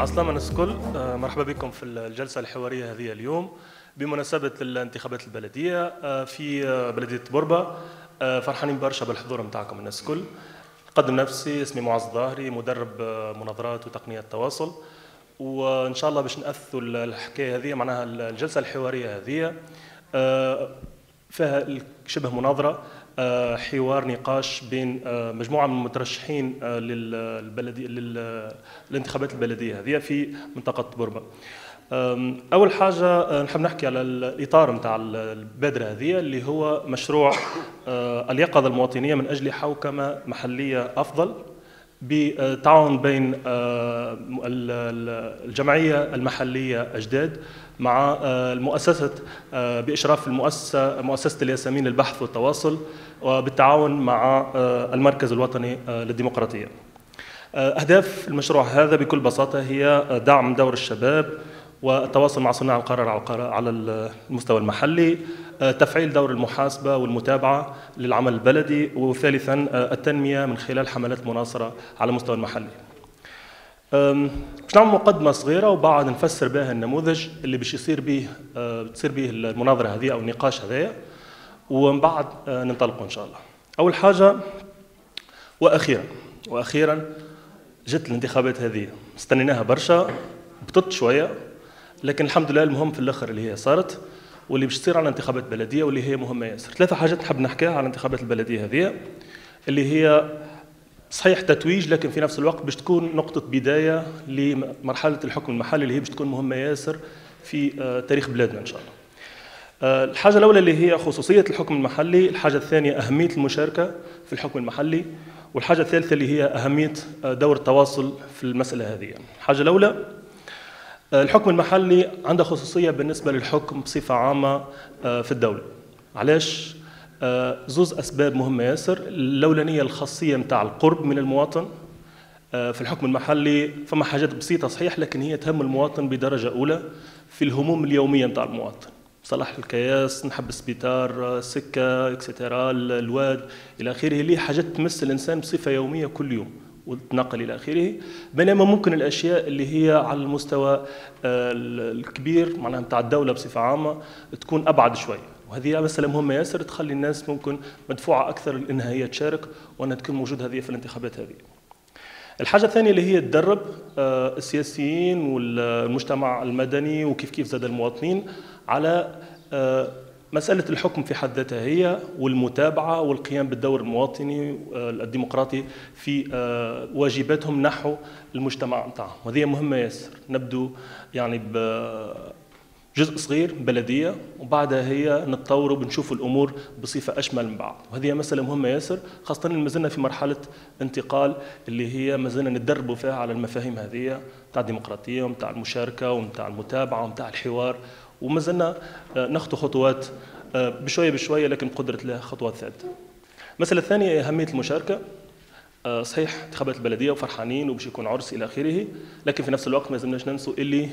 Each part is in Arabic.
عسلامة الناس الكل. مرحبا بكم في الجلسة الحوارية هذه اليوم بمناسبة الانتخابات البلدية في بلدية بوربا. فرحانين برشا بالحضور متاعكم الناس الكل. أقدم نفسي، اسمي معز ظاهري، مدرب مناظرات وتقنية تواصل، وإن شاء الله باش نأثوا الحكاية هذه، معناها الجلسة الحوارية هذه فيها شبه مناظرة، حوار نقاش بين مجموعة من المترشحين للانتخابات البلدية هذه في منطقة بوربا. أول حاجة نحب نحكي على الإطار متاع البادرة هذه اللي هو مشروع اليقظة المواطنية من أجل حوكمة محلية أفضل، بالتعاون بين الجمعية المحلية أجداد مع المؤسسة بإشراف مؤسسة الياسمين للبحث والتواصل، وبالتعاون مع المركز الوطني للديمقراطية. أهداف المشروع هذا بكل بساطة هي دعم دور الشباب والتواصل مع صناع القرار على المستوى المحلي، تفعيل دور المحاسبة والمتابعة للعمل البلدي، وثالثا التنمية من خلال حملات مناصرة على المستوى المحلي. باش نعمل مقدمة صغيرة وبعد نفسر بها النموذج اللي باش تصير به المناظرة هذه أو النقاش هذايا، ومن بعد ننطلقوا إن شاء الله. أول حاجة وأخيرا جت الانتخابات هذه، استنيناها برشا، بطت شوية، لكن الحمد لله المهم في الآخر اللي هي صارت، واللي باش تصير على انتخابات بلدية واللي هي مهمة ياسر. ثلاثة حاجات نحب نحكيها على الانتخابات البلدية هذه، اللي هي صحيح تتويج، لكن في نفس الوقت باش تكون نقطة بداية لمرحلة الحكم المحلي اللي هي باش تكون مهمة ياسر في تاريخ بلادنا إن شاء الله. الحاجة الأولى اللي هي خصوصية الحكم المحلي، الحاجة الثانية أهمية المشاركة في الحكم المحلي، والحاجة الثالثة اللي هي أهمية دور التواصل في المسألة هذه. الحاجة الأولى، الحكم المحلي عنده خصوصية بالنسبة للحكم بصفة عامة في الدولة. علاش؟ زوز أسباب مهمة ياسر. الأولانية الخاصية متاع القرب من المواطن. في الحكم المحلي فما حاجات بسيطة صحيح، لكن هي تهم المواطن بدرجة أولى في الهموم اليومية متاع المواطن، صلاح الكياس، نحب السبيطار، سكة، اكسترا، الواد إلى آخره، اللي حاجات تمس الإنسان بصفة يومية كل يوم وتنقل إلى آخره. بينما ممكن الأشياء اللي هي على المستوى الكبير معناها متاع الدولة بصفة عامة تكون أبعد شوي، وهذه مسألة مهمة ياسر تخلي الناس ممكن مدفوعة أكثر إنها هي تشارك وأنها تكون موجودة هذه في الانتخابات هذه. الحاجة الثانية اللي هي تدرب السياسيين والمجتمع المدني وكيف كيف زاد المواطنين على مسألة الحكم في حد ذاتها هي، والمتابعة والقيام بالدور المواطني الديمقراطي في واجباتهم نحو المجتمع متاعهم، وهذه مهمة ياسر. نبدو يعني بجزء صغير بلدية، وبعدها هي نتطوروا بنشوفوا الأمور بصفة أشمل من بعض، وهذه مسألة مهمة ياسر، خاصة ما زلنا في مرحلة انتقال اللي هي ما زلنا نتدربوا فيها على المفاهيم هذه متاع الديمقراطية ومتاع المشاركة ومتاع المتابعة ومتاع الحوار، وما زلنا نخطو خطوات بشوية بشوية، لكن بقدرة الله خطوات ثابتة. المسألة الثانية هي أهمية المشاركة. صحيح انتخابات البلدية وفرحانين وباش يكون عرس إلى آخره، لكن في نفس الوقت ما زلناش ننسوا اللي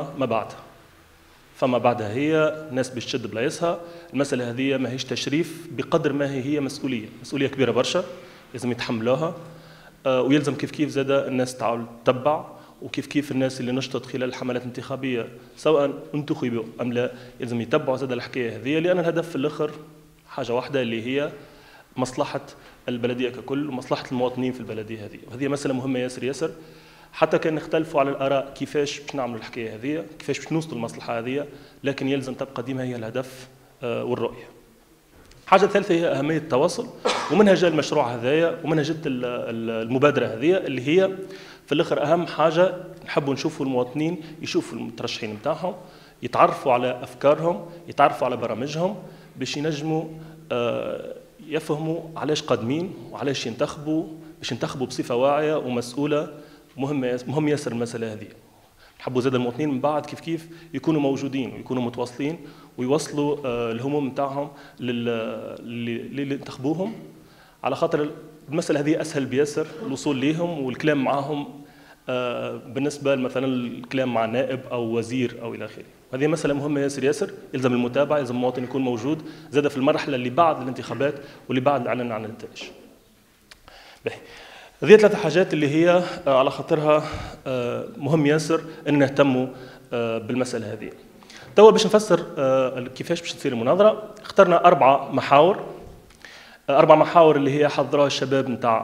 فما بعدها هي ناس باش تشد بلايصها. المسألة هذه ما هيش تشريف بقدر ما هي مسؤولية كبيرة برشا لازم يتحملوها، ويلزم كيف كيف زاد الناس تعاود تتبع، وكيف كيف الناس اللي نشطت خلال الحملات الانتخابية سواء انتخبوا أم لا يلزم يتبعوا زاد الحكاية هذه، لأن الهدف في الآخر حاجة واحدة اللي هي مصلحة البلدية ككل ومصلحة المواطنين في البلدية هذه، وهذه مسألة مهمة ياسر. حتى كان نختلفوا على الآراء كيفاش باش نعملوا الحكاية هذه، كيفاش باش نوصلوا للمصلحة هذه، لكن يلزم تبقى ديما هي الهدف والرؤية. الحاجة الثالثة هي أهمية التواصل، ومنها جاء المشروع هذايا ومنها جت المبادرة هذه اللي هي في الآخر أهم حاجة نحبوا نشوفوا المواطنين يشوفوا المترشحين متاعهم، يتعرفوا على أفكارهم، يتعرفوا على برامجهم، باش ينجموا يفهموا علاش قادمين وعلاش ينتخبوا، باش ينتخبوا بصفة واعية ومسؤولة. مهم ياسر المسألة هذه. نحبوا زاد المواطنين من بعد كيف كيف يكونوا موجودين ويكونوا متواصلين ويوصلوا الهموم نتاعهم اللي انتخبوهم، على خاطر المسألة هذه أسهل بياسر الوصول ليهم والكلام معهم بالنسبة مثلا الكلام مع نائب أو وزير أو إلى آخره. هذه مسألة مهمة ياسر، يلزم المتابعة، يلزم المواطن يكون موجود زاد في المرحلة اللي بعد الانتخابات واللي بعد الإعلان عن النتائج. هذه 3 حاجات اللي هي على خاطرها مهم ياسر ان نهتموا بالمساله هذه. توا باش نفسر كيفاش باش تصير المناظره، اخترنا 4 محاور. 4 محاور اللي هي حضروها الشباب نتاع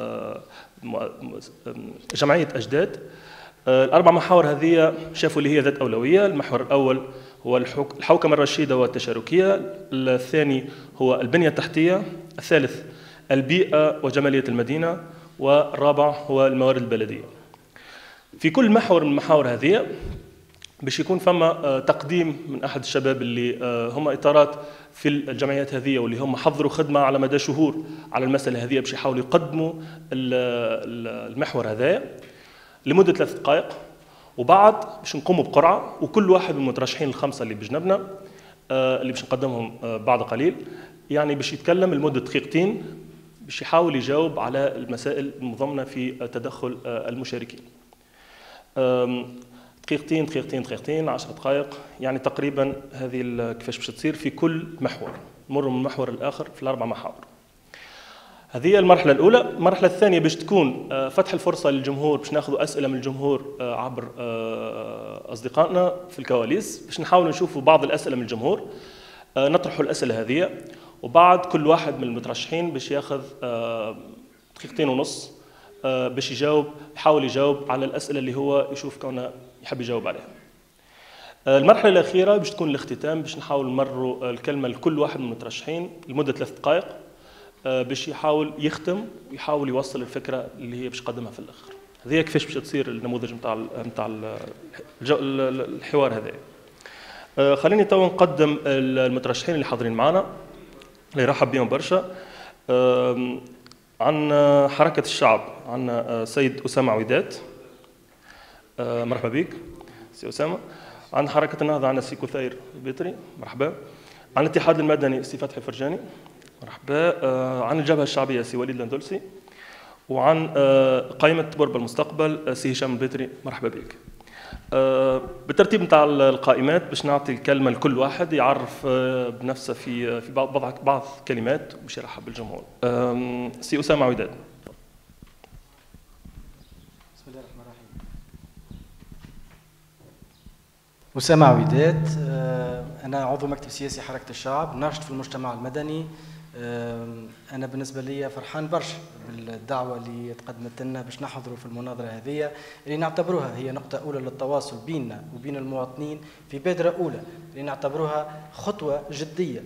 جمعيه اجداد. ال4 محاور هذه شافوا اللي هي ذات اولويه. المحور الاول هو الحوكمه الرشيده والتشاركيه، الثاني هو البنيه التحتيه، الثالث البيئه وجماليه المدينه، والرابع هو الموارد البلديه. في كل محور من المحاور هذه باش يكون فما تقديم من احد الشباب اللي هم اطارات في الجمعيات هذه، واللي هم حضروا خدمه على مدى شهور على المساله هذه، باش يحاولوا يقدموا المحور هذا لمده 3 دقائق. وبعد باش نقوموا بقرعه، وكل واحد من المترشحين ال5 اللي بجنبنا اللي باش نقدمهم بعد قليل، يعني باش يتكلم لمده 2 دقيقتين باش يحاول يجاوب على المسائل المضمنه في تدخل المشاركين. 2 دقيقتين 10 دقائق، يعني تقريبا هذه كيفاش باش تصير في كل محور. نمر من المحور الاخر في ال4 محاور. هذه المرحله الاولى. المرحله الثانيه باش تكون فتح الفرصه للجمهور، باش ناخذوا اسئله من الجمهور عبر اصدقائنا في الكواليس، باش نحاولوا نشوفوا بعض الاسئله من الجمهور، نطرحوا الاسئله هذه، وبعد كل واحد من المترشحين باش ياخذ 2 دقيقتين ونص باش يحاول يجاوب على الاسئله اللي هو يشوف كونه يحب يجاوب عليها. المرحله الاخيره باش تكون الاختتام، باش نحاول نمروا الكلمه لكل واحد من المترشحين لمده 3 دقائق باش يحاول يختم ويحاول يوصل الفكره اللي هي باش يقدمها في الاخر. هذه كيفاش باش تصير النموذج نتاع الحوار هذا. خليني تو نقدم المترشحين اللي حاضرين معنا، اللي رحب بهم برشا. عن حركه الشعب عندنا سيد اسامه عويدات، مرحبا بك سي اسامه. عن حركه النهضه عندنا سي كثير البيطري، مرحبا. عن الاتحاد المدني سي فتحي الفرجاني، مرحبا. عن الجبهه الشعبيه سي وليد الاندلسي. وعن قائمه تبربه المستقبل سي هشام البيطري، مرحبا بك. بالترتيب نتاع القائمات باش نعطي الكلمه لكل واحد يعرف بنفسه في بعض كلمات باش يرحب بالجمهور. سي اسامه عويدات. بسم الله الرحمن الرحيم. اسامه عويدات، انا عضو مكتب سياسي حركه الشعب، ناشط في المجتمع المدني. أنا بالنسبة لي فرحان برشا بالدعوة اللي تقدمت لنا باش نحضروا في المناظرة هذه، اللي نعتبروها هي نقطة أولى للتواصل بيننا وبين المواطنين في بادرة أولى، اللي نعتبروها خطوة جدية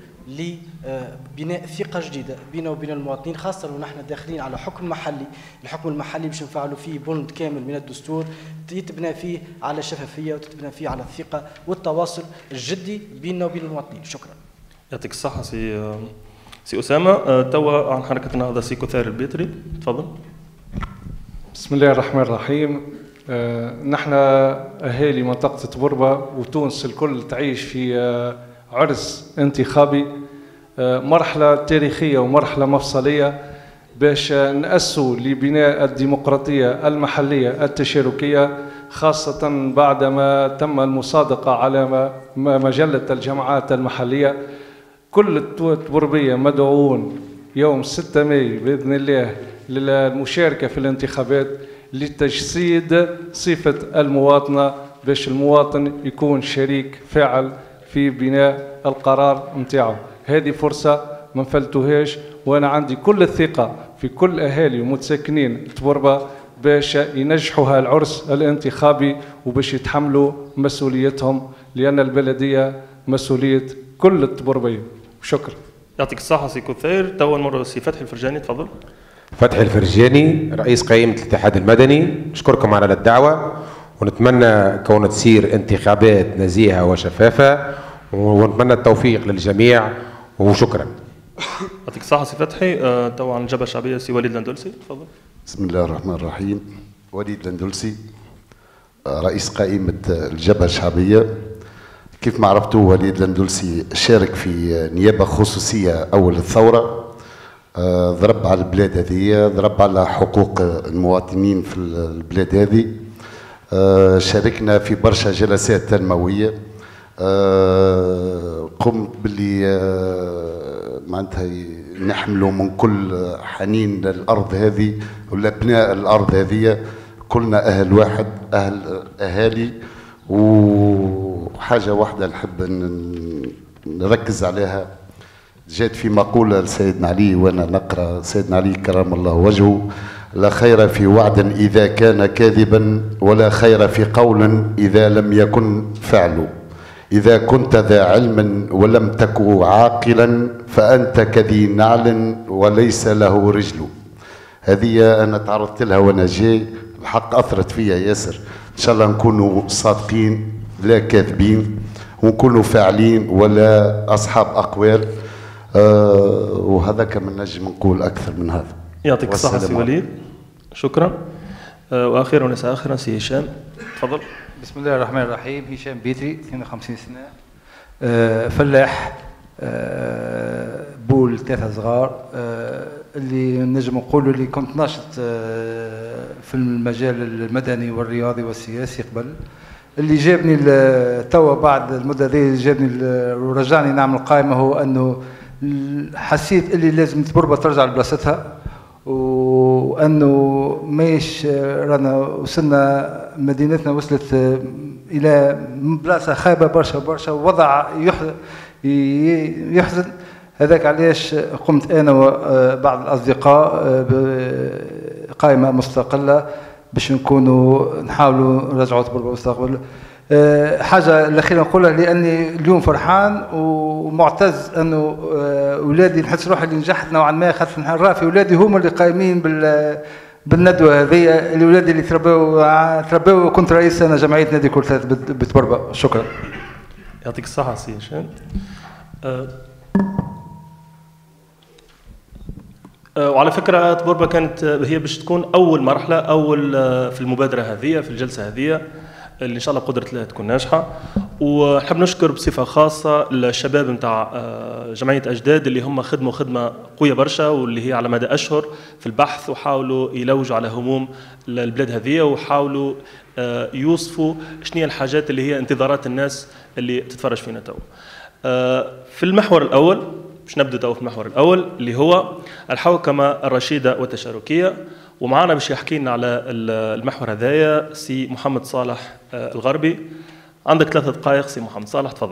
لبناء ثقة جديدة بيننا وبين المواطنين، خاصة ونحن داخلين على حكم محلي. الحكم المحلي باش نفعلوا فيه بند كامل من الدستور يتبنى فيه على الشفافية وتتبنى فيه على الثقة والتواصل الجدي بيننا وبين المواطنين. شكرا. يعطيك الصحة سي أسامة. توا عن حركة النهضة سي كثير البيطري، تفضل. بسم الله الرحمن الرحيم. نحن أهالي منطقة تبربة وتونس الكل تعيش في عرس انتخابي، مرحلة تاريخية ومرحلة مفصلية باش نأسوا لبناء الديمقراطية المحلية التشاركية، خاصة بعدما تم المصادقة على مجلة الجماعات المحلية. كل التبربية مدعوون يوم 6 ماي بإذن الله للمشاركة في الانتخابات لتجسيد صفة المواطنة، باش المواطن يكون شريك فاعل في بناء القرار متاعه. هذه فرصة ما نفلتوهاش، وأنا عندي كل الثقة في كل أهالي ومتساكنين تبربة باش ينجحوا هالعرس الانتخابي وباش يتحملوا مسؤوليتهم، لأن البلدية مسؤولية كل التبربية. شكرا. يعطيك الصحة سي كثير. توا نمر سي فتحي الفرجاني، تفضل. فتحي الفرجاني، رئيس قائمة الاتحاد المدني. نشكركم على الدعوة، ونتمنى كون تصير انتخابات نزيهة وشفافة، ونتمنى التوفيق للجميع، وشكرا. يعطيك الصحة سي فتحي. توا عن الجبهة الشعبية سي وليد الاندلسي، تفضل. بسم الله الرحمن الرحيم. وليد الاندلسي، رئيس قائمة الجبهة الشعبية. كيف ما عرفتوا وليد الاندلسي شارك في نيابة خصوصية أول الثورة، ضرب على البلاد هذه، ضرب على حقوق المواطنين في البلاد هذه. شاركنا في برشا جلسات تنموية، قمت باللي معناتها نحملوا من كل حنين للأرض هذه ولأبناء الأرض هذه. كلنا أهل واحد، أهالي. وحاجة واحدة نحب نركز عليها، جات في مقولة لسيدنا علي وأنا نقرأ سيدنا علي كرم الله وجهه: لا خير في وعد إذا كان كاذبا، ولا خير في قول إذا لم يكن فعل. إذا كنت ذا علم ولم تك عاقلا فأنت كذي نعل وليس له رجل. هذه أنا تعرضت لها وأنا جاي، الحق أثرت فيها ياسر. إن شاء الله نكونوا صادقين لا كاذبين، ونكونوا فاعلين ولا أصحاب أقوال. وهذا كما نجم نقول أكثر من هذا. يعطيك الصحة سي وليد، شكرا. وأخيرا وليس آخرا سي هشام، تفضل. بسم الله الرحمن الرحيم. هشام بيتري، 52 سنة، فلاح، بول 3 صغار. اللي نجم نقوله اللي كنت ناشط في المجال المدني والرياضي والسياسي قبل. اللي جابني توا بعد المدة ذي جابني ورجعني نعمل قائمة هو أنه حسيت اللي لازم تبربة ترجع لبلاصتها، وأنه ماهيش رانا وصلنا مدينتنا وصلت إلى بلاصة خايبة برشا برشا، ووضع يحزن. هذاك علاش قمت أنا وبعض الأصدقاء بقائمة مستقلة باش نكونوا نحاولوا نرجعوا تبربة المستقبل. حاجة الأخيرة نقولها، لأني اليوم فرحان ومعتز أنه أولادي نحس روحي اللي نجحت نوعا ما، خاطر نرى في أولادي هما اللي قايمين بالندوة هذه. الأولاد اللي تربوا وكنت رئيس أنا جمعية نادي كرة بتبربة. شكرا. يعطيك الصحة سي هشام. وعلى فكرة تبربة كانت هي باش تكون أول مرحلة، أول في المبادرة هذه، في الجلسة هذه اللي إن شاء الله بقدرة الله تكون ناجحة. ونحب نشكر بصفة خاصة الشباب نتاع جمعية أجداد اللي هم خدموا خدمة قوية برشا، واللي هي على مدى أشهر في البحث، وحاولوا يلوجوا على هموم البلاد هذه، وحاولوا يوصفوا شنو هي الحاجات اللي هي انتظارات الناس اللي تتفرج فينا تو. في المحور الأول باش نبدأ تو في المحور الأول اللي هو الحوكمة الرشيدة والتشاركية. ومعنا باش يحكي لنا على المحور هذايا سي محمد صالح الغربي. عندك 3 دقائق سي محمد صالح، تفضل.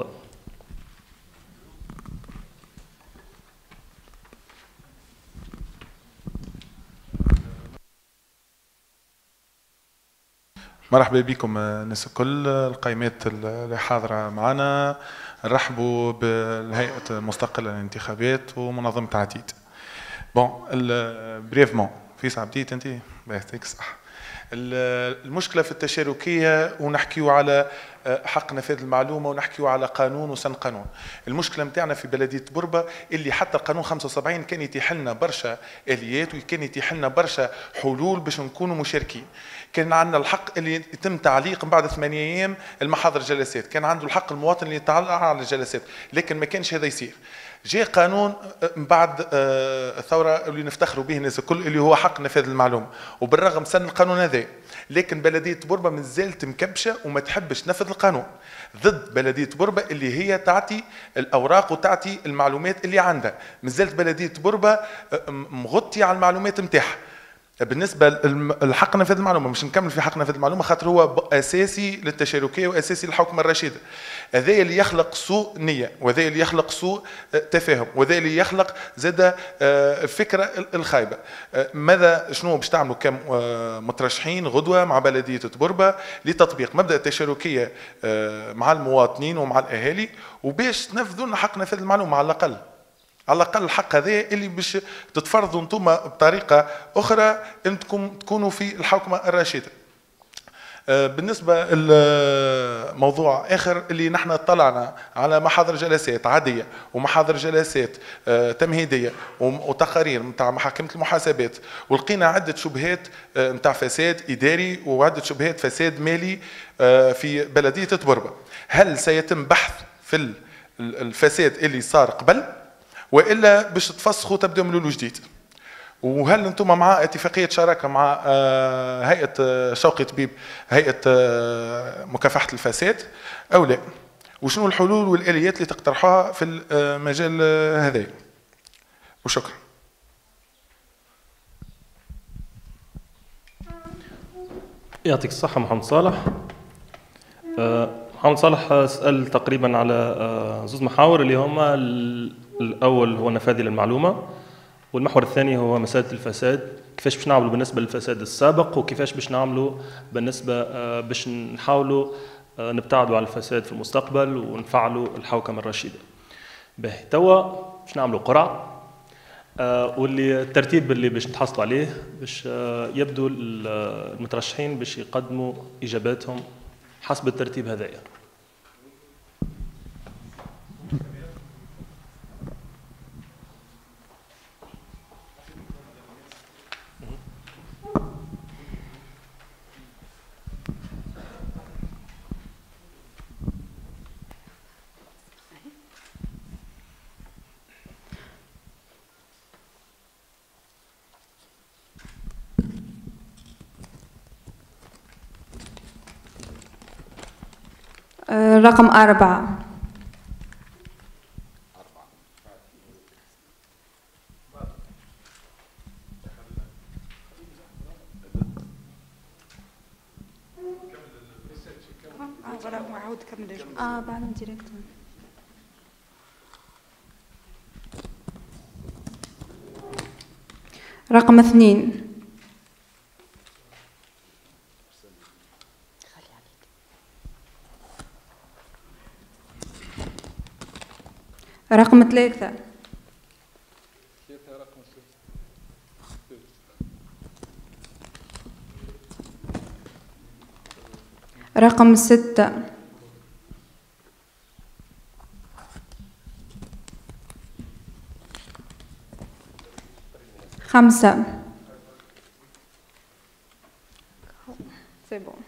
مرحبا بكم الناس الكل، القائمات اللي حاضرة معنا. نرحبوا بالهيئة المستقلة للانتخابات ومنظمة عتيد. بون بريفمون فيس عبديت انت يعطيك صح. المشكله في التشاركيه، ونحكيو على حق نفاذ المعلومه، ونحكيو على قانون وسن قانون. المشكله نتاعنا في بلديه بربه اللي حتى القانون 75 كان يتيح لنا برشا اليات، وكان يتيح لنا برشا حلول باش نكونوا مشاركين. كان عندنا الحق اللي يتم تعليق من بعد 8 ايام المحاضر الجلسات، كان عنده الحق المواطن اللي يتعلق على الجلسات، لكن ما كانش هذا يصير. جاء قانون من بعد الثوره اللي نفتخروا به الناس الكل اللي هو حق نفاذ المعلومه، وبالرغم سن القانون هذا لكن بلديه بربه مازالت مكبشه وما تحبش تنفذ القانون، ضد بلديه بربه اللي هي تعطي الاوراق وتعطي المعلومات اللي عندها. مازالت بلديه بربه مغطيه على المعلومات نتاعها. بالنسبه للحق نفاذ المعلومه، مش نكمل في حق نفاذ المعلومه خاطر هو اساسي للتشاركيه واساسي للحوكمه الرشيده. هذا اللي يخلق سوء نيه، وهذا اللي يخلق سوء تفاهم، وهذا اللي يخلق زاد الفكره الخايبه. ماذا شنو باش تعملوا كمترشحين غدوه مع بلديه بربه لتطبيق مبدا التشاركيه مع المواطنين ومع الاهالي، وباش تنفذوا لنا حق نفاذ المعلومه على الاقل. على الاقل الحق هذا اللي باش تتفرضوا انتم بطريقه اخرى انكم تكونوا في الحوكمه الراشده. بالنسبه لموضوع اخر اللي نحن اطلعنا على محاضر جلسات عاديه ومحاضر جلسات تمهيديه وتقارير نتاع محاكمه المحاسبات، ولقينا عده شبهات نتاع فساد اداري وعده شبهات فساد مالي في بلديه بربه. هل سيتم بحث في الفساد اللي صار قبل، والا باش تفسخوا تبداوا من الاول جديد؟ وهل انتم مع اتفاقيه شراكه مع هيئه شوقي طبيب، هيئه مكافحه الفساد او لا؟ وشنو الحلول والاليات اللي تقترحوها في المجال هذا؟ وشكرا. يعطيك الصحة محمد صالح. محمد صالح سأل تقريبا على زوز محاور اللي هما الأول هو نفاذ للمعلومة، والمحور الثاني هو مسألة الفساد، كيفاش باش نعملوا بالنسبة للفساد السابق وكيفاش باش نعملوا بالنسبة باش نحاولوا نبتعدوا على الفساد في المستقبل ونفعلوا الحوكمة الرشيدة. باهي توا باش نعملوا قرعة، واللي الترتيب اللي باش نتحصلوا عليه باش يبدو المترشحين باش يقدموا إجاباتهم حسب الترتيب هذايا. رقم 4. بعدين ديريكت. رقم 2. رقم 3. رقم 6. خمسة. C'est bon.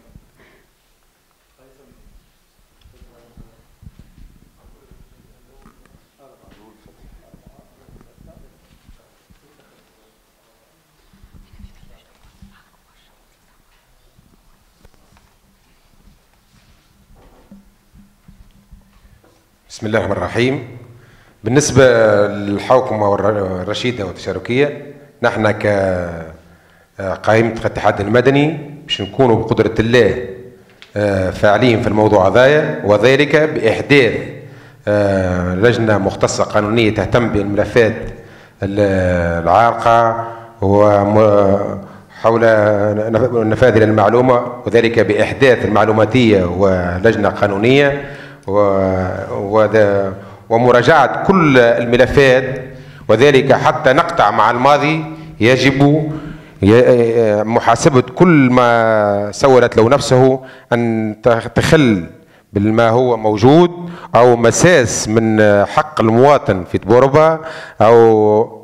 بسم الله الرحمن الرحيم. بالنسبة للحوكمة الرشيدة والتشاركية، نحن كقائمة الاتحاد المدني باش نكونوا بقدرة الله فاعلين في الموضوع هذايا، وذلك بإحداث لجنة مختصة قانونية تهتم بالملفات العارقة وحول النفاذ للمعلومة، وذلك بإحداث المعلوماتية ولجنة قانونية ومراجعة كل الملفات، وذلك حتى نقطع مع الماضي. يجب محاسبة كل ما سولت له نفسه أن تخل بالما هو موجود أو مساس من حق المواطن في تبوربا أو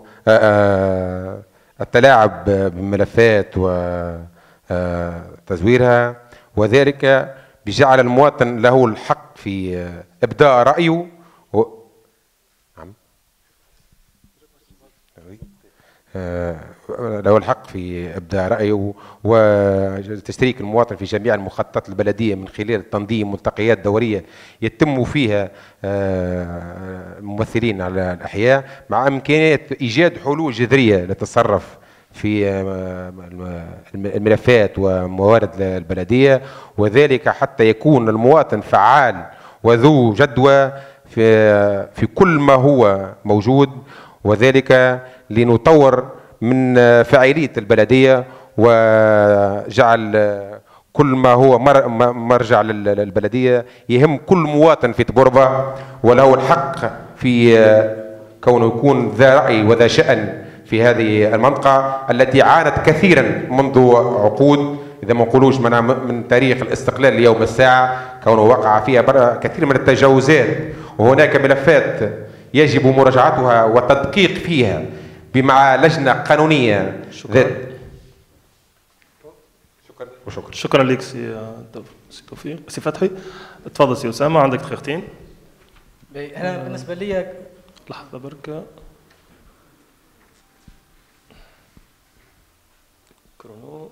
التلاعب بملفات وتزويرها، وذلك بجعل المواطن له الحق في إبداء رأيه له الحق في إبداء رأيه وتشتريك المواطن في جميع المخططات البلدية من خلال تنظيم ملتقيات دورية يتم فيها ممثلين على الأحياء، مع إمكانية إيجاد حلول جذرية للتصرف في الملفات وموارد البلدية، وذلك حتى يكون المواطن فعال وذو جدوى في كل ما هو موجود، وذلك لنطور من فاعلية البلدية وجعل كل ما هو مرجع للبلدية يهم كل مواطن في تبوربا، وله الحق في كونه يكون ذا رأي وذا شأن في هذه المنطقة التي عانت كثيرا منذ عقود، إذا ما نقولوش من تاريخ الاستقلال ليوم الساعة، كونه وقع فيها كثير من التجاوزات، وهناك ملفات يجب مراجعتها والتدقيق فيها مع لجنة قانونية ذات. شكرا لك سي توفيق. سي فتحي تفضل. سي أسامة عندك دقيقتين. أنا بالنسبة لي لحظة بركة. كرونو.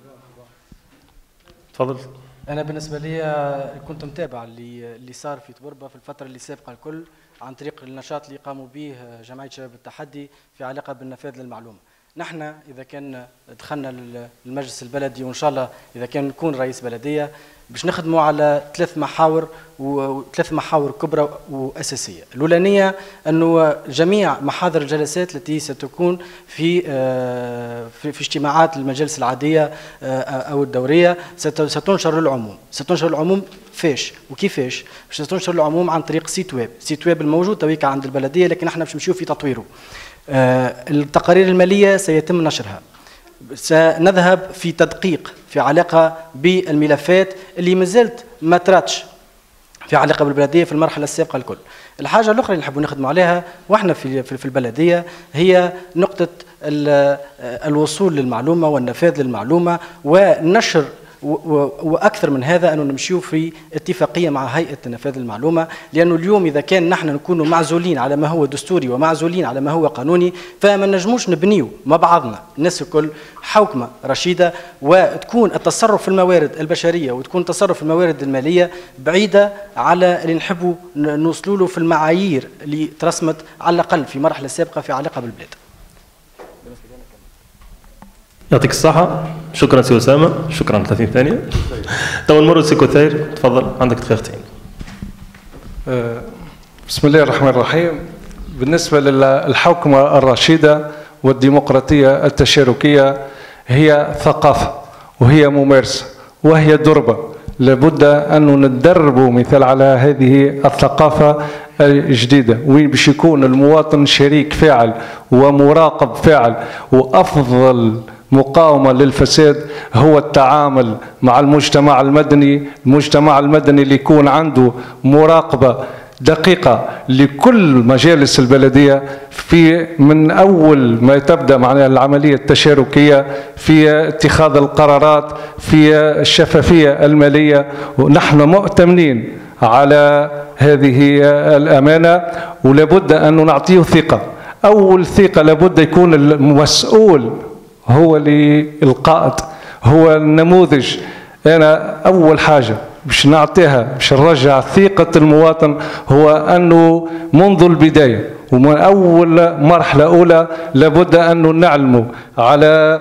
تفضل. انا بالنسبه لي كنت متابع اللي صار في تبربه في الفتره اللي سابقه الكل عن طريق النشاط اللي قاموا به جمعيه شباب التحدي في علاقه بالنفاذ للمعلومه. نحن اذا كان دخلنا للمجلس البلدي وان شاء الله اذا كان نكون رئيس بلديه باش نخدموا على ثلاث محاور كبرى واساسيه. الاولانيه انه جميع محاضر الجلسات التي ستكون في اجتماعات المجالس العاديه او الدوريه ستنشر للعموم. ستنشر للعموم فاش وكيفاش؟ باش تنشر للعموم عن طريق سيت ويب الموجود تويك عند البلديه، لكن احنا باش نمشيو في تطويره. التقارير الماليه سيتم نشرها. سنذهب في تدقيق في علاقه بالملفات اللي مازالت ما طراتش في علاقه بالبلديه في المرحله السابقه الكل. الحاجه الاخرى اللي نحبوا نخدموا عليها واحنا في البلديه هي نقطه الوصول للمعلومه والنفاذ للمعلومه ونشر، واكثر من هذا انه نمشيو في اتفاقيه مع هيئه تنفيذ المعلومه، لانه اليوم اذا كان نحن نكونوا معزولين على ما هو دستوري ومعزولين على ما هو قانوني فما نجموش نبنيو مع بعضنا الناس الكل حوكمه رشيده، وتكون التصرف في الموارد البشريه وتكون التصرف في الموارد الماليه بعيده على اللي نحبوا نوصلوا له في المعايير اللي ترسمت على الاقل في مرحله سابقه في علاقه بالبلاد. يعطيك الصحة. شكرا سي أسامة، شكرا على 30 ثانية. تو نمر سي كثير، تفضل عندك دقيقتين. بسم الله الرحمن الرحيم. بالنسبة للحوكمة الرشيدة والديمقراطية التشاركية هي ثقافة وهي ممارسة وهي دربة، لابد أن ندربوا مثال على هذه الثقافة الجديدة وين باش يكون المواطن شريك فاعل ومراقب فاعل. وأفضل مقاومة للفساد هو التعامل مع المجتمع المدني. المجتمع المدني اللي يكون عنده مراقبة دقيقة لكل مجالس البلدية في من أول ما تبدأ معنا العملية التشاركية في اتخاذ القرارات في الشفافية المالية. ونحن مؤتمنين على هذه الأمانة ولابد أن نعطيه ثقة. أول ثقة لابد يكون المسؤول هو القائد، هو النموذج. أنا أول حاجة باش نعطيها باش نرجع ثقة المواطن هو أنه منذ البداية ومن أول مرحلة أولى لابد أن نعلموا على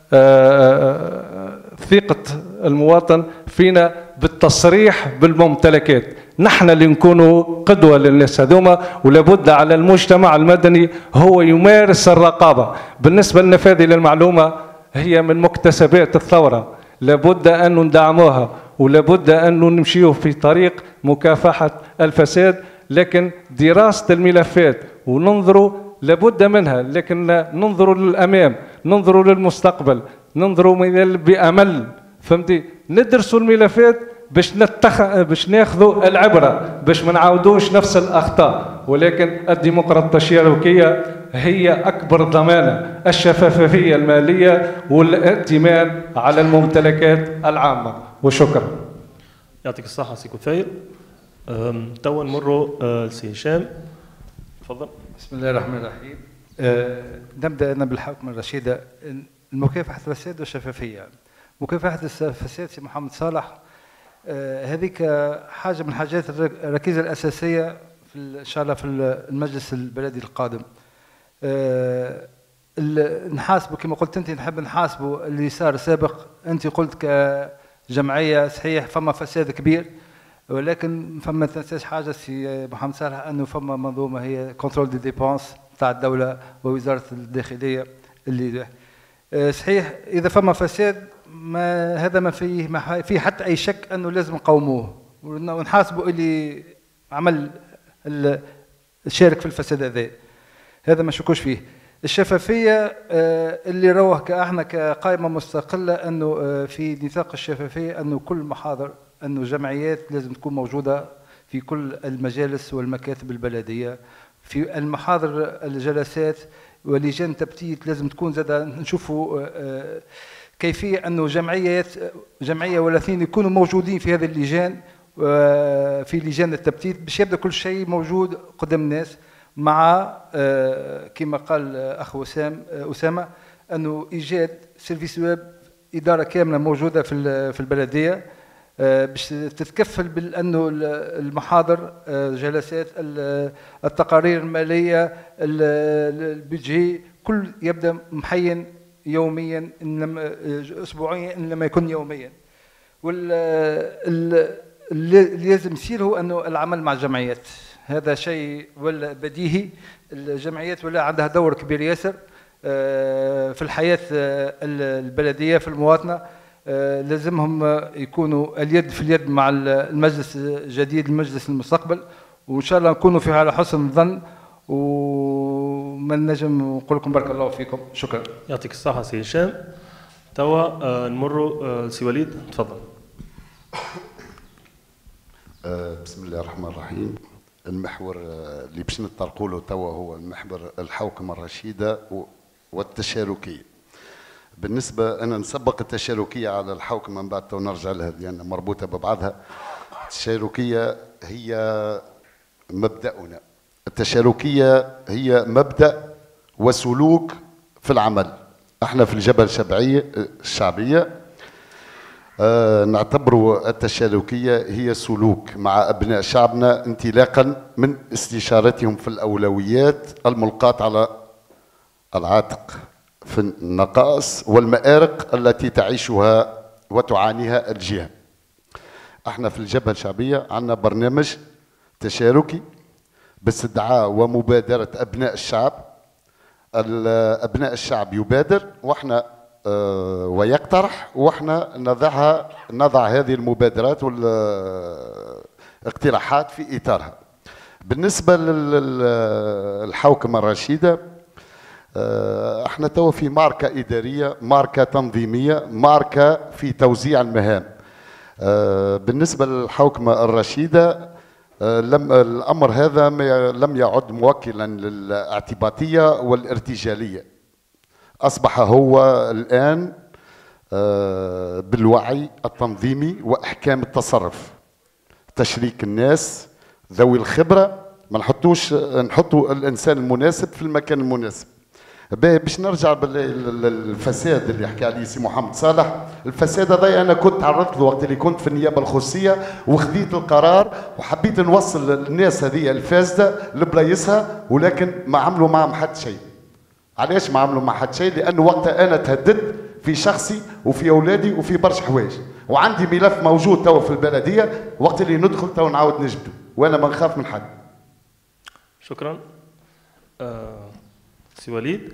ثقة المواطن فينا بالتصريح بالممتلكات. نحن اللي نكونوا قدوة للناس هذوما، ولابد على المجتمع المدني هو يمارس الرقابة. بالنسبة للنفاذ للمعلومة هي من مكتسبات الثورة، لابد أن ندعموها ولابد أن نمشيو في طريق مكافحة الفساد. لكن دراسة الملفات وننظروا لابد منها، لكن ننظروا للأمام، ننظروا للمستقبل، ننظروا بأمل، فهمتي؟ ندرسوا الملفات باش ناخذوا العبرة باش ما نعاودوش نفس الأخطاء. ولكن الديمقراطية التشاركية هي أكبر ضمانة الشفافية المالية والائتمان على الممتلكات العامة. وشكرا. يعطيك الصحة سي كثير. توا نمروا لسي هشام، تفضل. بسم الله الرحمن الرحيم. نبدأ أنا بالحوكمة الرشيدة، مكافحة الفساد والشفافية. مكافحة الفساد سي محمد صالح هذيك حاجة من حاجات الركيزة الأساسية إن شاء الله في المجلس البلدي القادم. نحاسبه كما قلت أنت، نحب نحاسبه اللي صار سابق. أنت قلت كجمعية صحيح فما فساد كبير، ولكن فما تنساش حاجة سي محمد صالح أنه فما منظومة هي كنترول دي ديبونس تاع الدولة ووزارة الداخلية اللي صحيح إذا فما فساد هذا ما فيه حتى أي شك أنه لازم نقاوموه ونحاسبوا اللي عمل شارك في الفساد هذا ما شكوش فيه. الشفافية اللي روه احنا كقائمة مستقلة أنه في نطاق الشفافية أنه كل محاضر أنه جمعيات لازم تكون موجودة في كل المجالس والمكاتب البلدية، في المحاضر الجلسات ولجان تبتيت لازم تكون زادة. نشوفوا كيفية أنه جمعية ولا اثنين يكونوا موجودين في هذه اللجان، في لجان التبتيت باش يبدأ كل شيء موجود قدام الناس، مع كما قال أخو أسامة أنه إيجاد سيرفيس ويب اداره كامله موجوده في البلديه باش تتكفل بانه المحاضر، جلسات، التقارير الماليه، البيجي، كل يبدا محين يوميا ان لم اسبوعيا ان لم يكن يوميا. اللي لازم يصير هو انه العمل مع الجمعيات، هذا شيء ولا بديهي. الجمعيات ولا عندها دور كبير ياسر في الحياه البلديه في المواطنه. لازمهم يكونوا اليد في اليد مع المجلس الجديد، المجلس المستقبل، وان شاء الله نكونوا في على حسن الظن. وما نجم نقول لكم بارك الله فيكم. شكرا. يعطيك الصحة سي هشام. توا نمروا سي وليد، تفضل. بسم الله الرحمن الرحيم. المحور اللي باش نطرقوا له توا هو المحور الحوكمة الرشيدة والتشاركية. بالنسبة أنا نسبق التشاركية على الحوكمة من بعد تو نرجع لها لأن مربوطة ببعضها. التشاركية هي مبدأنا، التشاركية هي مبدأ وسلوك في العمل. احنا في الجبهة الشعبية نعتبر التشاركية هي سلوك مع أبناء شعبنا انطلاقا من استشارتهم في الأولويات الملقاة على العاتق في النقائص والمآرق التي تعيشها وتعانيها الجهة. احنا في الجبهة الشعبية عندنا برنامج تشاركي باستدعاء ومبادرة أبناء الشعب. أبناء الشعب يبادر واحنا ويقترح واحنا نضع هذه المبادرات والاقتراحات في إطارها. بالنسبة للحوكمة الرشيدة احنا تو في معركة إدارية، معركة تنظيمية، معركة في توزيع المهام. بالنسبة للحوكمة الرشيدة الأمر هذا لم يعد موكلا للاعتباطية والارتجالية. أصبح هو الآن بالوعي التنظيمي وأحكام التصرف، تشريك الناس ذوي الخبرة، ما نحطوا الإنسان المناسب في المكان المناسب. باش نرجع بالفساد اللي حكى عليه سي محمد صالح. الفساد هذا انا كنت تعرضت له وقت اللي كنت في النيابه الخصوصيه وخذيت القرار وحبيت نوصل الناس هذه الفاسده لبلايصها، ولكن ما عملوا معهم حتى شيء. علاش ما عملوا مع حتى شيء؟ لانه وقتها انا تهددت في شخصي وفي اولادي وفي برشا حوايج، وعندي ملف موجود توا في البلديه وقت اللي ندخل توا نعاود نجبده وانا ما نخاف من حد. شكرا. سي وليد،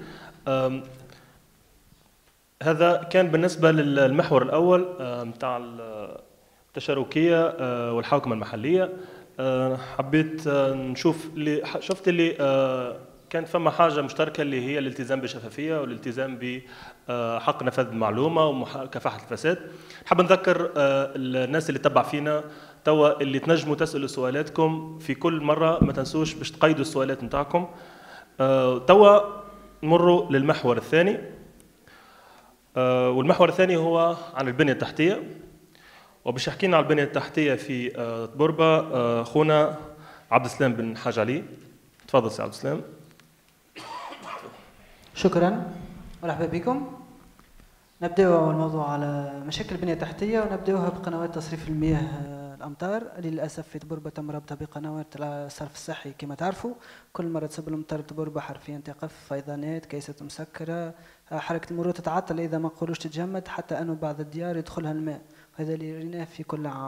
هذا كان بالنسبة للمحور الأول متاع التشاركية والحوكمة المحلية. حبيت نشوف شفت اللي كان فما حاجة مشتركة اللي هي الالتزام بالشفافية والالتزام بحق نفاذ المعلومة ومكافحة الفساد. حاب نذكر الناس اللي تبع فينا توا اللي تنجموا تسألوا سؤالاتكم في كل مرة، ما تنسوش باش تقيدوا السؤالات متاعكم. توا نمروا للمحور الثاني، والمحور الثاني هو عن البنية التحتية. وباش يحكينا عن البنية التحتية في طبربة خونا عبد السلام بن حاج علي. تفضل سي عبد السلام. شكرا، مرحبا بكم. نبداو الموضوع على مشاكل البنية التحتية، ونبداوها بقنوات تصريف المياه الأمطار اللي للأسف في طبربة تم ربطها بقنوات الصرف الصحي. كما تعرفوا كل مرة تصب المطر طبربة حرفيا تقف، فيضانات، كيسات مسكرة، حركة المرور تتعطل إذا ما نقولوش تتجمد، حتى أنه بعض الديار يدخلها الماء، وهذا اللي ريناه في كل عام.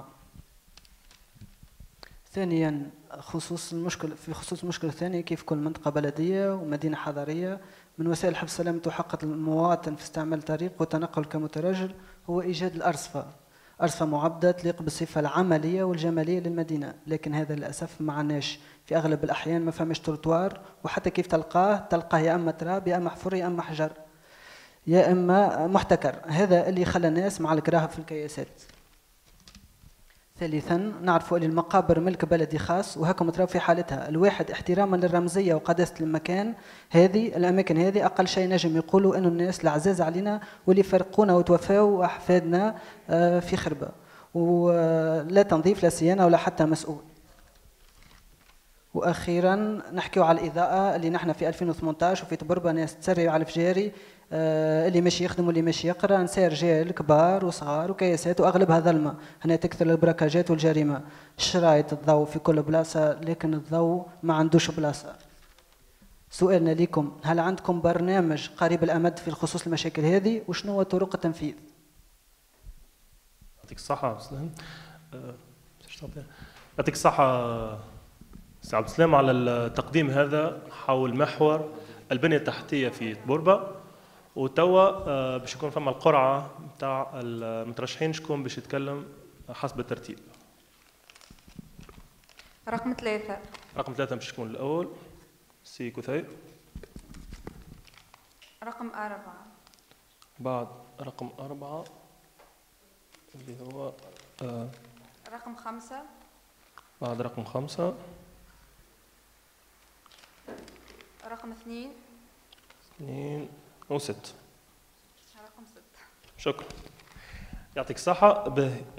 ثانيا خصوص المشكلة الثانية، كيف كل منطقة بلدية ومدينة حضرية من وسائل حفظ سلامة وحق المواطن في استعمال طريق وتنقل كمترجل هو إيجاد الأرصفة، أرصفة معبدة تليق بالصفة العملية والجمالية للمدينة. لكن هذا للأسف ما عناش في أغلب الأحيان، ما فماش تروتوار، وحتى كيف تلقاه يا أما تراب يا أما حفر يا أما حجر يا إما محتكر. هذا اللي خلى الناس مع الكراهة في الكياسات. ثالثا نعرفوا أن المقابر ملك بلدي خاص، وهكم ترى في حالتها الواحد احتراما للرمزية وقداسة المكان. هذه الأماكن هذه أقل شيء نجم يقولوا أنه الناس العزاز علينا واللي فرقونا وتوفاوا أحفادنا في خربة، ولا تنظيف لا صيانة ولا حتى مسؤول. واخيرا نحكيو على الاضاءه اللي نحن في 2018 وفي طبربه ناس تسرعوا على الفجاري اللي ماشي يخدم واللي ماشي يقرا، نساء رجال كبار وصغار وكياسات واغلبها ظلمه. هنا تكثر البراكاجات والجريمه، الشرايط الضوء في كل بلاصه لكن الضوء ما عندوش بلاصه. سؤالنا لكم، هل عندكم برنامج قريب الامد في الخصوص المشاكل هذه وشنو هو طرق التنفيذ؟ يعطيك الصحة سلام. يعطيك الصحة سي عبد السلام على التقديم هذا حول محور البنية التحتية في تبوربة. وتوا باش يكون فما القرعة نتاع المترشحين شكون باش يتكلم حسب الترتيب. رقم 3. رقم 3 باش يكون الأول سي كثير. رقم 4. بعد رقم 4 اللي هو رقم 5. بعد رقم 5 رقم 2 و6. رقم 6. شكرا يعطيك الصحة.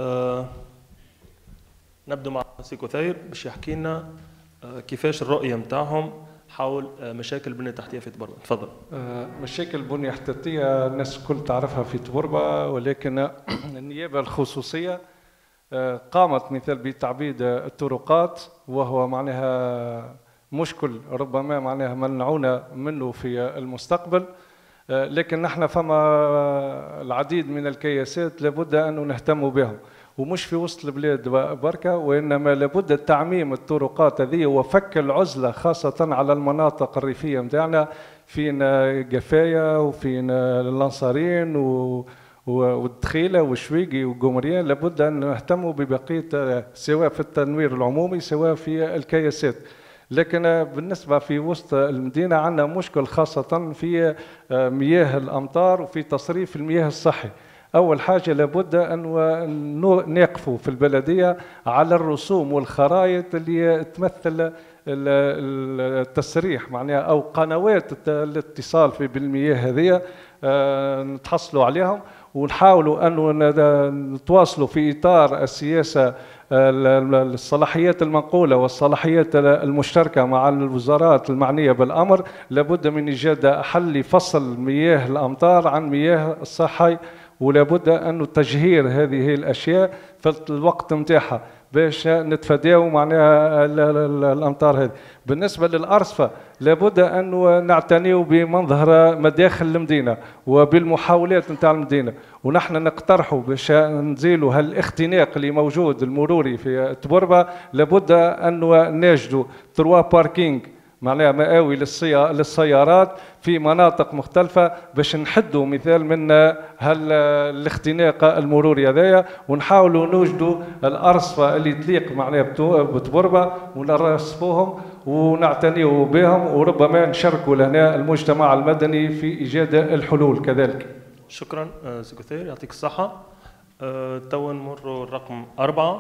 نبدو مع سي كثير باش يحكي لنا كيفاش الرؤية نتاعهم حول مشاكل البنية التحتية في تبوربة. تفضل. مشاكل البنية التحتية الناس الكل تعرفها في تبوربة، ولكن النيابة الخصوصية قامت مثال بتعبيد الطرقات، وهو معناها مشكل ربما معناها منعونا منه في المستقبل. لكن نحن فما العديد من الكياسات لابد أن نهتم بهم، ومش في وسط البلاد بركة، وإنما لابد تعميم الطرقات هذه وفك العزلة خاصة على المناطق الريفية متاعنا، فينا قفاية وفينا الأنصارين والدخيلة والشويقي وقمريان. لابد أن نهتم ببقية سواء في التنوير العمومي سواء في الكياسات. لكن بالنسبة في وسط المدينة عندنا مشكل خاصة في مياه الأمطار وفي تصريف المياه الصحي. أول حاجة لابد أن نقفوا في البلدية على الرسوم والخرائط اللي تمثل التسريح معناها أو قنوات الاتصال في بالمياه هذه نتحصلوا عليهم، ونحاولوا أن نتواصلوا في إطار السياسة الصلاحيات المنقولة والصلاحيات المشتركة مع الوزارات المعنية بالأمر. لابد من إيجاد حل لفصل مياه الأمطار عن مياه الصحي، ولابد أن تجهير هذه الأشياء في الوقت متاعها باش نتفاداو معناها الأمطار هذه. بالنسبة للأرصفة لابد أن نعتنيو بمنظر مداخل المدينة وبالمحاولات نتاع المدينة، ونحن نقترحوا باش نزيلوا هالاختناق اللي موجود المروري في تبوربة. لابد أن نجدوا 3 باركينج معناها مآوي للسيارات في مناطق مختلفة باش نحدوا مثال من الاختناق المروري هذايا، ونحاولوا نوجدوا الأرصفة اللي تليق معناها بتبوربة ونرصفوهم ونعتنيوا بهم، وربما نشاركوا لهنا المجتمع المدني في إيجاد الحلول كذلك. شكرا سي كثير يعطيك الصحة. توا نمروا الرقم 4.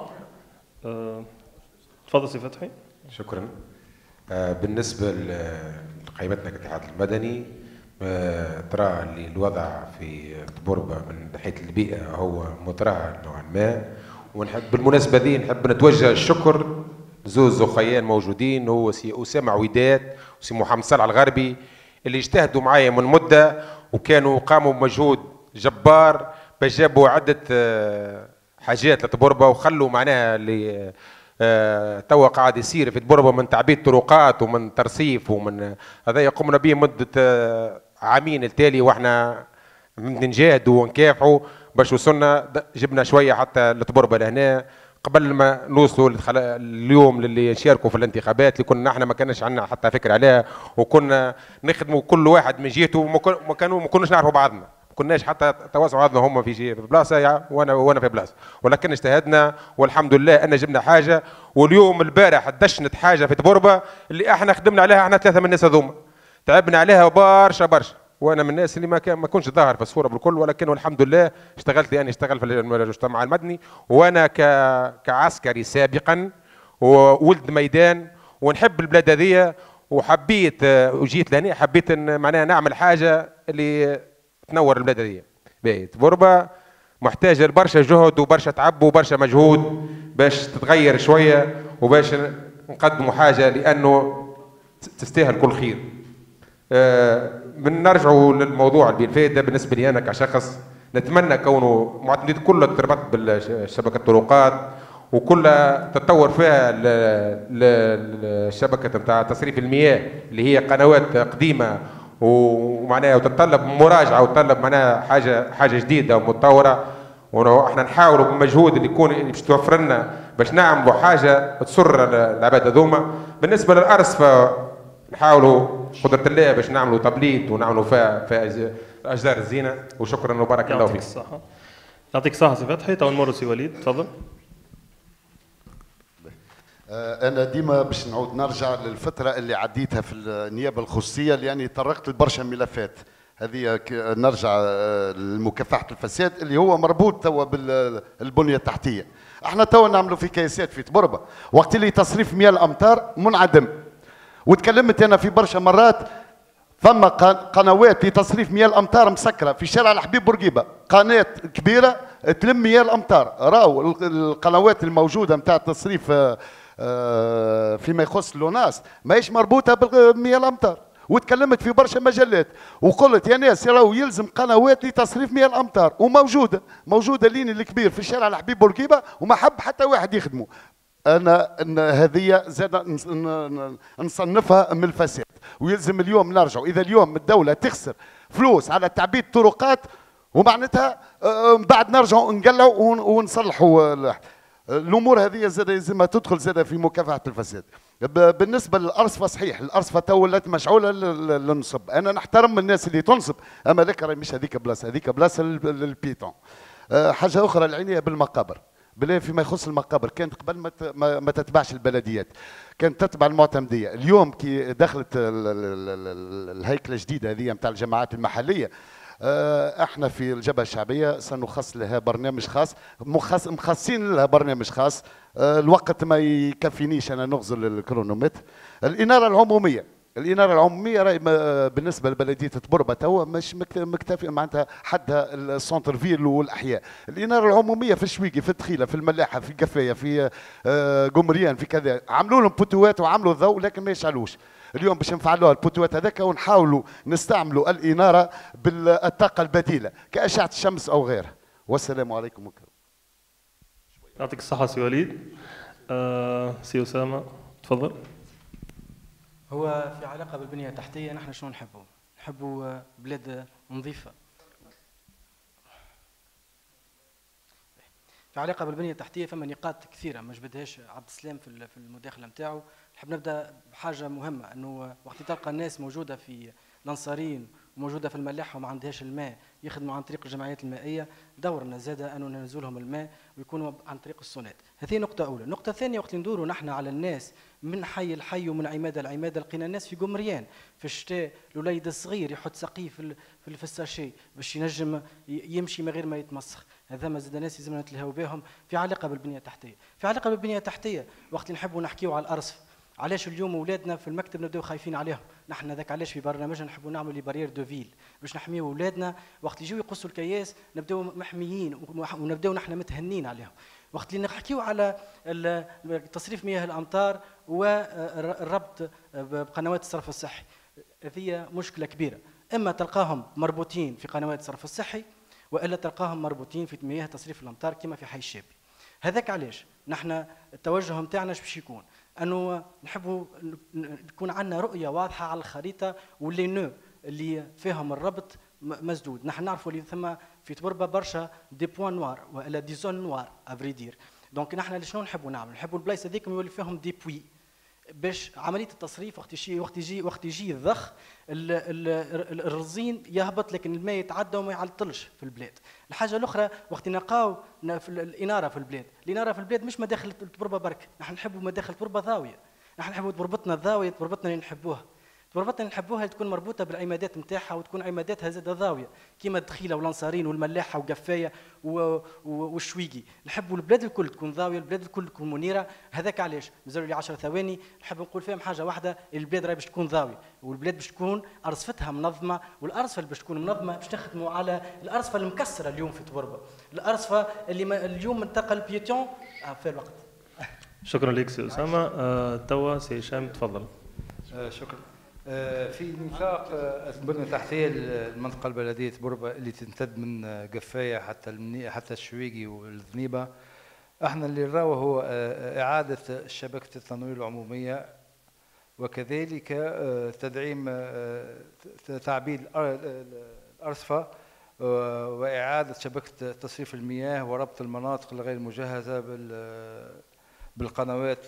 تفضل سي فتحي. شكرا. بالنسبة لقائمتنا كالاتحاد المدني ترى اللي الوضع في تبوربة من ناحية البيئة هو مترهل نوعا ما، ونحب بالمناسبة دي نحب نتوجه الشكر لزوز أخيان موجودين، هو سي أسامة عويدات وسي محمد صالح الغربي اللي اجتهدوا معايا من مدة وكانوا قاموا بمجهود جبار باش جابوا عدة حاجات لتبوربة وخلوا معناها اللي توا قاعد يصير في تبوربة من تعبيد طرقات ومن ترصيف ومن هذا قمنا به مدة عامين التالي، واحنا نجاهدوا ونكافحوا باش وصلنا جبنا شوية حتى لتبوربة لهنا قبل ما نوصلوا اليوم للي يشاركوا في الانتخابات اللي كنا احنا ما كانش عندنا حتى فكرة عليها، وكنا نخدموا كل واحد من جهته وما كناش نعرفوا بعضنا، كناش حتى تواصلوا بعضنا، هم في بلاصه وانا في بلاصه، ولكن اجتهدنا والحمد لله ان جبنا حاجه. واليوم البارح دشنت حاجه في تبوربة اللي احنا خدمنا عليها احنا 3 من الناس هذوما، تعبنا عليها برشا، وانا من الناس اللي ما كنتش ظاهر في الصوره بالكل، ولكن والحمد لله اشتغلت يعني اشتغل في المجتمع المدني، وانا كعسكري سابقا وولد ميدان ونحب البلاد هذه، وحبيت وجيت لهنا حبيت معناها نعمل حاجه اللي تنور البلاد هذه. تبوربة محتاجه لبرشا جهد وبرشا تعب وبرشا مجهود باش تتغير شويه وباش نقدموا حاجه لانه تستاهل كل خير. بنرجعوا للموضوع اللي بالفائده. بالنسبه لي انا كشخص نتمنى كونه معتمدين كلها تربط بالشبكه الطرقات وكلها تتطور فيها الشبكه نتاع تصريف المياه اللي هي قنوات قديمه ومعناها وتتطلب مراجعه وتتطلب معناها حاجه جديده ومتطوره. واحنا نحاولوا بالمجهود اللي يكون باش توفر لنا باش نعملوا حاجه تسر العباد هذوما. بالنسبه للارصفه نحاولوا قدره الله باش نعملوا تبليط ونعملوا فيها اشجار الزينه. وشكرا وبارك الله فيك. يعطيك الصحه سي فتحي. تو نمر سي وليد تفضل. أنا ديما باش نعود نرجع للفترة اللي عديتها في النيابة الخصوصية لأني طرقت لبرشا ملفات. هذه نرجع لمكافحة الفساد اللي هو مربوط توا بالبنية التحتية. احنا توا نعملوا في كياسات في تبربة وقت اللي تصريف مياه الأمطار منعدم. وتكلمت أنا في برشا مرات ثم قنوات لتصريف مياه الأمطار مسكرة في شارع الحبيب بورقيبة، قناة كبيرة تلم مياه الأمطار. راهو القنوات الموجودة نتاع التصريف فيما يخص لوناس ماهيش مربوطه بمياه الامطار. وتكلمت في برشا مجلات وقلت يا ناس راهو يلزم قنوات لتصريف مياه الامطار وموجوده لين الكبير في الشارع الحبيب بورقيبه وما حب حتى واحد يخدمه. انا هذه زاد نصنفها من الفساد. ويلزم اليوم نرجعوا اذا اليوم الدوله تخسر فلوس على تعبيد طرقات ومعناتها بعد نرجعوا نقلعوا ونصلحوا الامور هذه زاد لازمها تدخل زاد في مكافحه الفساد. بالنسبه للارصفه صحيح الارصفه تو ولات مشعوله للنصب. انا نحترم الناس اللي تنصب اما ذاك مش هذيك بلاصه، هذيك بلاصه للبيتون. حاجه اخرى العنايه بالمقابر. بالله فيما يخص المقابر كانت قبل ما تتبعش البلديات، كانت تتبع المعتمديه. اليوم كي دخلت الهيكله الجديده هذه نتاع الجماعات المحليه احنا في الجبهه الشعبيه سنخصص لها برنامج خاص، مخصصين لها برنامج خاص. الوقت ما يكفينيش انا نغزل الكرونومتر. الاناره العموميه راهي بالنسبه لبلديه تبربه توا مش مكتفي معناتها حدها السونتر فيل والاحياء. الاناره العموميه في الشويقي في الدخيله في الملاحه في قفايه في قمريان في كذا عملوا لهم بوتوات وعملوا الضوء لكن ما يشعلوش. اليوم باش نفعلوها البوتوات هذاك ونحاولوا نستعملوا الاناره بالطاقه البديله كاشعه الشمس او غيرها. والسلام عليكم. يعطيك الصحه سي وليد. سي اسامه تفضل. هو في علاقه بالبنيه التحتيه نحن شنو نحبوا بلاد نظيفه. في علاقه بالبنيه التحتيه فما نقاط كثيره ما جبدهاش عبد السلام في المداخله نتاعو. نحب نبدا بحاجه مهمه انه وقت تلقى الناس موجوده في الانصارين وموجوده في الملاحه وما عندهاش الماء يخدموا عن طريق الجمعيات المائيه، دورنا زاده انه ننزل لهم الماء ويكونوا عن طريق الصونات. هذه نقطه اولى. النقطه الثانيه وقت ندوروا نحن على الناس من حي الحي ومن عماده لعماده لقينا الناس في قمريان في الشتاء الوليد الصغير يحط سقيف في الفساشي باش ينجم يمشي من غير ما يتمسخ. هذا ما زاد ناس لازمنا نتلهاو بهم في علاقه بالبنيه التحتيه. في علاقه بالبنيه التحتيه وقت نحبوا نحكيوا على الارصف. علاش اليوم اولادنا في المكتب نبداو خايفين عليهم؟ نحن ذاك علاش في برنامجنا نحبوا نعملوا لي بارير دو فيل باش نحميو اولادنا وقت يجيو يقصوا الكياس نبداو محميين ونبداو نحن متهنين عليهم. وقت اللي نحكيو على تصريف مياه الامطار والربط بقنوات الصرف الصحي، هذه مشكله كبيره. اما تلقاهم مربوطين في قنوات الصرف الصحي والا تلقاهم مربوطين في مياه تصريف الامطار كما في حي الشابي. هذاك علاش نحن التوجه نتاعنا باش يكون انه نحبوا تكون عندنا رؤيه واضحه على الخريطه واللي نو اللي فيهم الربط مسدود. نحن نعرفوا اللي ثم في تبربه برشا دي بوان نوار والا دي زون نوار افريدير. دونك نحن شنو نحبوا نعمل؟ نحبوا البلايص هذيك يولي فيهم دي بوي باش عمليه التصريف وقت يجي الضخ الرزين يهبط لكن الماء يتعدى وما يعطلش في البلاد. الحاجه الاخرى وقت نلقاو في الاناره في البلاد، الاناره في البلاد مش مداخل التبربه برك، نحن نحبوا مداخل التبربه ضاويه. نحن نحبوا تبربتنا الضاويه تبربتنا اللي نحبوها. تبربتنا اللي نحبوها تكون مربوطه بالعمادات نتاعها وتكون عماداتها زاده ضاويه كيما الدخيله والانصارين والملاحه وقفايه والشويقي. نحبوا البلاد الكل تكون ضاويه، البلاد الكل تكون منيره. هذاك علاش مازالوا لي 10 ثواني نحب نقول فيهم حاجه واحده، البلاد راهي باش تكون ضاويه والبلاد باش تكون ارصفتها منظمه، والارصفه اللي باش تكون منظمه باش نخدموا على الارصفه المكسره اليوم في تبربه، الارصفه اللي اليوم منتقى البيتون في الوقت. شكرا لك سي اسامه. توا سي هشام تفضل. شكرا. في نفاق البنية التحتية المنطقة البلدية بربة اللي تمتد من قفاية حتى الشويقي والذنيبة. احنا اللي نراوه هو إعادة شبكة التنوير العمومية، وكذلك تدعيم تعبيد الأرصفة، وإعادة شبكة تصريف المياه وربط المناطق الغير مجهزة بالقنوات.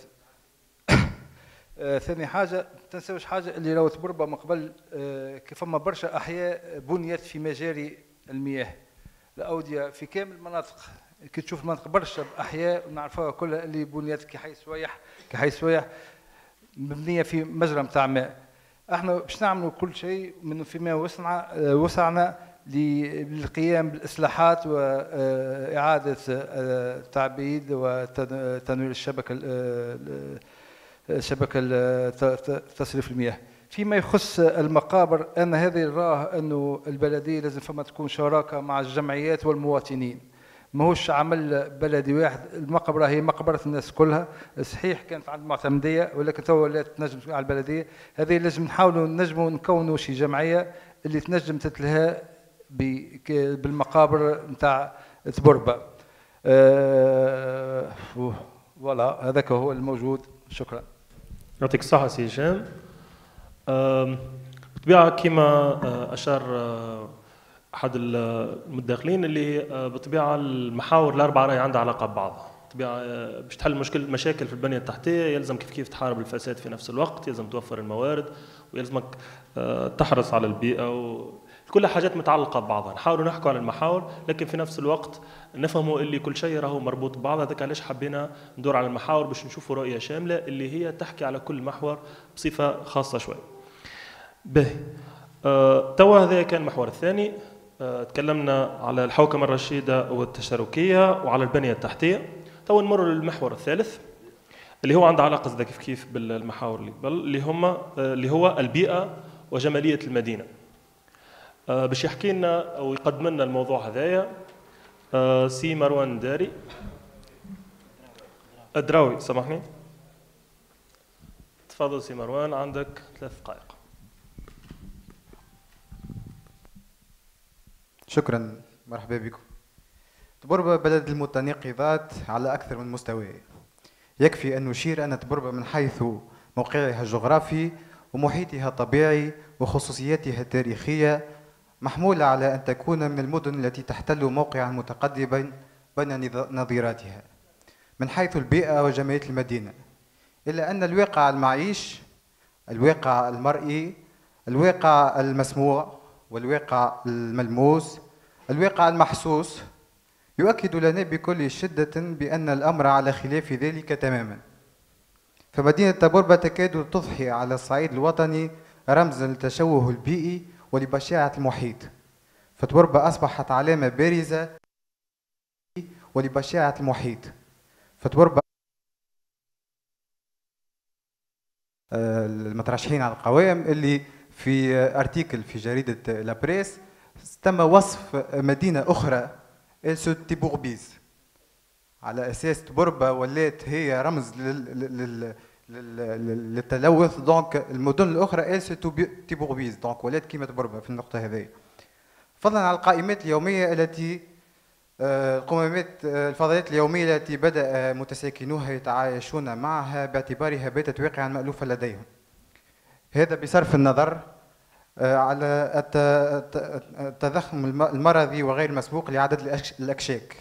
ثاني حاجة تنسوش حاجة اللي راهو بربة من قبل كيف ما برشا أحياء بنيت في مجاري المياه الأودية في كامل المناطق. كي تشوف المناطق برشا أحياء نعرفوها كلها اللي بنيت كحي سويح مبنية في مجرى متاع ماء. احنا باش نعملوا كل شيء من فيما وسعنا للقيام بالإصلاحات وإعادة تعبيد وتنوير شبكة تصريف المياه. فيما يخص المقابر، أن هذه نراه أنه البلدية لازم فما تكون شراكة مع الجمعيات والمواطنين، ماهوش عمل بلدي واحد. المقبرة هي مقبرة الناس كلها، صحيح كانت عند معتمدية ولكن تو ولات تنجم على البلدية. هذه لازم نحاولوا نجموا نكونوا شي جمعية اللي تنجم تتلها بالمقابر نتاع تبربة. فوالا هذاك هو الموجود. شكرا. يعطيك الصحة سي هشام. بالطبيعة كما أشار أحد المداخلين اللي بالطبيعة المحاور الأربعة راهي عندها علاقة ببعضها. بالطبيعة باش تحل مشاكل في البنية التحتية يلزم كيف تحارب الفساد في نفس الوقت، يلزم توفر الموارد ويلزمك تحرص على البيئة كل حاجات متعلقة ببعضها. نحاولوا نحكوا على المحاور لكن في نفس الوقت نفهموا اللي كل شيء راهو مربوط ببعض. هذاك علاش حبينا ندور على المحاور باش نشوفوا رؤية شاملة اللي هي تحكي على كل محور بصفة خاصة شوي. باهي توا هذا كان المحور الثاني. تكلمنا على الحوكمة الرشيدة والتشاركية وعلى البنية التحتية. توا نمر للمحور الثالث اللي هو عنده علاقة كيف بالمحاور اللي قبل اللي هو البيئة وجمالية المدينة. باش يحكي لنا او يقدم لنا الموضوع هذايا سي مروان داري الدراوي. سامحني، تفضل سي مروان، عندك 3 دقائق. شكرا، مرحبا بكم. تبربة بلد المتناقضات على أكثر من مستوى. يكفي أن نشير أن تبربة من حيث موقعها الجغرافي ومحيطها الطبيعي وخصوصياتها التاريخية محمولة على أن تكون من المدن التي تحتل موقعا متقدما بين نظيراتها من حيث البيئة وجمالية المدينة، إلا أن الواقع المعيش، الواقع المرئي، الواقع المسموع والواقع الملموس، الواقع المحسوس يؤكد لنا بكل شدة بأن الأمر على خلاف ذلك تماما. فمدينة تبربة تكاد تضحي على الصعيد الوطني رمزا للتشوه البيئي ولبشاعة المحيط. فتبربة أصبحت علامة بارزة ولبشاعة المحيط. فتبربة المترشحين على القوائم اللي في ارتيكل في جريدة لابريس تم وصف مدينة أخرى تيبوربيز على أساس تبربة ولات هي رمز للتلوث. دونك المدن الأخرى تيبوربيز دونك ولات كيما تبربة في النقطة هذه. فضلا عن القائمات اليومية التي الفضائيات اليومية التي بدأ متساكنوها يتعايشون معها باعتبارها باتت واقعا مألوفا لديهم. هذا بصرف النظر على التضخم المرضي وغير مسبوق لعدد الأكشاك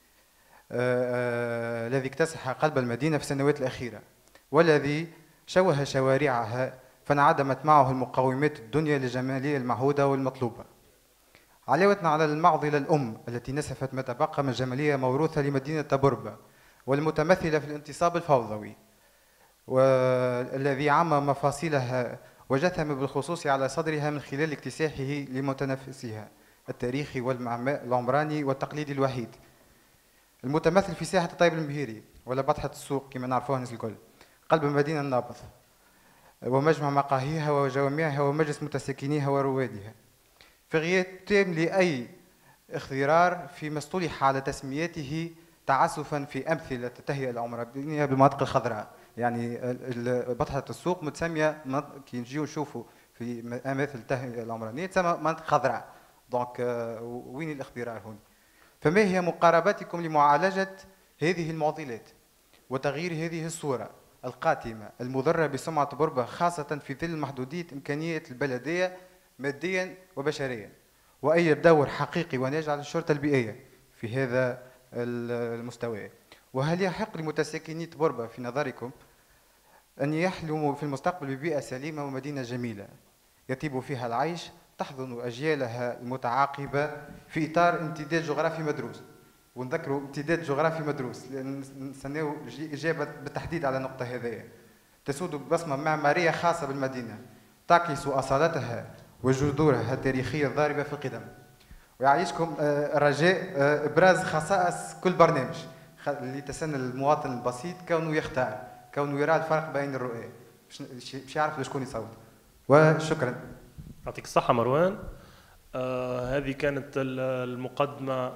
الذي اكتسح قلب المدينة في السنوات الأخيرة والذي شوه شوارعها فانعدمت معه المقومات الدنيا للجمالية المعهودة والمطلوبة. علاوة على المعضلة الأم التي نسفت ما تبقى من جمالية موروثة لمدينة تبربة والمتمثلة في الانتصاب الفوضوي والذي عم مفاصلها وجثم بالخصوص على صدرها من خلال اكتساحه لمتنفسها التاريخي والعمراني والتقليدي الوحيد المتمثل في ساحة الطيب المهيري ولا بطحة السوق كما نعرفوها الناس الكل، قلب المدينة النابض ومجمع مقاهيها وجوامعها ومجلس متساكنيها وروادها، في غياب تام لأي اخضرار فيما اصطلح على تسميته تعسفا في أمثلة التهيئة العمرانية بالمناطق الخضراء. يعني بطحة السوق متسمية كي نجيو نشوفوا في اماثل العمرانيه تسمى مناطق خضراء. دونك وين الاخضرار هنا؟ فما هي مقارباتكم لمعالجه هذه المعضلات وتغيير هذه الصوره القاتمه المضره بسمعه بربه، خاصه في ظل محدوديه امكانيات البلديه ماديا وبشريا؟ واي دور حقيقي وناجع للشرطه البيئيه في هذا المستوى؟ وهل يحق لمتساكني بربه في نظركم أن يحلموا في المستقبل ببيئة سليمة ومدينة جميلة يطيب فيها العيش تحضن أجيالها المتعاقبة في إطار امتداد جغرافي مدروس؟ ونذكروا امتداد جغرافي مدروس لأن نستناو إجابة بالتحديد على النقطة هذه. تسود بصمة معمارية خاصة بالمدينة تعكس أصالتها وجذورها التاريخية الضاربة في القدم. ويعيشكم رجاء إبراز خصائص كل برنامج لتسنى المواطن البسيط كونه يختار، كونه يرى الفرق بين الرؤية، باش يعرف لشكون يصوت. وشكرا. يعطيك الصحة مروان. هذه كانت المقدمة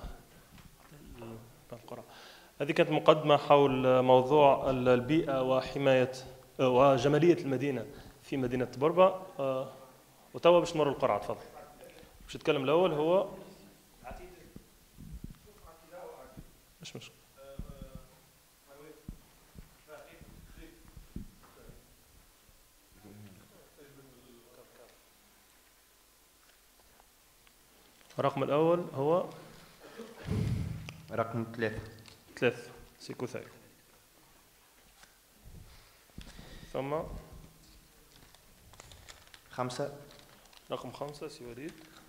هذه كانت مقدمة حول موضوع البيئة وحماية وجمالية المدينة في مدينة بربة. وتوا باش نمر القرعة. تفضل. باش يتكلم الأول هو مش مشكلة. الرقم الأول هو رقم 3 سيكو ثاير. ثم 5 رقم 5 سي وليد.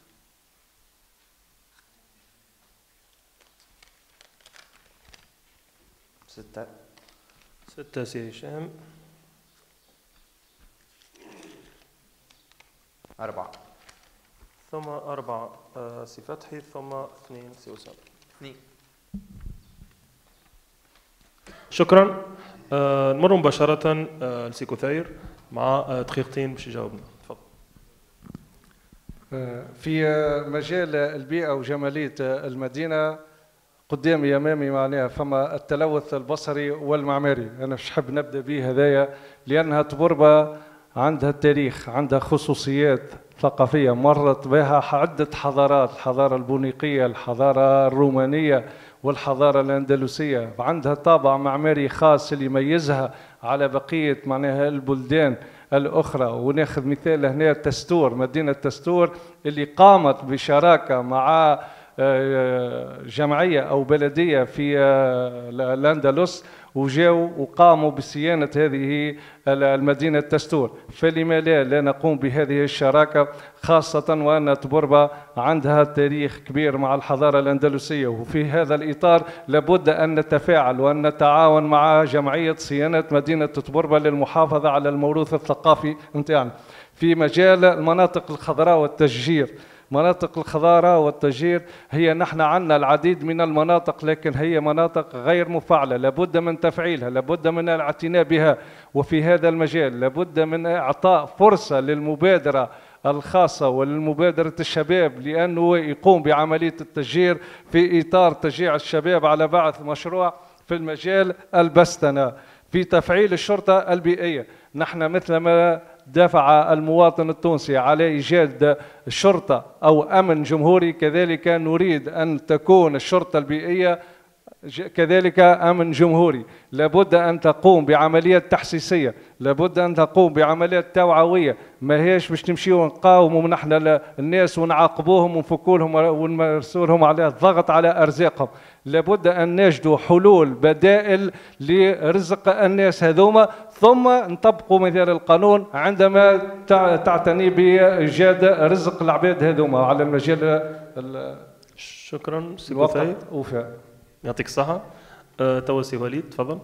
6 سي هشام. 4 ثم 4 سي فتحي. ثم 2 سي أسامة. 2. شكرا. نمر مباشرة لسيكو ثاير مع دقيقتين باش يجاوبنا. تفضل. في مجال البيئة وجمالية المدينة قدامي أمامي معناها فما التلوث البصري والمعماري. أنا مش حاب نبدأ به هذايا لأنها تبربة عندها التاريخ، عندها خصوصيات ثقافية مرت بها عدة حضارات، الحضارة البونيقية، الحضارة الرومانية والحضارة الأندلسية، عندها طابع معماري خاص اللي يميزها على بقية معناها البلدان الأخرى. وناخذ مثال هنا تستور، مدينة تستور اللي قامت بشراكة مع جمعية أو بلدية في الأندلس وجاوا وقاموا بصيانة هذه المدينة تستور. فلما لا نقوم بهذه الشراكة، خاصة وأن تبربة عندها تاريخ كبير مع الحضارة الأندلسية. وفي هذا الإطار لابد أن نتفاعل وأن نتعاون مع جمعية صيانة مدينة تبربة للمحافظة على الموروث الثقافي نتاعنا في مجال المناطق الخضراء والتشجير. مناطق الخضراء والتشجير هي نحن عندنا العديد من المناطق، لكن هي مناطق غير مفعلة، لابد من تفعيلها، لابد من الاعتناء بها. وفي هذا المجال لابد من إعطاء فرصة للمبادرة الخاصة وللمبادرة الشباب لأنه يقوم بعملية التشجير في إطار تشجيع الشباب على بعث مشروع في المجال البستنة في تفعيل الشرطة البيئية. نحن مثلما دافع المواطن التونسي على إيجاد شرطة أو أمن جمهوري، كذلك نريد أن تكون الشرطة البيئية كذلك أمن جمهوري. لابد أن تقوم بعمليات تحسيسية، لابد أن تقوم بعمليات توعوية، ما هيش باش نمشيو نقاوموا نحن الناس ونعاقبوهم ونفكوا لهم ونمارسوا لهم على الضغط على أرزاقهم. لابد أن نجدوا حلول بدائل لرزق الناس هذوما، ثم نطبقوا مثال القانون عندما تعتني بإيجاد رزق العباد هذوما على المجال. شكرا سي ثاير. وفاء. يعطيك الصحة. توا سي وليد تفضل.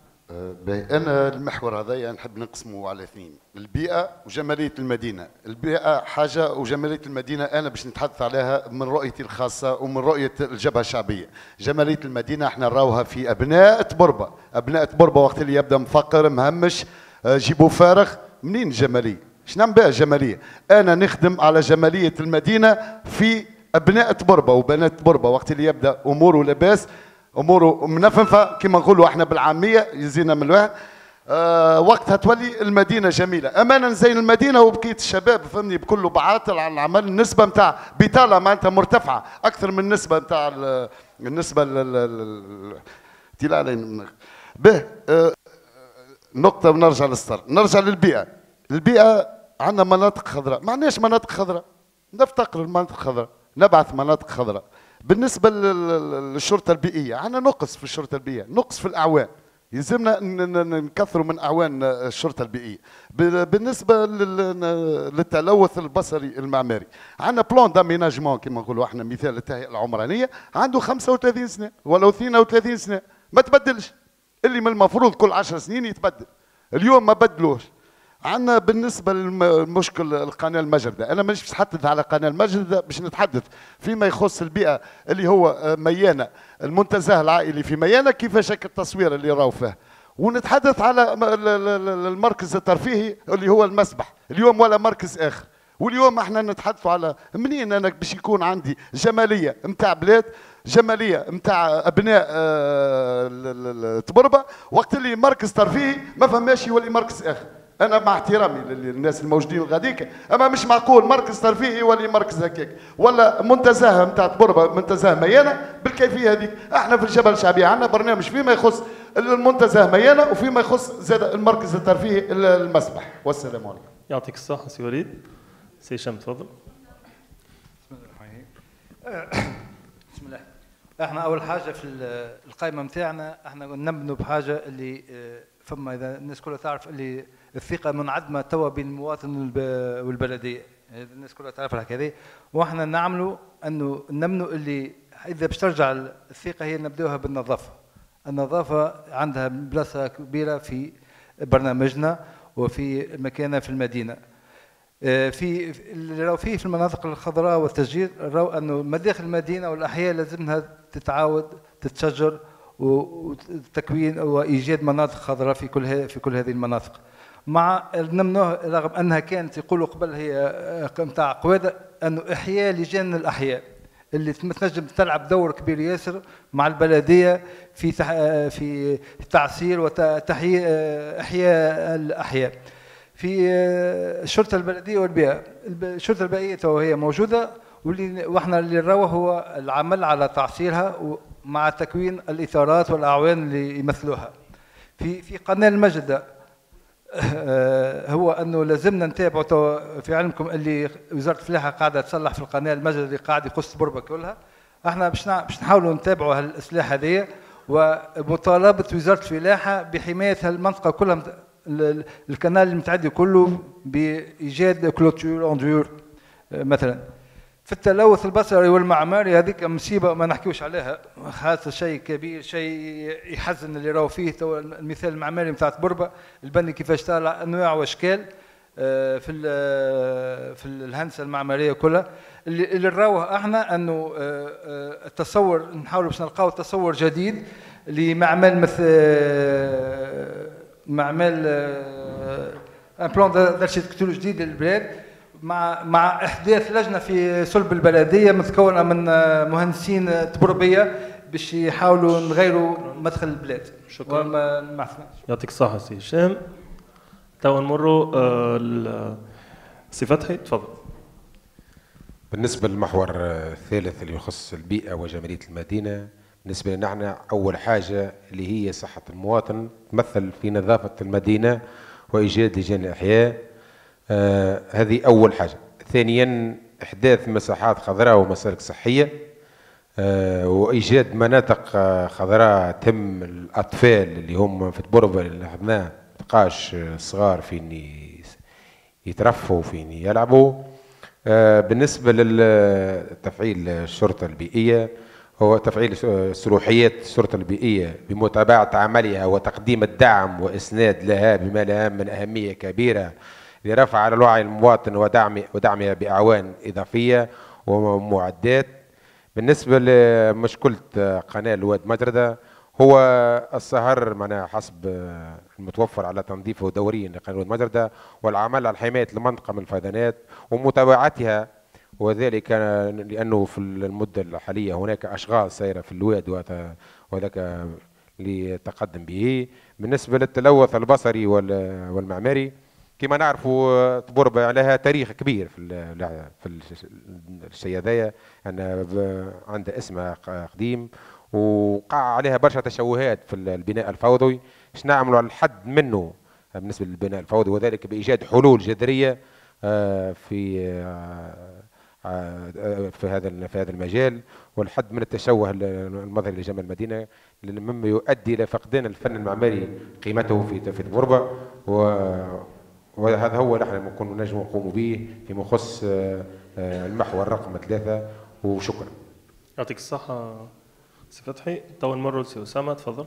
أنا المحور هذا نحب نقسمه على اثنين، البيئة وجمالية المدينة. البيئة حاجة وجمالية المدينة أنا باش نتحدث عليها من رؤيتي الخاصة ومن رؤية الجبهة الشعبية. جمالية المدينة احنا نراوها في أبناء تبربة. أبناء تبربة وقت اللي يبدأ مفقر مهمش جيبوا فارغ، منين الجمالية؟ اش نعمل بها الجمالية؟ أنا نخدم على جمالية المدينة في أبناء تبربة وبنات تبربة وقت اللي يبدأ أموره لاباس، اموره منفنفه كما نقولوا احنا بالعاميه يزينا من الواحد. وقتها تولي المدينه جميله. امانا نزين المدينه وبقيت الشباب فهمني بكل بعاطل على العمل. النسبه نتاع بطاله معناتها مرتفعه اكثر من النسبه نتاع النسبه به. نقطه ونرجع للستار، نرجع للبيئه. البيئه عندنا مناطق خضراء، ما عندناش مناطق خضراء، نفتقر المناطق الخضراء، نبعث مناطق خضراء. بالنسبه للشرطه البيئيه عندنا نقص في الشرطه البيئيه، نقص في الاعوان، يلزمنا نكثروا من اعوان الشرطه البيئيه. بالنسبه للتلوث البصري المعماري عندنا بلان داميناجمون كما نقولوا احنا، مثال التهيئه العمرانيه عنده 35 سنه ولو 32 سنه ما تبدلش، اللي من المفروض كل 10 سنين يتبدل، اليوم ما بدلوش. عندنا بالنسبة للمشكل القناة المجردة، أنا مانيش نتحدث على قناة المجردة، باش نتحدث فيما يخص البيئة اللي هو ميانة، المنتزه العائلي في ميانة كيفاش هكا التصوير اللي راهو فيه، ونتحدث على المركز الترفيهي اللي هو المسبح اليوم ولا مركز آخر. واليوم احنا نتحدثوا على منين أنا باش يكون عندي جمالية نتاع بلاد، جمالية نتاع أبناء تبربة، وقت اللي مركز ترفيهي ما فماش يولي مركز آخر. أنا مع احترامي للناس الموجودين غاديك، أما مش معقول مركز ترفيهي ولا مركز هكاك، ولا منتزه نتاع تبربة منتزه ميانة بالكيفية هذيك. احنا في الجبل الشعبي عندنا برنامج فيما يخص المنتزه ميانة وفيما يخص زاد المركز الترفيهي المسبح. والسلام عليكم. يعطيك الصحة سي وليد. سي هشام تفضل. بسم الله الرحمن الرحيم. بسم الله. احنا أول حاجة في القائمة نتاعنا احنا نبنوا بحاجة اللي فما إذا الناس كلها تعرف اللي الثقة منعدمة توا بين المواطن والبلدية، الناس كلها تعرف هكذا، واحنا نعملوا انه نمنوا اللي اذا باش ترجع الثقة هي نبداوها بالنظافة. النظافة عندها بلاصة كبيرة في برنامجنا وفي مكانها في المدينة. في اللي راهو فيه في المناطق الخضراء والتشجير راهو انه مداخل المدينة والاحياء لازمها تتعاود تتشجر وتكوين وايجاد مناطق خضراء في كل هذه المناطق. مع نمنوه رغم انها كانت يقولوا قبل هي نتاع قواده انه احياء لجان الاحياء اللي تنجم تلعب دور كبير ياسر مع البلديه في تعسير وتحيي احياء الاحياء. في الشرطه البلديه والبيئه، الشرطه البيئيه تو هي موجوده واحنا اللي نراوه هو العمل على تعسيرها مع تكوين الاطارات والاعوان اللي يمثلوها. في قناه المجده هو انه لازمنا نتابعوا في علمكم اللي وزاره الفلاحه قاعده تصلح في القناه المجد اللي قاعد يخص بربه كلها. احنا باش نحاولوا نتابعوا هالاصلاح هذه ومطالبه وزاره الفلاحه بحمايه هالمنطقه كلها، القناه المتعدي كله بايجاد كلوتور اندور مثلا. في التلوث البصري والمعماري هذيك مصيبه ما نحكيوش عليها، خاصه شيء كبير، شيء يحزن اللي راهو فيه. تو المثال المعماري نتاع بربه البني كيفاش طالع انواع واشكال في الهندسه المعماريه كلها. اللي نراوه احنا انه التصور نحاولوا باش نلقاو تصور جديد لمعمل مثل معمل ان بلان داركتيكتور جديد للبلاد، مع احداث لجنه في صلب البلديه متكونه من مهندسين تبربيه باش يحاولوا نغيروا مدخل البلاد. شكرا. يعطيك الصحه سي هشام. توا نمروا سي فتحي تفضل. بالنسبه للمحور الثالث اللي يخص البيئه وجماليه المدينه، بالنسبه لنا احنا اول حاجه اللي هي صحه المواطن تمثل في نظافه المدينه وايجاد لجان الاحياء. هذه أول حاجة. ثانيا إحداث مساحات خضراء ومسالك صحية، وإيجاد مناطق خضراء تم الأطفال اللي هم في تبربة اللي لاحظناه تلقاش صغار فين يترفوا فين يلعبوا. بالنسبة للتفعيل الشرطة البيئية هو تفعيل سلوحيات الشرطة البيئية بمتابعة عملها وتقديم الدعم وإسناد لها بما لها من أهمية كبيرة لرفع على وعي المواطن ودعمها بأعوان إضافية ومعدات. بالنسبة لمشكلة قناة الواد مجردة هو السهر معناها حسب المتوفر على تنظيفه دوريا لقناة الواد مجردة والعمل على حماية المنطقة من الفيضانات ومتابعتها، وذلك لأنه في المدة الحالية هناك أشغال سيرة في الواد وذاك اللي تقدم به. بالنسبة للتلوث البصري والمعماري كما نعرفوا تبوربة لها تاريخ كبير في الشيء هذايا، أن عندها اسمها قديم وقع عليها برشا تشوهات في البناء الفوضوي. اش نعملوا على الحد منه بالنسبة للبناء الفوضوي، وذلك بإيجاد حلول جذرية في هذا المجال، والحد من التشوه المظهري لجمال المدينة مما يؤدي إلى فقدان الفن المعماري قيمته في تبوربة. وهذا هو اللي احنا نجم نقوم به فيما يخص المحور رقم 3. وشكرا. يعطيك الصحة سي فتحي. تو نمروا لسي أسامة، تفضل.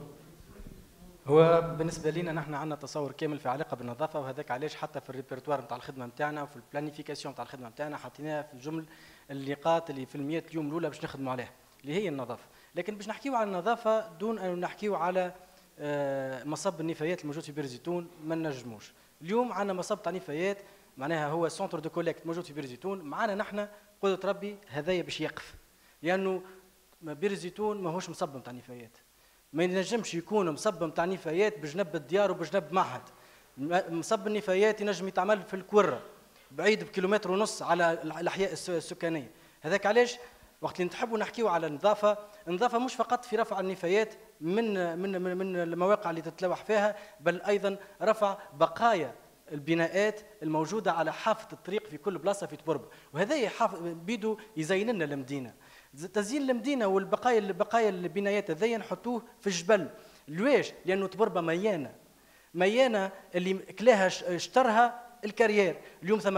هو بالنسبه لنا نحن عندنا تصور كامل في علاقه بالنظافه، وهذاك علاش حتى في الريبرتوار نتاع الخدمه نتاعنا وفي البلانيفيكاسيون نتاع الخدمه نتاعنا حطيناها في جمل النقاط اللي في 100 يوم الاولى باش نخدموا عليها اللي هي النظافه. لكن باش نحكيو على النظافه دون ان نحكيو على مصب النفايات الموجود في بير زيتون ما نجموش. اليوم عندنا مصب تاع نفايات معناها هو سونتر دو كوليكت موجود في بير زيتون، معنا نحن قدرة ربي هذايا باش يقف، لانه بير زيتون ماهوش مصب نتاع نفايات، ما ينجمش يكون مصب نتاع نفايات بجنب الديار وبجنب معهد. مصب النفايات ينجم يتعمل في الكورة بعيد بكيلومتر ونص على الاحياء السكانيه. هذاك علاش وقت اللي نحبوا نحكيو على النظافه مش فقط في رفع النفايات من المواقع اللي تتلوح فيها، بل ايضا رفع بقايا البناءات الموجوده على حافه الطريق في كل بلاصه في تبوربه، وهذا بيدو يزين لنا المدينه. تزيين المدينه والبقايا البنايات هذيا نحطوه في الجبل. لواش؟ لانه تبوربه ميانه اللي كلاها اشترها الكارير. اليوم ثم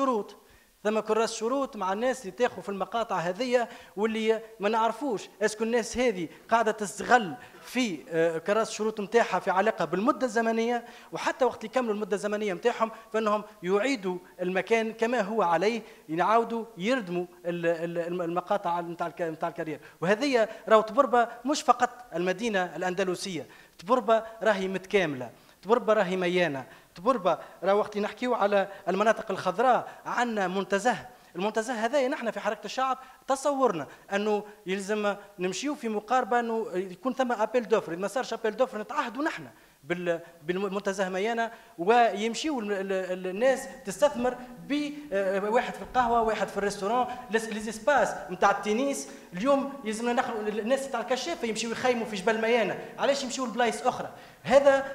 كراس شروط مع الناس اللي تاخذ في المقاطع هذيا، واللي ما نعرفوش اسكو الناس هذه قاعده تستغل في كراس شروط نتاعها في علاقه بالمده الزمنيه، وحتى وقت يكملوا المده الزمنيه نتاعهم فانهم يعيدوا المكان كما هو عليه، يعاودوا يردموا المقاطع نتاع الكارير. وهذه راهو تبوربه مش فقط المدينه الاندلسيه، تبوربه راهي متكامله، تبوربه راهي ميانه، تبوربه راه وقت نحكيو على المناطق الخضراء عندنا المنتزه هذايا. نحن في حركه الشعب تصورنا انه يلزم نمشيو في مقاربه انه يكون ثم ابيل دوفر، ما صارش ابيل دوفر نتعهدوا نحن بالمنتزه ميانه، ويمشيو الناس تستثمر بواحد في القهوه، واحد في الريستوران، ليزيسباس نتاع التنس. اليوم يلزمنا نخلوا الناس تاع الكشافه يمشيو يخيموا في جبل ميانه، علاش يمشيو لبلايص اخرى؟ هذا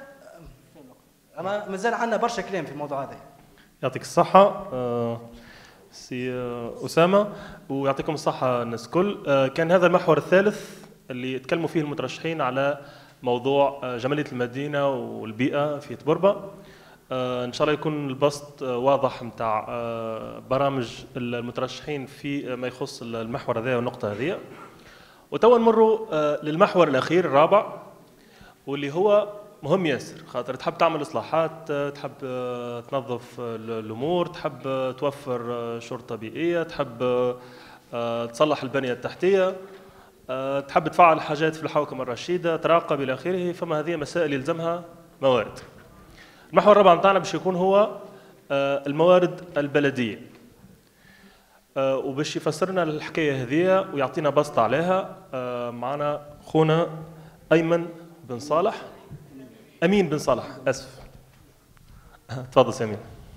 اما مازال عندنا برشا كلام في الموضوع هذا. يعطيك الصحة سي أسامة، ويعطيكم الصحة الناس الكل. كان هذا المحور الثالث اللي تكلموا فيه المترشحين على موضوع جمالية المدينة والبيئة في تبوربة. إن شاء الله يكون البسط واضح متاع برامج المترشحين في ما يخص المحور هذا والنقطة هذه. وتوا نمروا للمحور الأخير الرابع، واللي هو مهم ياسر، خاطر تحب تعمل اصلاحات، تحب تنظف الامور، تحب توفر شرطه بيئيه، تحب تصلح البنيه التحتيه، تحب تفعل حاجات في الحوكمه الرشيده، تراقب الى اخره. فما هذه مسائل يلزمها موارد. المحور الرابع نتاعنا باش يكون هو الموارد البلديه، وباش يفسرنا الحكايه هذه ويعطينا بسط عليها معنا خونا ايمن بن صالح، أمين بن صالح، أسف. تفضل سي أمين.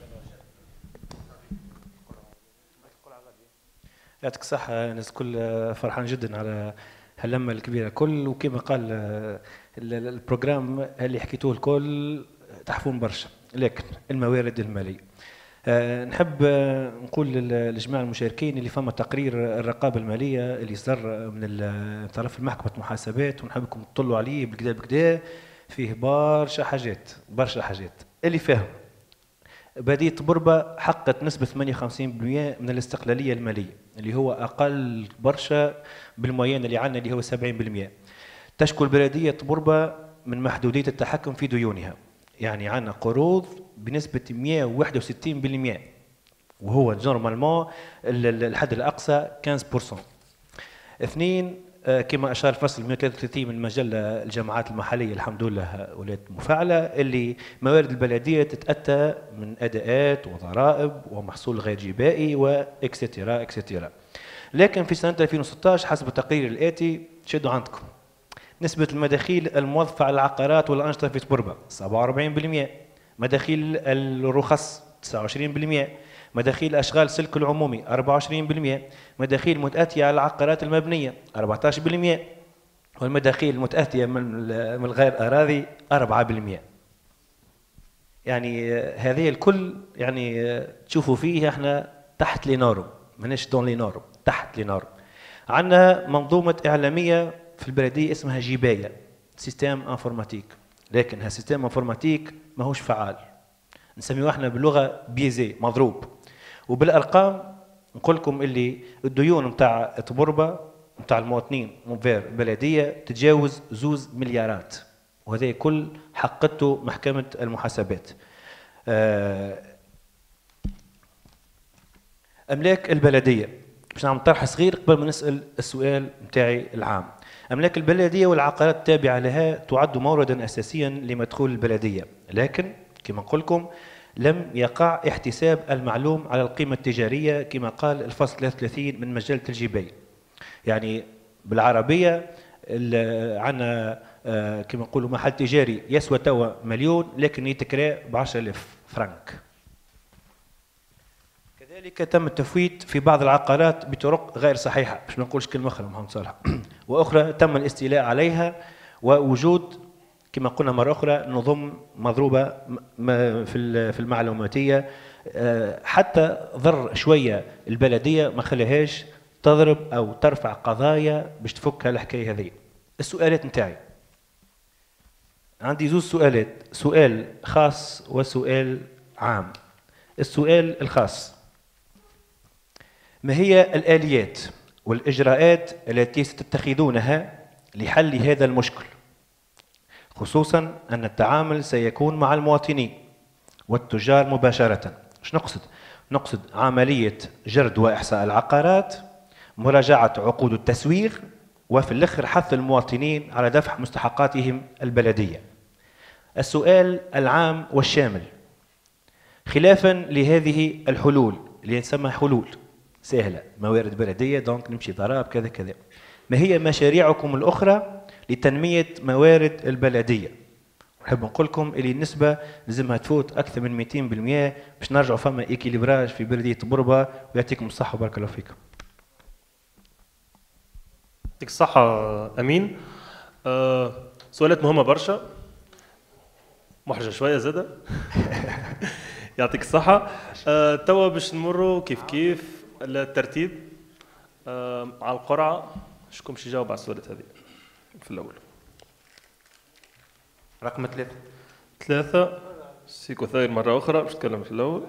يعطيك الصحة. الناس الكل فرحان جدا على هاللمة الكبيرة الكل، وكما قال البروجرام اللي حكيتوه الكل تحفون برشا، لكن الموارد المالية نحب نقول للجماعة المشاركين اللي فما تقرير الرقابة المالية اللي صدر من طرف محكمة المحاسبات، ونحبكم تطلوا عليه بكدا فيه برشا حاجات اللي فيهم بلدية تبوربة حققت نسبة 58% من الاستقلالية المالية، اللي هو أقل برشا بالمعين اللي عندنا اللي هو 70%. تشكو البلدية تبوربة من محدودية التحكم في ديونها، يعني عندنا قروض بنسبة 161%، وهو نورمالمون الحد الأقصى 15%. اثنين، كما اشار الفصل 133 من مجله الجامعات المحليه الحمد لله ولات مفعله، اللي موارد البلديه تتاتى من اداءات وضرائب ومحصول غير جبائي واكسترا اكسترا. لكن في سنه 2016 حسب التقرير الاتي شدوا عندكم نسبة المداخيل الموظفة على العقارات والأنشطة في تبربة 47%. مداخيل الرخص 29%. مداخيل أشغال سلك العمومي 24%. مداخيل متأتية على العقارات المبنية 14%. والمداخيل المتأتية من غير أراضي 4%. يعني هذه الكل يعني تشوفوا فيه احنا تحت لي نورم، ماناش دون لي نورم، تحت لي نورم. عندنا منظومة إعلامية في البلدية اسمها جباية، سيستم انفورماتيك، لكن هالسيستم انفورماتيك ماهوش فعال، نسميه احنا باللغة بيزي، مضروب. وبالأرقام نقول لكم اللي الديون نتاع تبربة نتاع المواطنين مبير البلدية تتجاوز 2 مليارات، وهذا كل حقته محكمة المحاسبات. أملاك البلدية، باش نعمل طرح صغير قبل ما نسأل السؤال نتاعي العام. أملاك البلدية والعقارات التابعة لها تعد موردا أساسيا لمدخول البلدية، لكن كما نقول لكم لم يقع احتساب المعلوم على القيمة التجارية كما قال الفصل 33 من مجلة الجباية. يعني بالعربية عندنا كما نقولوا محل تجاري يسوى توا 1,000,000 لكن يتكرى ب10,000 فرنك. كذلك تم التفويت في بعض العقارات بطرق غير صحيحة، باش ما نقولش كلمة أخرى محمد صالح، وأخرى تم الاستيلاء عليها ووجود كما قلنا مرة أخرى نظم مضروبة في المعلوماتية، حتى ضر شوية البلدية ما خلاهاش تضرب أو ترفع قضايا باش تفك الحكاية هذه. السؤالات نتاعي عندي 2 سؤالات، سؤال خاص وسؤال عام. السؤال الخاص: ما هي الآليات والإجراءات التي ستتخذونها لحل هذا المشكل، خصوصا أن التعامل سيكون مع المواطنين والتجار مباشرة؟ ايش نقصد؟ نقصد عملية جرد وإحصاء العقارات، مراجعة عقود التسويق، وفي الآخر حث المواطنين على دفع مستحقاتهم البلدية. السؤال العام والشامل: خلافا لهذه الحلول اللي تسمى حلول سهلة، موارد بلدية دونك نمشي ضرائب كذا كذا، ما هي مشاريعكم الأخرى لتنمية موارد البلدية؟ نحب نقول لكم اللي النسبة لازمها تفوت أكثر من 200% باش نرجعوا فما إكيليبراج في بلدية بوربا، ويعطيكم الصحة وبارك الله فيكم. يعطيك الصحة أمين. سؤالات مهمة برشا، محرجة شوية زادة. يعطيك الصحة. توا باش نمروا كيف كيف الترتيب على القرعة. شكون باش يجاوب على السؤالات هذه في الأول؟ رقم 3 سيكو ثاير مرة أخرى باش تكلم في الأول.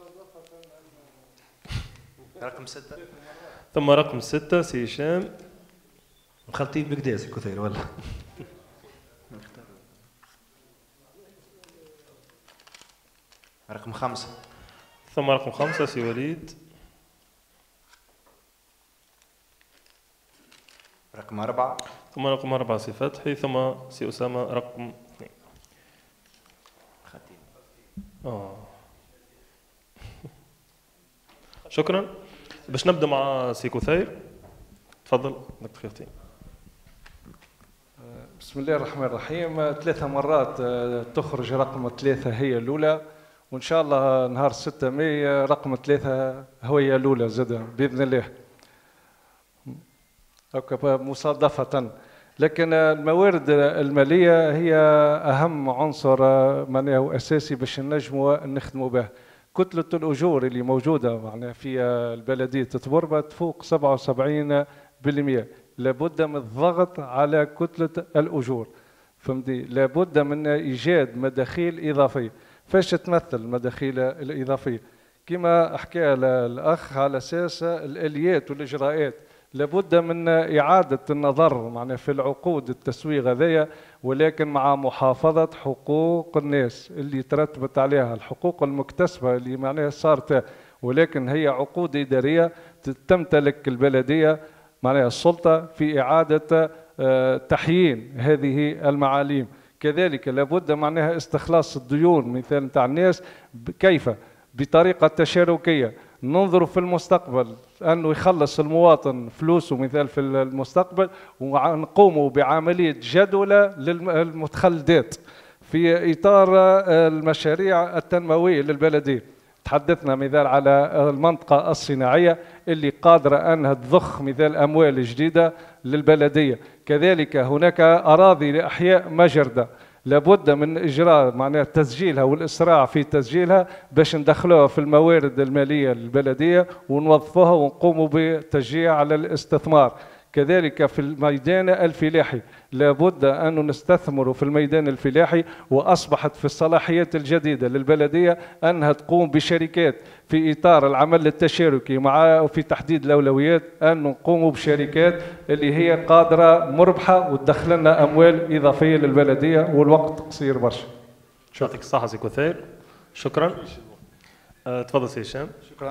رقم 6 ثم رقم 6 سي هشام. مخلطين بكدا سيكو ثاير والله. رقم 5 ثم رقم 5 سي وليد. رقم 4 ثم رقم 4 سي فتحي. ثم سي أسامة رقم 2. شكرا. باش نبدا مع سيكو ثاير. تفضل دكتور خيرتين. بسم الله الرحمن الرحيم. 3 مرات تخرج رقم 3 هي الأولى، وإن شاء الله نهار 6 ماي رقم 3 هي الأولى زادة بإذن الله. مصادفة، لكن الموارد المالية هي أهم عنصر معناه وأساسي باش نجموا نخدموا به. كتلة الأجور اللي موجودة معناه في البلدية تبربة تفوق 77%. لابد من الضغط على كتلة الأجور، فهمتي؟ لابد من إيجاد مداخيل إضافية. فاش تمثل المداخيل الإضافية؟ كما حكى الأخ على أساس الآليات والإجراءات. لابد من إعادة النظر معناه في العقود التسويق هذيا، ولكن مع محافظة حقوق الناس اللي ترتبت عليها الحقوق المكتسبة اللي معناها صارت، ولكن هي عقود إدارية تمتلك البلدية معناها السلطة في إعادة تحيين هذه المعاليم. كذلك لابد معناها استخلاص الديون مثال نتاع الناس. كيف؟ بطريقة تشاركية ننظر في المستقبل أنه يخلص المواطن فلوسه مثال في المستقبل، ونقوم بعملية جدولة للمتخلدات في إطار المشاريع التنموية للبلدية. تحدثنا مثال على المنطقة الصناعية اللي قادرة أنها تضخ مثال أموال جديدة للبلدية. كذلك هناك أراضي لأحياء مجردة لابد من إجراء معناها تسجيلها والإسراع في تسجيلها باش ندخلوها في الموارد المالية للبلدية ونوظفوها ونقوموا بتشجيع على الاستثمار. كذلك في الميدان الفلاحي لابد أن نستثمر في الميدان الفلاحي، وأصبحت في الصلاحيات الجديدة للبلدية أنها تقوم بشركات في إطار العمل التشاركي مع في تحديد الأولويات، أن نقوم بشركات اللي هي قادرة مربحة وتدخل لنا أموال إضافية للبلدية، والوقت قصير برشا. يعطيك الصحة سي كثير، شكرا. تفضل سي هشام. شكرا.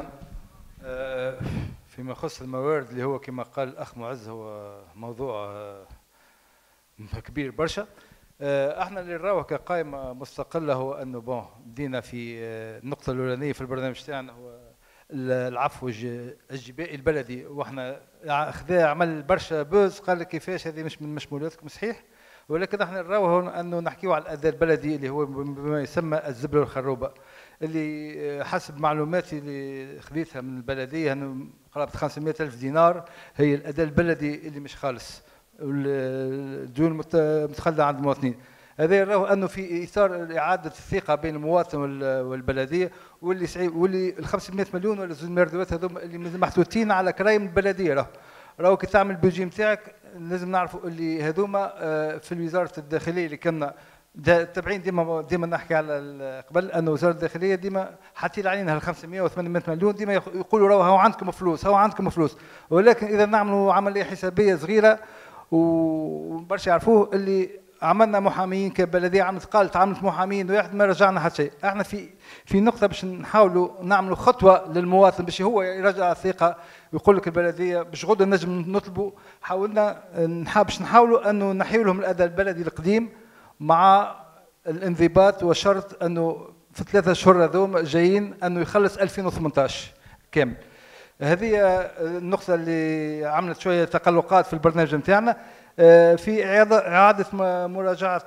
فيما يخص الموارد اللي هو كما قال الأخ معز هو موضوع كبير برشا. احنا اللي نراوه كقائمة مستقلة هو انه بون بدينا في النقطة الأولانية في البرنامج تاعنا هو العفو الجبائي البلدي، واحنا خذا عمل برشا بوز قال لك كيفاش هذه مش من مشمولاتكم صحيح، ولكن احنا نراوه انه نحكيو على الأداء البلدي اللي هو بما يسمى الزبلة والخروبة، اللي حسب معلوماتي اللي خذيتها من البلدية انه قرابة 500,000 دينار هي الأداء البلدي اللي مش خالص، والديون متخلى عند المواطنين. هذا يراه انه في اثار اعاده الثقه بين المواطن والبلديه، واللي ال 500 مليون ولا 2 مليار هذوما اللي محطوطين على كرايم البلديه. راهو كي تعمل البيجي نتاعك لازم نعرفوا اللي هذوما في وزاره الداخليه اللي كنا تابعين ديما نحكي على قبل انه وزاره الداخليه ديما حاطين علينا ال 500 و 800 مليون، ديما يقولوا راهو هو عندكم فلوس هو عندكم فلوس، ولكن اذا نعملوا عمليه حسابيه صغيره وبرشا يعرفوه اللي عملنا محامين كبلديه قالت عملت محامين وواحد ما رجعنا حتى شيء. احنا في نقطه باش نحاولوا نعملوا خطوه للمواطن باش هو يرجع الثقه، ويقول لك البلديه باش غدا نجم نطلبوا، حاولنا باش نحاولوا انه نحيوا لهم الاداء البلدي القديم مع الانضباط وشرط انه في 3 شهور هذوما جايين انه يخلص 2018 كامل. هذه النقطة اللي عملت شوية تقلقات في البرنامج نتاعنا. في إعادة مراجعة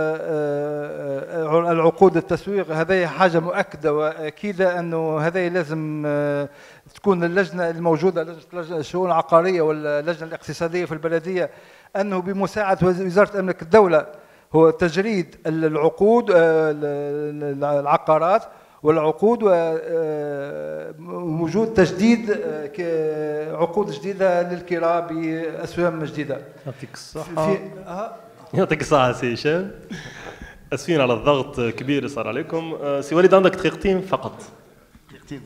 العقود التسويق، هذه حاجة مؤكدة وأكيدة أنه هذه لازم تكون اللجنة الموجودة، لجنة الشؤون العقارية واللجنة الاقتصادية في البلدية، أنه بمساعدة وزارة أملاك الدولة هو تجريد العقود العقارات والعقود ووجود تجديد عقود جديده للكراء باسهم جديده. يعطيك الصحه. يعطيك الصحه سي هشام. اسفين على الضغط كبير صار عليكم. سي وليد عندك دقيقتين فقط. دقيقتين.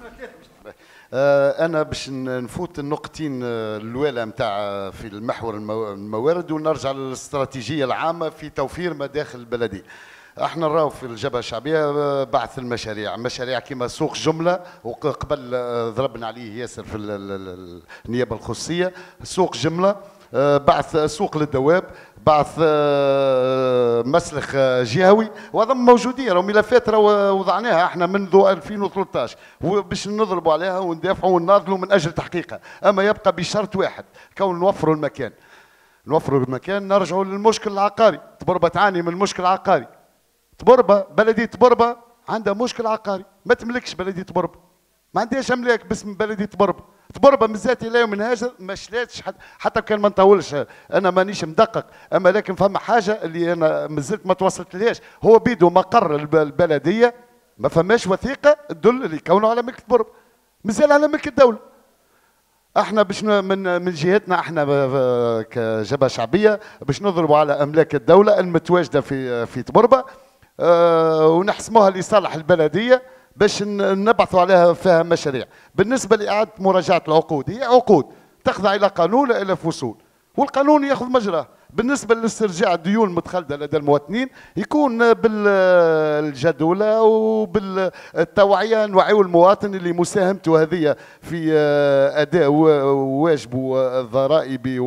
انا باش نفوت النقطتين الاولى نتاع في المحور الموارد ونرجع للاستراتيجيه العامه في توفير مداخل البلديه. احنا نراو في الجبهه الشعبيه بعث المشاريع، مشاريع كما سوق جمله وقبل ضربنا عليه ياسر في النيابه الخصوصيه، سوق جمله، بعث سوق للدواب، بعث مسلخ جهوي، وهذا موجودين راهو ملفات راهو وضعناها احنا منذ 2013 باش نضربوا عليها وندافعوا ونناضلوا من اجل تحقيقها، اما يبقى بشرط واحد، كون نوفروا المكان. نوفروا المكان نرجعوا للمشكل العقاري، تبربه تعاني من المشكل العقاري. تبربه بلديه تبربه عندها مشكل عقاري، ما تملكش بلديه تبربه، ما عندهاش املاك باسم بلديه تبربه. تبربه مازالت الى يوم هذا ما شلاتش حتى كان ما نطولش، انا مانيش مدقق، اما لكن فما حاجه اللي انا مازلت ما توصلتلهاش، هو بيدو مقر البلديه ما فماش وثيقه تدل اللي كونه على ملك تبربه، مازال على ملك الدوله. احنا باش من جهتنا احنا كجبهه شعبيه باش نضربوا على املاك الدوله المتواجده في تبربه، ونحسموها لصالح البلديه باش نبعثوا عليها فيها مشاريع. بالنسبه لاعاده مراجعه العقود، هي عقود تخضع الى قانون الى فصول، والقانون ياخذ مجراه. بالنسبه لاسترجاع الديون المتخلده لدى المواطنين يكون بالجدوله وبالتوعيه، نوعيوا المواطن اللي مساهمته هذه في اداء واجبه الضرائبي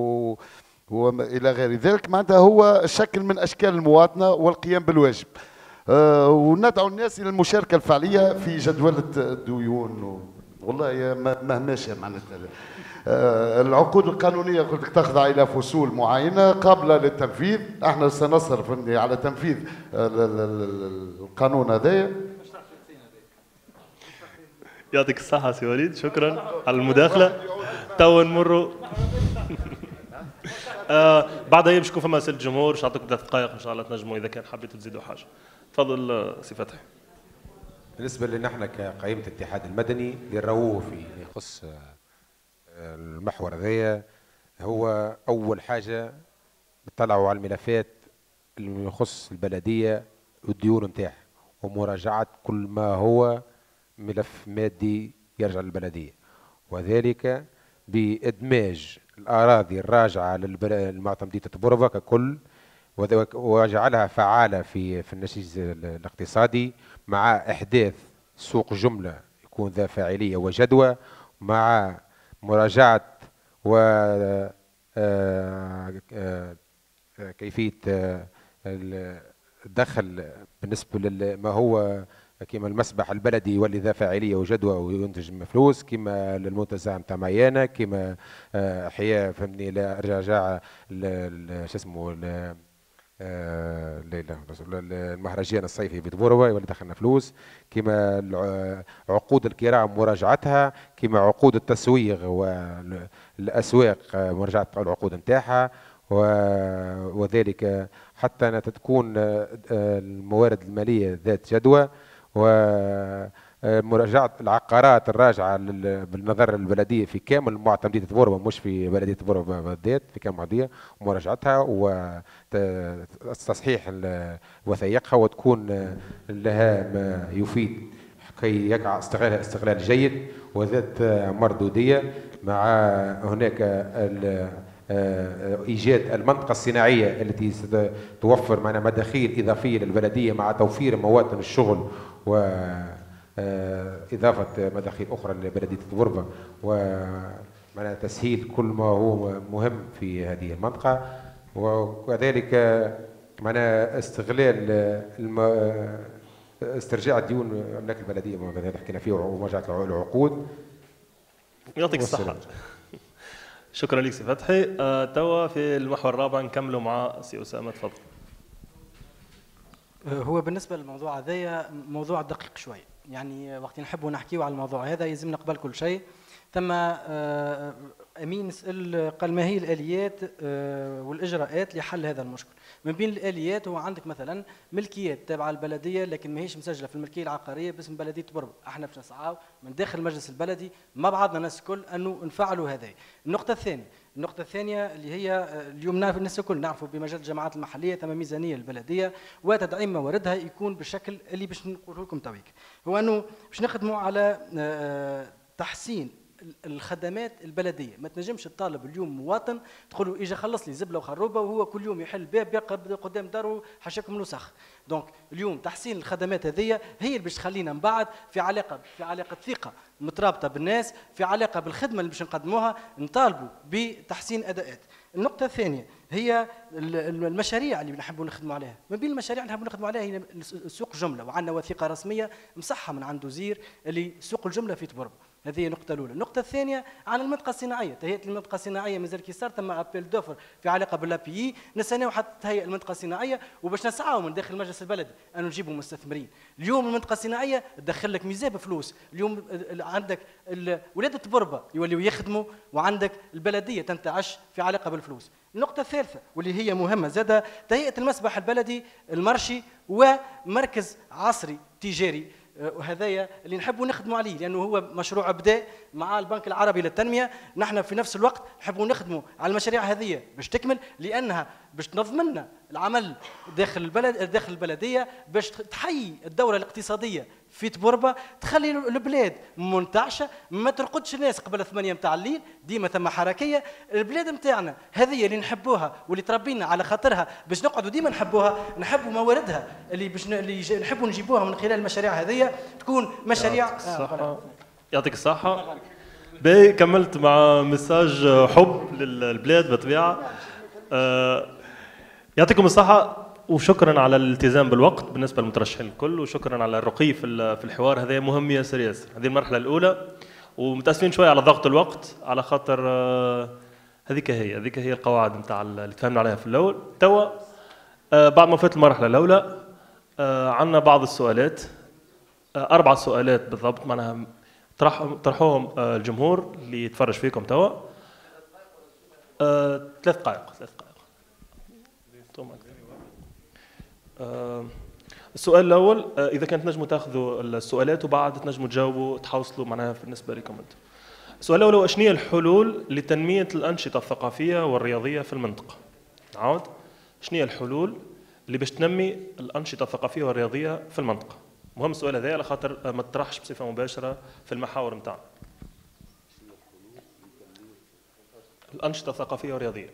والى غير ذلك، معناتها هو شكل من اشكال المواطنه والقيام بالواجب. وندعو الناس الى المشاركه الفعليه في جدوله الديون. والله مهماش معناتها العقود القانونيه قلت لك تخضع الى فصول معينه قابله للتنفيذ. احنا سنصرف على تنفيذ القانون هذايا. يعطيك الصحة سي وليد، شكرا على المداخلة. توا نمروا بعدها باش يكون فما أسئلة الجمهور، باش نعطيكم 3 دقائق إن شاء الله تنجموا إذا كان حبيتوا تزيدوا حاجة. تفضل سي فتحي. بالنسبة لنا احنا كقائمة الاتحاد المدني اللي راهو في يخص المحور هذايا، هو أول حاجة نطلعوا على الملفات اللي يخص البلدية والديون نتاعها ومراجعة كل ما هو ملف مادي يرجع للبلدية، وذلك بإدماج الأراضي الراجعة للمعتمدية بوربا ككل وجعلها فعالة في النسيج الاقتصادي، مع إحداث سوق جملة يكون ذا فاعلية وجدوى، مع مراجعة و كيفية الدخل بالنسبة لما هو كما المسبح البلدي يولي ذا فاعليه وجدوى وينتج فلوس، كما المنتزه نتاع ميانه، كما احياء فهمني الرجاعه شو اسمه المهرجان الصيفي في تبوروا يولي دخلنا فلوس، كما عقود الكرام مراجعتها، كما عقود التسويق والاسواق مراجعه العقود نتاعها، وذلك حتى تكون الموارد الماليه ذات جدوى، ومراجعة العقارات الراجعة بالنظر البلدية في كامل معتمدية تبوربا، مش في بلدية تبوربا بالذات، في كامل معتمدية ومراجعتها وتصحيح وثائقها وتكون لها ما يفيد كي يقع استغلال جيد وذات مردودية، مع هناك إيجاد المنطقة الصناعية التي ستوفر معنا مداخيل إضافية للبلدية مع توفير مواطن الشغل وإضافة مداخيل أخرى لبلدية تبوربا، ومعنى تسهيل كل ما هو مهم في هذه المنطقة، وكذلك معنى استغلال استرجاع الديون أملاك البلدية اللي حكينا فيه ومراجعة العقود. يعطيك الصحة. شكرا لك سي فتحي. توا في المحور الرابع نكملوا مع سي أسامة، تفضل. هو بالنسبه للموضوع هذايا موضوع دقيق شوي، يعني وقت نحبوا نحكيوا على الموضوع هذا يلزمنا قبل كل شيء ثم امين سأل قال ما هي الاليات والاجراءات لحل هذا المشكل. من بين الاليات هو عندك مثلا ملكيات تابعه للبلديه لكن ماهيش مسجله في الملكيه العقاريه باسم بلديه تبربا، احنا باش نسعاو من داخل المجلس البلدي مع بعضنا الناس الكل انه نفعلوا هذا. النقطة الثانية اللي هي اليوم الناس الكل نعرفوا بمجال الجماعات المحلية ثم ميزانية للبلدية وتدعيم مواردها يكون بالشكل اللي باش نقول لكم تويك، هو انه باش نخدموا على تحسين الخدمات البلديه. ما تنجمش تطالب اليوم مواطن تقول له اجا خلص لي زبله وخروبه وهو كل يوم يحل باب يقعد قدام داره حاشاكم الوسخ. دونك اليوم تحسين الخدمات هذه هي اللي باش تخلينا من بعد في علاقه ثقه مترابطه بالناس، في علاقه بالخدمه اللي باش نقدموها نطالبوا بتحسين اداءات. النقطه الثانيه هي المشاريع اللي نحبوا نخدموا عليها. ما بين المشاريع اللي نحبوا نخدموا عليها هي سوق جمله، وعندنا وثيقه رسميه مصحه من عند وزير اللي سوق الجمله في تبربا. هذه النقطة الأولى. النقطة الثانية عن المنطقة الصناعية، تهيئة المنطقة الصناعية مازال كي صار ثم أبيل دوفر في علاقة بالAPI، نستناو حتى تهيئ المنطقة الصناعية وباش نسعاو من داخل المجلس البلدي أنه نجيبوا مستثمرين. اليوم المنطقة الصناعية تدخل لك ميزان بفلوس، اليوم عندك ولاد تبربا يوليو يخدموا وعندك البلدية تنتعش في علاقة بالفلوس. النقطة الثالثة واللي هي مهمة زادة تهيئة المسبح البلدي المرشي ومركز عصري تجاري، وهذايا اللي نحبوا نخدموا عليه لانه هو مشروع ابداء مع البنك العربي للتنميه. نحن في نفس الوقت نحبوا نخدموا على المشاريع هذه باش تكمل، لانها باش تنظم لنا العمل داخل البلديه، باش تحيي الدوره الاقتصاديه في تبربا، تخلي البلاد منتعشه، ما ترقدش الناس قبل 8 نتاع الليل، ديما ثم حركيه. البلاد نتاعنا هذه اللي نحبوها واللي تربينا على خاطرها باش نقعدوا ديما نحبوها، نحبوا مواردها اللي نحبوا نجيبوها من خلال المشاريع هذه تكون مشاريع. يعطيك الصحة. باهي كملت مع مساج حب للبلاد بطبيعة. يعطيكم الصحة. وشكرا على الالتزام بالوقت بالنسبه للمترشحين الكل، وشكرا على الرقي في الحوار. هذا مهم ياسر ياسر. هذه المرحله الاولى، ومتاسفين شويه على ضغط الوقت على خاطر هذيك هي القواعد نتاع اللي تفهمنا عليها في الاول. توا بعد ما فات المرحله الاولى عندنا بعض السؤالات، 4 سؤالات بالضبط، معناها طرحوهم الجمهور اللي يتفرج فيكم توا. 3 دقائق. السؤال الاول، اذا كانت نجموا تاخذوا السؤالات وبعد تنجموا تجاوبوا تحوصلوا معناها بالنسبه لكم انتم. السؤال الاول هو شنو هي الحلول لتنميه الانشطه الثقافيه والرياضيه في المنطقه؟ نعاود، شنو هي الحلول اللي باش تنمي الانشطه الثقافيه والرياضيه في المنطقه؟ مهم السؤال هذا على خاطر ما تطرحش بصفه مباشره في المحاور نتاعنا. الانشطه الثقافيه والرياضيه.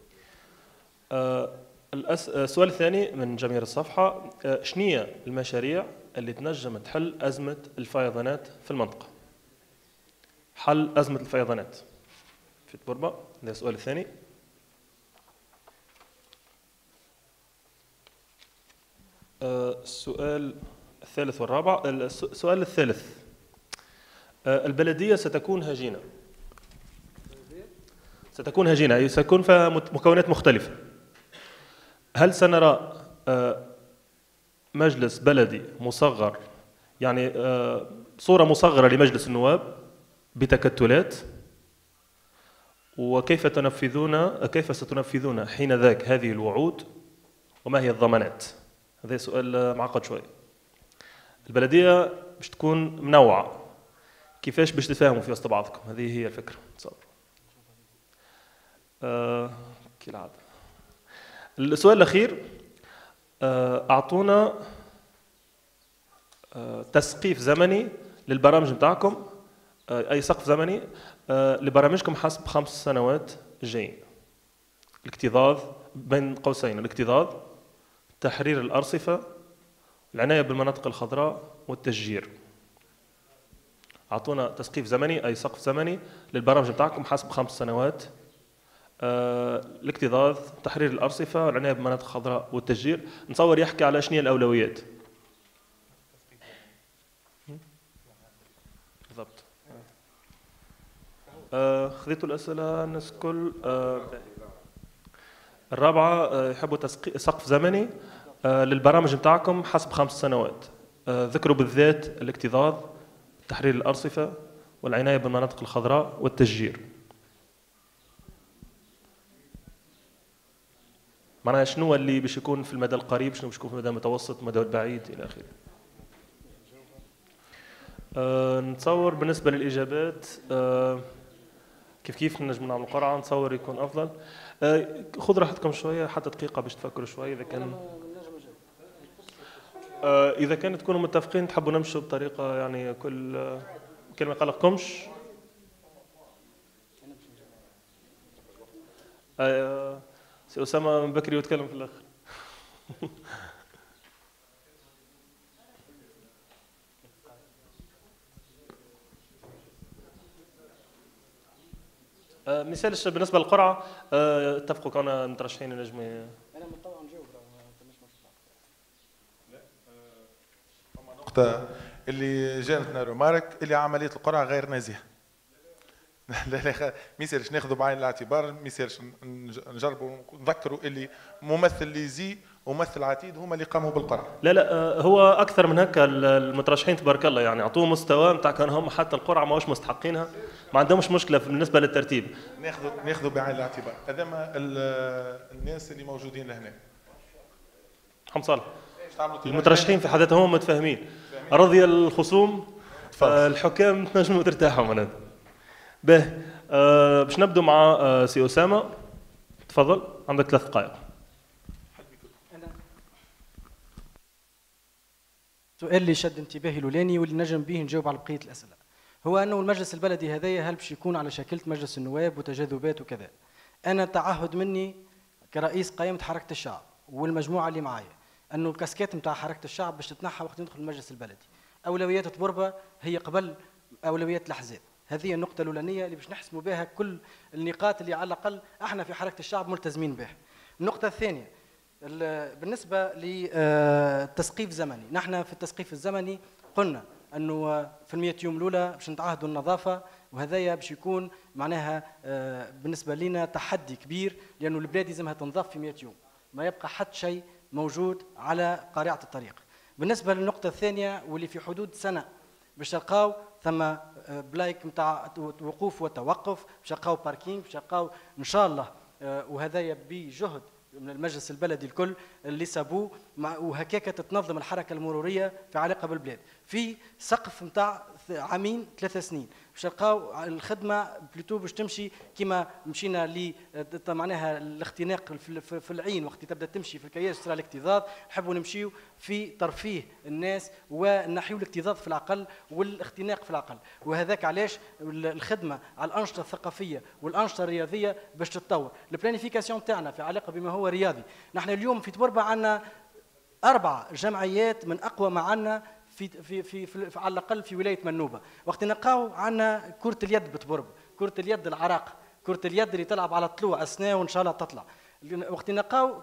السؤال الثاني من جماهير الصفحه، شنو هي المشاريع اللي تنجم تحل ازمه الفيضانات في المنطقه؟ حل ازمه الفيضانات في تبربه، هذا السؤال الثاني. السؤال الثالث والرابع. السؤال الثالث، البلديه ستكون هجينه. أي سيكون فيها مكونات مختلفه. هل سنرى مجلس بلدي مصغر، يعني صورة مصغرة لمجلس النواب بتكتلات؟ وكيف ستنفذون حين ذاك هذه الوعود؟ وما هي الضمانات؟ هذا سؤال معقد شوي. البلدية باش تكون منوعة، كيفاش باش تتفاهموا في وسط بعضكم؟ هذه هي الفكرة. تصور كالعادة. السؤال الأخير، أعطونا تسقيف زمني للبرامج متاعكم، أي سقف زمني لبرامجكم حسب 5 سنوات الجايين. الاكتظاظ بين قوسين، الاكتظاظ، تحرير الأرصفة، العناية بالمناطق الخضراء، والتشجير. أعطونا تسقيف زمني أي سقف زمني للبرامج متاعكم حسب 5 سنوات. الاكتظاظ، تحرير الأرصفة، والعناية بالمناطق الخضراء، والتشجير. نتصور يحكي على شنو هي الأولويات بالضبط. خذيتوا الأسئلة الناس الكل. الرابعة، يحبوا سقف زمني للبرامج متاعكم حسب 5 سنوات. ذكروا بالذات الاكتظاظ، تحرير الأرصفة، والعناية بالمناطق الخضراء، والتشجير. معناها شنو اللي باش يكون في المدى القريب، شنو باش يكون في المدى المتوسط، المدى البعيد إلى آخره. نتصور بالنسبة للإجابات كيف نجم نعمل قرعة، نتصور يكون أفضل. خذ راحتكم شوية، حتى دقيقة باش تفكروا شوية. إذا كان تكونوا متفقين تحبوا نمشوا بطريقة يعني كل كلمة ما يقلقكمش. سي أسامة من بكري وتكلم في الآخر. مثال بالنسبة للقرعة، اتفقوا كنا مترشحين نجم. أنا متطوع نجاوب. نقطة اللي جانتنا رومارك اللي عملية القرعة غير نزيهة. لا ما يصيرش ناخذوا بعين الاعتبار، ما يصيرش نجربوا نذكروا اللي ممثل ليزي وممثل عتيد هما اللي قاموا بالقرعه. لا هو اكثر من هكا. المترشحين تبارك الله يعني اعطوه مستوى نتاع كان هم حتى القرعه ماهوش مستحقينها، ما عندهمش مشكله بالنسبه للترتيب. ناخذوا بعين الاعتبار هذاما الناس اللي موجودين لهنا. محمد صالح، المترشحين في حدثهم هم متفاهمين. رضي الخصوم الحكام تنجموا ترتاحوا معناتها. باهي، باش نبدو مع سي أسامة. تفضل، عندك 3 دقائق. السؤال اللي شد انتباهي الاولاني واللي نجم به نجاوب على بقيه الاسئله هو انه المجلس البلدي هذايا هل باش يكون على شكل مجلس النواب وتجاذبات وكذا. انا تعهد مني كرئيس قائمه حركه الشعب والمجموعه اللي معايا انه الكاسكيت نتاع حركه الشعب باش تتنحى وقت ندخل المجلس البلدي. اولويات تبربه هي قبل اولويات الاحزاب. هذه النقطة الأولانية اللي باش نحسموا بها كل النقاط اللي على الأقل احنا في حركة الشعب ملتزمين بها. النقطة الثانية، بالنسبة للتسقيف الزمني، نحن في التسقيف الزمني قلنا أنه في 100 يوم الأولى باش نتعهدوا النظافة، وهذايا باش يكون معناها بالنسبة لنا تحدي كبير، لأنه البلاد لازمها تنظف في 100 يوم، ما يبقى حتى شيء موجود على قارعة الطريق. بالنسبة للنقطة الثانية واللي في حدود سنة باش تلقاو ثم بلايك نتاع وقوف وتوقف، باش تلقاو باركينغ، باش تلقاو إن شاء الله، وهذايا بجهد من المجلس البلدي الكل اللي سابوه، وهكاك تتنظم الحركه المروريه في علاقه بالبلاد في سقف نتاع عامين 3 سنين باش تلقاو الخدمه بلوتو باش تمشي كما مشينا ل معناها الاختناق في العين وقت تبدا تمشي في الكياج صار الاكتظاظ، نحبوا نمشيو في ترفيه الناس ونحيوا الاكتظاظ في العقل والاختناق في العقل، وهذاك علاش الخدمه على الانشطه الثقافيه والانشطه الرياضيه باش تتطور. البلانيفيكاسيون تاعنا في علاقه بما هو رياضي، نحن اليوم في تبربه عندنا 4 جمعيات من اقوى ما عندنا في على الاقل في ولايه منوبه. وقت نلقاو عندنا كره اليد بتبرب، كره اليد العراق، كره اليد اللي تلعب على طلوع اسنان وان شاء الله تطلع. وقت نلقاو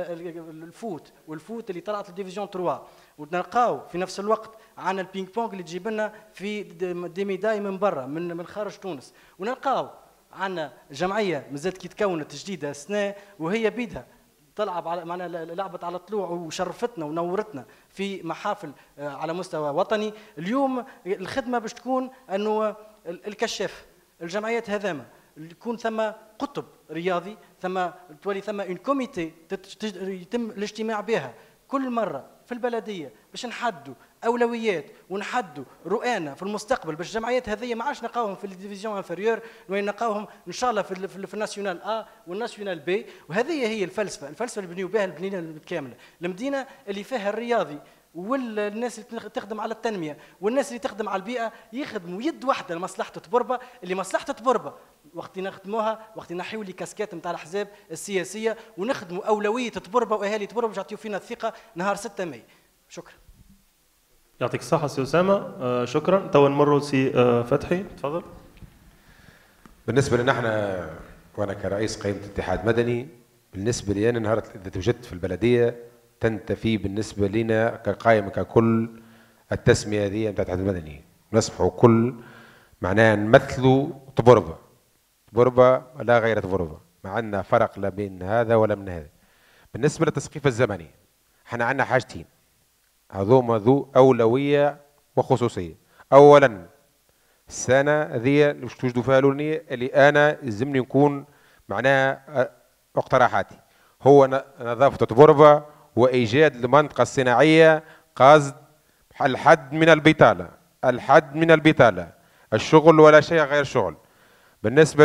الفوت والفوت اللي طلعت للديفيزيون 3، ونلقاو في نفس الوقت عندنا البينج بونج اللي تجيب لنا في دي ميداي من برا من خارج تونس، ونلقاو عندنا جمعيه مازالت كي تكونت جديده سنه وهي بيدها تلعب على معنا لعبت على طلوع وشرفتنا ونورتنا في محافل على مستوى وطني. اليوم الخدمه باش تكون انه الكشاف الجمعيات هذاما يكون ثم قطب رياضي، ثم تولي ثم اون كوميتي يتم الاجتماع بها كل مره في البلديه باش نحدوا اولويات ونحدوا رؤانا في المستقبل، باش الجمعيات هذه ما عادش نلقاوهم في الديفيزيون انفيريور، وين نلقاوهم ان شاء الله في الناسيونال ا والناسيونال بي. وهذه هي الفلسفه اللي بنيو بها المدينه الكامله، المدينه اللي فيها الرياضي والناس اللي تخدم على التنميه والناس اللي تخدم على البيئه يخدموا يد واحده لمصلحه تبربه، اللي مصلحه تبربه وقت نخدموها وقت نحيوا لي كاسكات نتاع الاحزاب السياسيه ونخدموا اولويه تبربه واهالي تبربه باش يعطيو فينا الثقه نهار 6 ماي. شكرا. يعطيك الصحة سي أسامة. شكرا. توا نمروا سي فتحي، تفضل. بالنسبة لنا احنا وانا كرئيس قائمة اتحاد مدني، بالنسبة لي انا نهار اذا توجدت في البلدية تنتفي بالنسبة لنا كقائمة ككل التسمية هذه نتاع الاتحاد المدني، نصبحوا كل معناها نمثلوا تبربة لا غير تبربة، ما عندنا فرق لا بين هذا ولا من هذا. بالنسبة للتسقيف الزمني احنا عندنا حاجتين هذوما ذو أولوية وخصوصية. أولا السنة هذه باش توجدوا فيها الأولانية اللي أنا يلزمني نكون معناها اقتراحاتي هو نظافة تبربة وإيجاد المنطقة الصناعية قصد الحد من البطالة، الشغل ولا شيء غير شغل. بالنسبة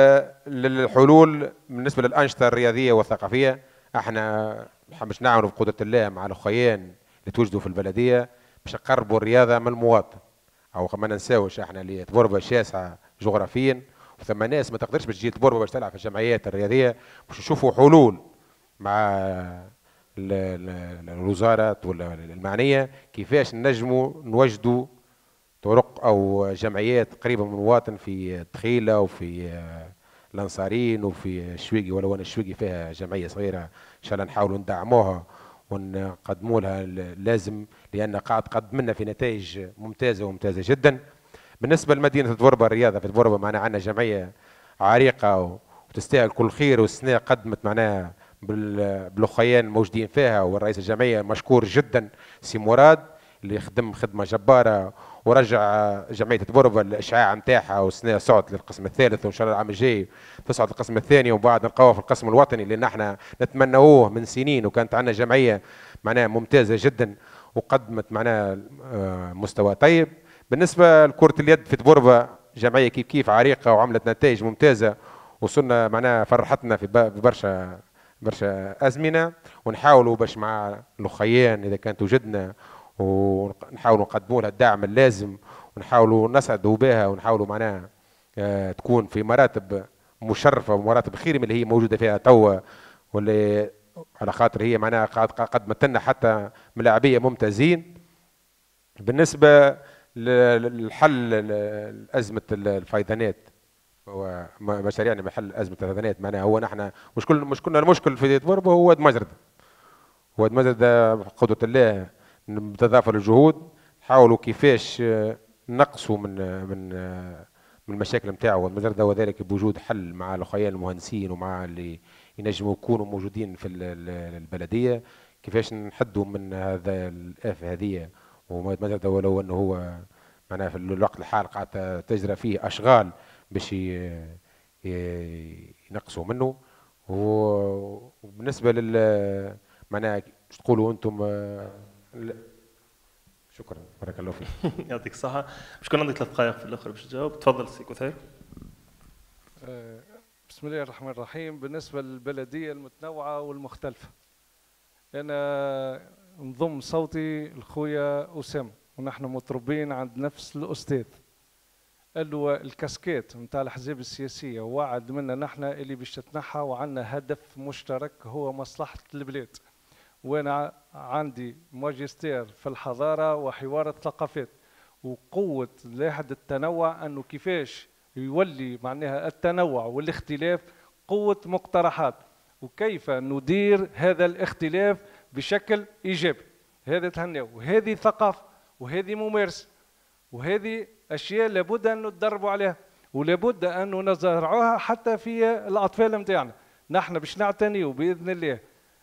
للحلول بالنسبة للأنشطة الرياضية والثقافية احنا باش نعملوا بقدرة الله مع الأخوين اللي توجدوا في البلديه باش نقربوا الرياضه من المواطن، او ما ننساوش احنا اللي تبربه شاسعه جغرافيا وثم ناس ما تقدرش باش تجي تبربه باش تلعب في الجمعيات الرياضيه، باش نشوفوا حلول مع الوزارات ولا المعنيه كيفاش نجموا نوجدوا طرق او جمعيات قريبه من المواطن في دخيله وفي الانصارين وفي الشويقي، ولو ان الشويقي فيها جمعيه صغيره ان شاء الله نحاولوا ندعموها ونقدموا لها لازم، لان قاعد قدم لنا في نتائج ممتازه جدا. بالنسبه لمدينه تبربه الرياضه في تبربه معنا عندنا جمعيه عريقه وتستاهل كل خير، والسنه قدمت معناها بالاخوين الموجودين فيها، والرئيس الجمعيه مشكور جدا سي مراد اللي خدم خدمه جباره ورجع جمعيه تبربه الاشعاع نتاعها، والسنه صعدت للقسم الثالث وان شاء الله العام الجاي تصعد للقسم الثاني، وبعد نلقاوها في القسم الوطني اللي نحن نتمنوه من سنين، وكانت عندنا جمعيه معناها ممتازه جدا وقدمت معناها مستوى طيب. بالنسبه لكره اليد في تبربه جمعيه كيف عريقه وعملت نتائج ممتازه، وصلنا معناها فرحتنا في برشا ازمنه، ونحاولوا باش مع الاخيان اذا كانت وجدنا ونحاولوا نقدموا لها الدعم اللازم، ونحاولوا نسعدوا بها، ونحاولوا معناها تكون في مراتب مشرفه ومراتب خير من اللي هي موجوده فيها توا، واللي على خاطر هي معناها قدمت لنا حتى ملاعبيه ممتازين. بالنسبه للحل ازمه الفيضانات ومشاريعنا بحل ازمه الفيضانات، معناها هو نحن مش كنا المشكل في تبربه هو دمجرد، ومازال بقدرة الله بتضافر الجهود حاولوا كيفاش نقصوا من المشاكل نتاعو، ومازال وذلك بوجود حل مع الاخويا المهندسين ومع اللي ينجموا يكونوا موجودين في البلديه، كيفاش نحدوا من هذا الآفة هذه. ومازال ولو انه هو معناها في الوقت الحال قاعد تجرى فيه اشغال باش ينقصوا منه. وبالنسبه لل معناها تقولوا انتم شكرا بارك الله فيك. يعطيك الصحة. باش يكون عندك 3 دقائق في الآخر باش تجاوب. تفضل سي كثير. بسم الله الرحمن الرحيم. بالنسبة للبلدية المتنوعة والمختلفة، أنا نضم صوتي لخويا أسامة، ونحن مطربين عند نفس الأستاذ. قال له الكاسكيت نتاع الأحزاب السياسية وعد منا نحن اللي باش تتنحى، وعندنا هدف مشترك هو مصلحة البلاد. وانا عندي ماجستير في الحضاره وحوار الثقافات، وقوه لائحه التنوع انه كيفاش يولي معناها التنوع والاختلاف قوه مقترحات، وكيف ندير هذا الاختلاف بشكل ايجابي. هذا تهنئ، وهذه ثقافه وهذه ممارسه، وهذه اشياء لابد ان نتدربوا عليها، ولابد ان نزرعوها حتى في الاطفال نتاعنا. نحن باش نعتنيوا باذن الله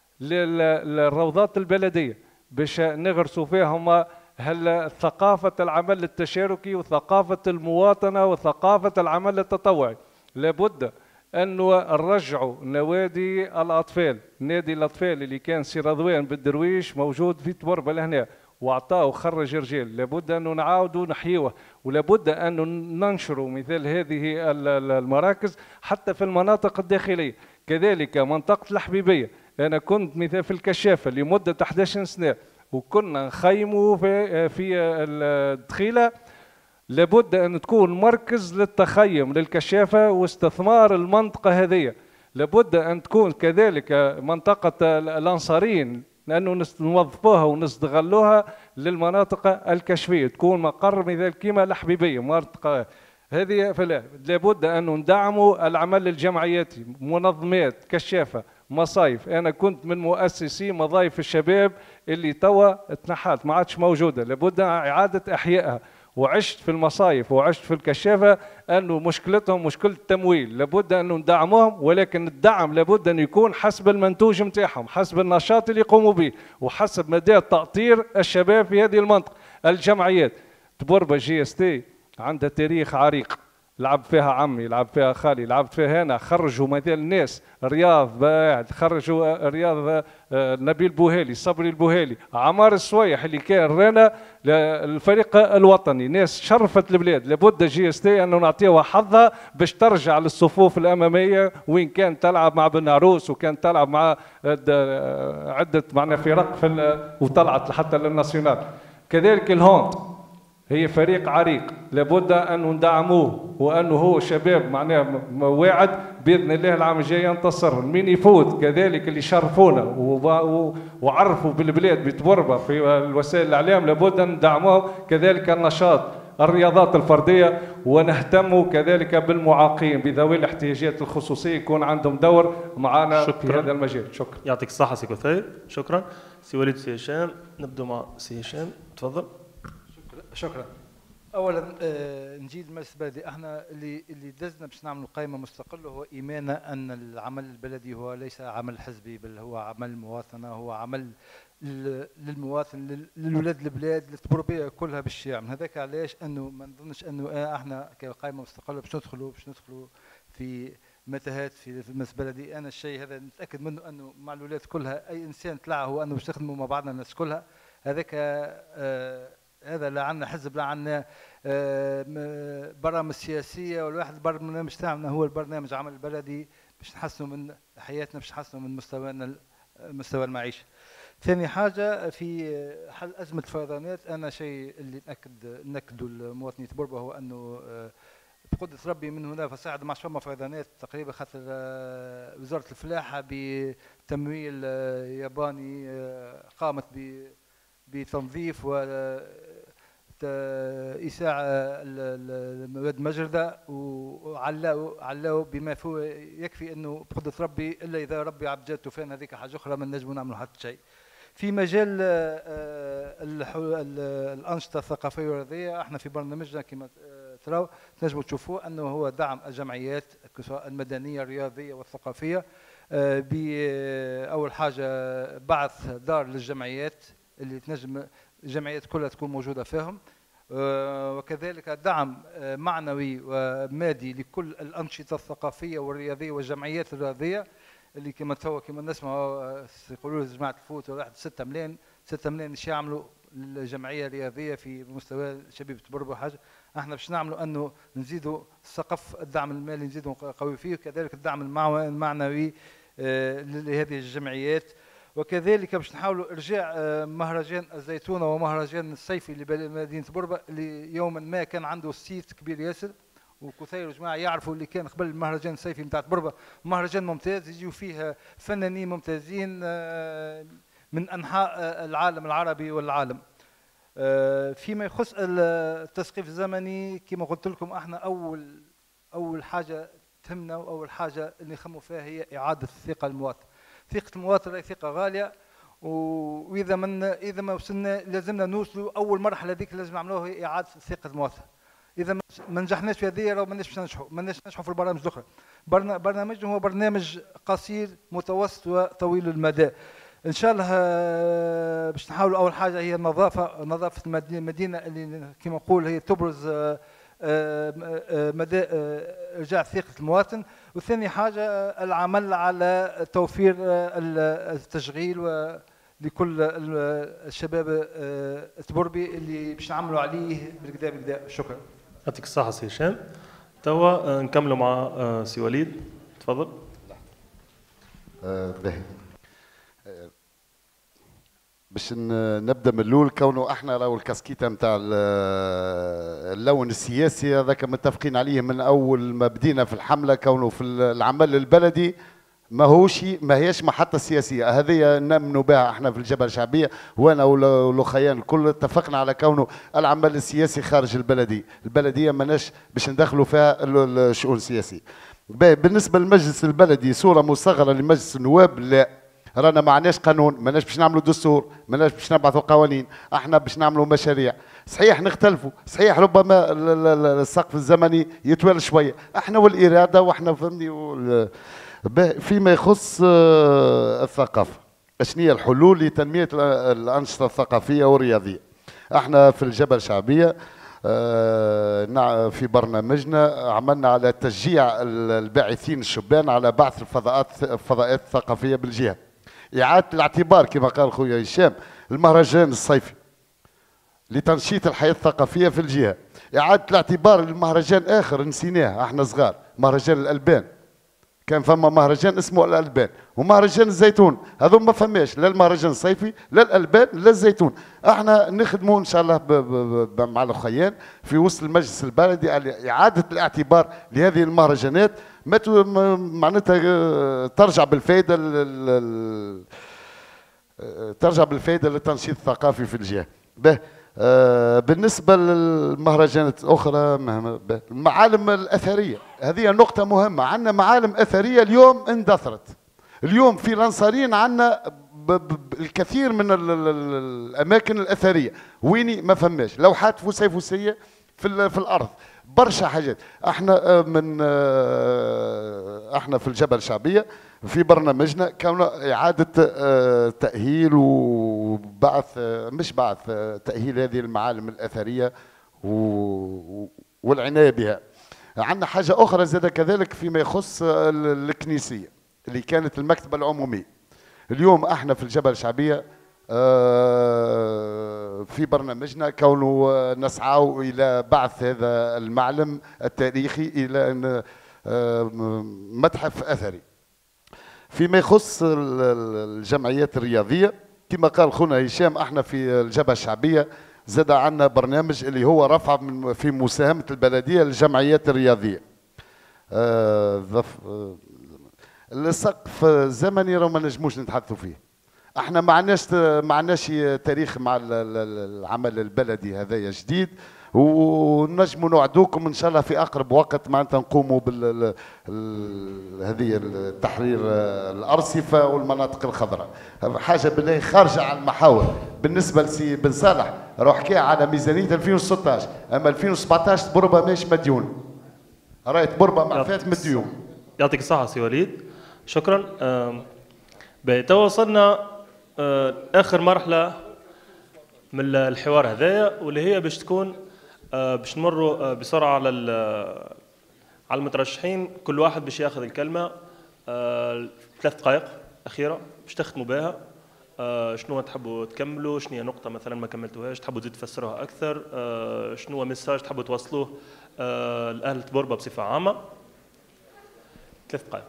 للروضات البلديه باش نغرسوا فيهم ثقافه العمل التشاركي وثقافه المواطنه وثقافه العمل التطوعي. لابد أن نرجعوا نوادي الأطفال. نادي الأطفال اللي كان سي رضوان بالدرويش موجود في تبربة لهنا وعطاه خرج رجال، لابد أن نعاودوا نحيوه، ولابد أن ننشروا مثل هذه المراكز حتى في المناطق الداخلية. كذلك منطقة الحبيبية، أنا كنت مثل في الكشافة لمدة 11 سنة وكنا نخيموا في الدخيلة. لابد أن تكون مركز للتخيم للكشافة واستثمار المنطقة هذه. لابد أن تكون كذلك منطقة الأنصارين لأنه نوظفوها ونستغلوها للمناطق الكشفية، تكون مقر مثل كيما الحبيبية منطقة هذه. فلا لابد أن ندعموا العمل الجمعياتي، منظمات كشافة، مصايف. أنا كنت من مؤسسي مضايف الشباب اللي توا اتنحت ما عادش موجودة، لابد إعادة إحيائها. وعشت في المصايف وعشت في الكشافة أنه مشكلتهم مشكلة التمويل، لابد أن ندعمهم، ولكن الدعم لابد أن يكون حسب المنتوج متاعهم، حسب النشاط اللي يقوموا به، وحسب مدى تأطير الشباب في هذه المنطقة. الجمعيات تبربة جي اس تي عندها تاريخ عريق، لعب فيها عمي، لعب فيها خالي، لعبت فيها أنا. خرجوا مثل الناس رياض باعد، خرجوا رياض نبيل بوهيلي، صبري البوهيلي، عمار السويح اللي كان رانا الفريق الوطني، ناس شرفت البلاد. لابد جي اس تي انه نعطيها حظها باش ترجع للصفوف الاماميه، وين كانت تلعب مع بن عروس وكانت تلعب مع عده معنا فرق وطلعت حتى للناسيونال. كذلك الهوند هي فريق عريق، لابد أن ندعموه، وأنه هو شباب معناه واعد بإذن الله العام الجاي ينتصر. مين يفوت كذلك اللي شرفونا وعرفوا بالبلاد بتبربة في الوسائل الإعلام، لابد أن ندعموه. كذلك النشاط الرياضات الفردية، ونهتم كذلك بالمعاقين بذوي الاحتياجات الخصوصية يكون عندهم دور معنا في هذا المجال. شكرا. يعطيك الصحة سي كثير. شكرا. سي وليد سي هشام، نبدأ مع سي هشام، تفضل. شكرا. اولا نجي للمجلس البلدي، احنا اللي دزنا باش نعملوا قائمه مستقله هو ايماننا ان العمل البلدي هو ليس عمل حزبي، بل هو عمل مواطنه، هو عمل للمواطن، للولاد البلاد، للتبربيه كلها بالشارع. من هذاك علاش انه ما نظنش انه احنا كقائمه مستقله باش ندخلوا في متاهات في المجلس البلدي. انا الشيء هذا نتاكد منه انه مع الولاد كلها اي انسان طلع هو انه باش نخدموا مع بعضنا الناس كلها. هذاك هذا لا عندنا حزب لا عندنا برامج سياسيه، والواحد البرنامج تاعنا هو البرنامج عمل البلدي باش نحسنوا من حياتنا، باش نحسنوا من مستوى المعيشه. ثاني حاجه في حل ازمه الفيضانات، انا شيء اللي ناكدوا المواطنين تبربه هو انه بقدرة ربي من هنا فصاعد ما فما فيضانات تقريبا، خاطر وزاره الفلاحه بتمويل ياباني قامت بتنظيف وإيساع المواد المجردة، وعلاو بما فيه يكفي انه بقدرة ربي، الا اذا ربي عبد جات طوفان هذيك حاجه اخرى ما نجموا نعملوا حتى شيء. في مجال الأنشطة الثقافية والرياضية، احنا في برنامجنا كما تراو تنجموا تشوفوا أنه هو دعم الجمعيات سواء المدنية الرياضية والثقافية. بأول حاجة بعث دار للجمعيات اللي تنجم الجمعيات كلها تكون موجودة فيهم، وكذلك دعم معنوي ومادي لكل الأنشطة الثقافية والرياضية والجمعيات الرياضية اللي كما نسمعوا يقولوا جماعة الفوت واحد 6 ملايين ايش يعملوا للجمعية الرياضية في مستوى شبيبة بربة حاجة. احنا باش نعملوا انه نزيدوا سقف الدعم المالي نزيدوا قوي فيه، وكذلك الدعم المعنوي لهذه الجمعيات، وكذلك باش نحاولوا ارجاع مهرجان الزيتونه ومهرجان الصيفي لمدينه بربه اللي يوما ما كان عنده صيت كبير ياسر، وكثير جماعه يعرفوا اللي كان قبل المهرجان الصيفي نتاع بربه مهرجان ممتاز يجيو فيه فنانين ممتازين من انحاء العالم العربي والعالم. فيما يخص التسقيف الزمني كما قلت لكم احنا اول حاجه تهمنا واول حاجه اللي نخموا فيها هي اعاده الثقه المواطن. ثقه المواطن هي ثقه غاليه، واذا ما وصلنا لازمنا نوصلوا اول مرحله هذيك لازم نعملوها هي اعاده ثقه المواطن. اذا ما نجحناش في هذه راه ماناش ننجحوا في البرامج الاخرى. برنامجنا هو برنامج قصير متوسط وطويل المدى. ان شاء الله باش نحاولوا اول حاجه هي نظافه المدينه اللي كما نقول هي تبرز مدى ارجاع ثقه المواطن، وثاني حاجه العمل على توفير التشغيل لكل الشباب التبربي اللي باش نعملوا عليه بالكدا. شكرا. يعطيك الصحه سي هشام. توا نكملوا مع سي وليد، تفضل. باهي باش نبدا من الاول، كونه احنا راهو الكاسكيته نتاع اللون السياسي هذاك متفقين عليه من اول ما بدينا في الحمله، كونه في العمل البلدي ما هيش محطه سياسيه، هذه نامنوا بها احنا في الجبهه الشعبيه، وانا والاخيان الكل اتفقنا على كونه العمل السياسي خارج البلديه ماناش باش ندخلوا فيها الشؤون السياسيه. بالنسبه للمجلس البلدي صوره مصغره لمجلس النواب، لا رانا ما عندناش قانون، ماناش باش نعملوا دستور، ماناش باش نبعثوا قوانين، احنا باش نعملوا مشاريع. صحيح نختلفوا، صحيح ربما السقف الزمني يطول شويه، احنا والاراده واحنا فهمني فيما يخص الثقافه، شنو هي الحلول لتنميه الانشطه الثقافيه والرياضيه؟ احنا في الجبهه الشعبيه في برنامجنا عملنا على تشجيع الباعثين الشبان على بعث الفضاءات الثقافيه بالجهه. اعاده الاعتبار كما قال خويا هشام المهرجان الصيفي لتنشيط الحياه الثقافيه في الجهه. اعاده الاعتبار لمهرجان اخر نسيناه احنا صغار، مهرجان الالبان. كان فما مهرجان اسمه الالبان ومهرجان الزيتون، هذو ما فماش لا المهرجان الصيفي لا الالبان لا الزيتون. احنا نخدموا ان شاء الله مع الاخيان في وسط المجلس البلدي على اعاده الاعتبار لهذه المهرجانات، معناتها ترجع بالفائده للتنشيط الثقافي في الجهه. بالنسبه للمهرجانات الاخرى المعالم الاثريه، هذه نقطه مهمه. عندنا معالم اثريه اليوم اندثرت. اليوم في الانصاريين عندنا الكثير من الاماكن الاثريه ويني ما فماش لوحات فسيفسيه في الارض، برشا حاجات. احنا احنا في الجبهه الشعبيه في برنامجنا كان إعادة تأهيل وبعث تأهيل هذه المعالم الأثرية والعناية بها. عندنا حاجة أخرى زاد كذلك فيما يخص الكنيسية اللي كانت المكتبة العمومية. اليوم احنا في الجبهة الشعبية في برنامجنا كونه نسعى إلى بعث هذا المعلم التاريخي إلى متحف أثري. فيما يخص الجمعيات الرياضية كما قال خونا هشام، احنا في الجبهة الشعبية زاد عندنا برنامج اللي هو رفع في مساهمة البلدية للجمعيات الرياضية. السقف الزمني راه ما نجموش نتحدثوا فيه. احنا ما عندناش تاريخ مع العمل البلدي هذايا جديد، ونجموا نوعدوكم ان شاء الله في اقرب وقت معناتها نقوموا هذه التحرير الارصفه والمناطق الخضراء. حاجه بالله خارجه عن المحاور. بالنسبه لسي بن صالح روح حكى على ميزانيه 2016، اما 2017 تبربه ماهيش مديون، راهي تبربه معفات من الديون. يعطيك الصحه سي وليد، شكرا. توا وصلنا اخر مرحله من الحوار هذايا، واللي هي باش تكون باش نمروا بسرعه على المترشحين. كل واحد باش ياخذ الكلمه 3 دقائق اخيره باش تختموا بها. شنو تحبوا تكملوا، شنو هي نقطه مثلا ما كملتوهاش تحبوا تزيدوا تفسروها اكثر، شنو هو ميساج تحبوا توصلوه لاهل تبربه بصفه عامه. 3 دقائق.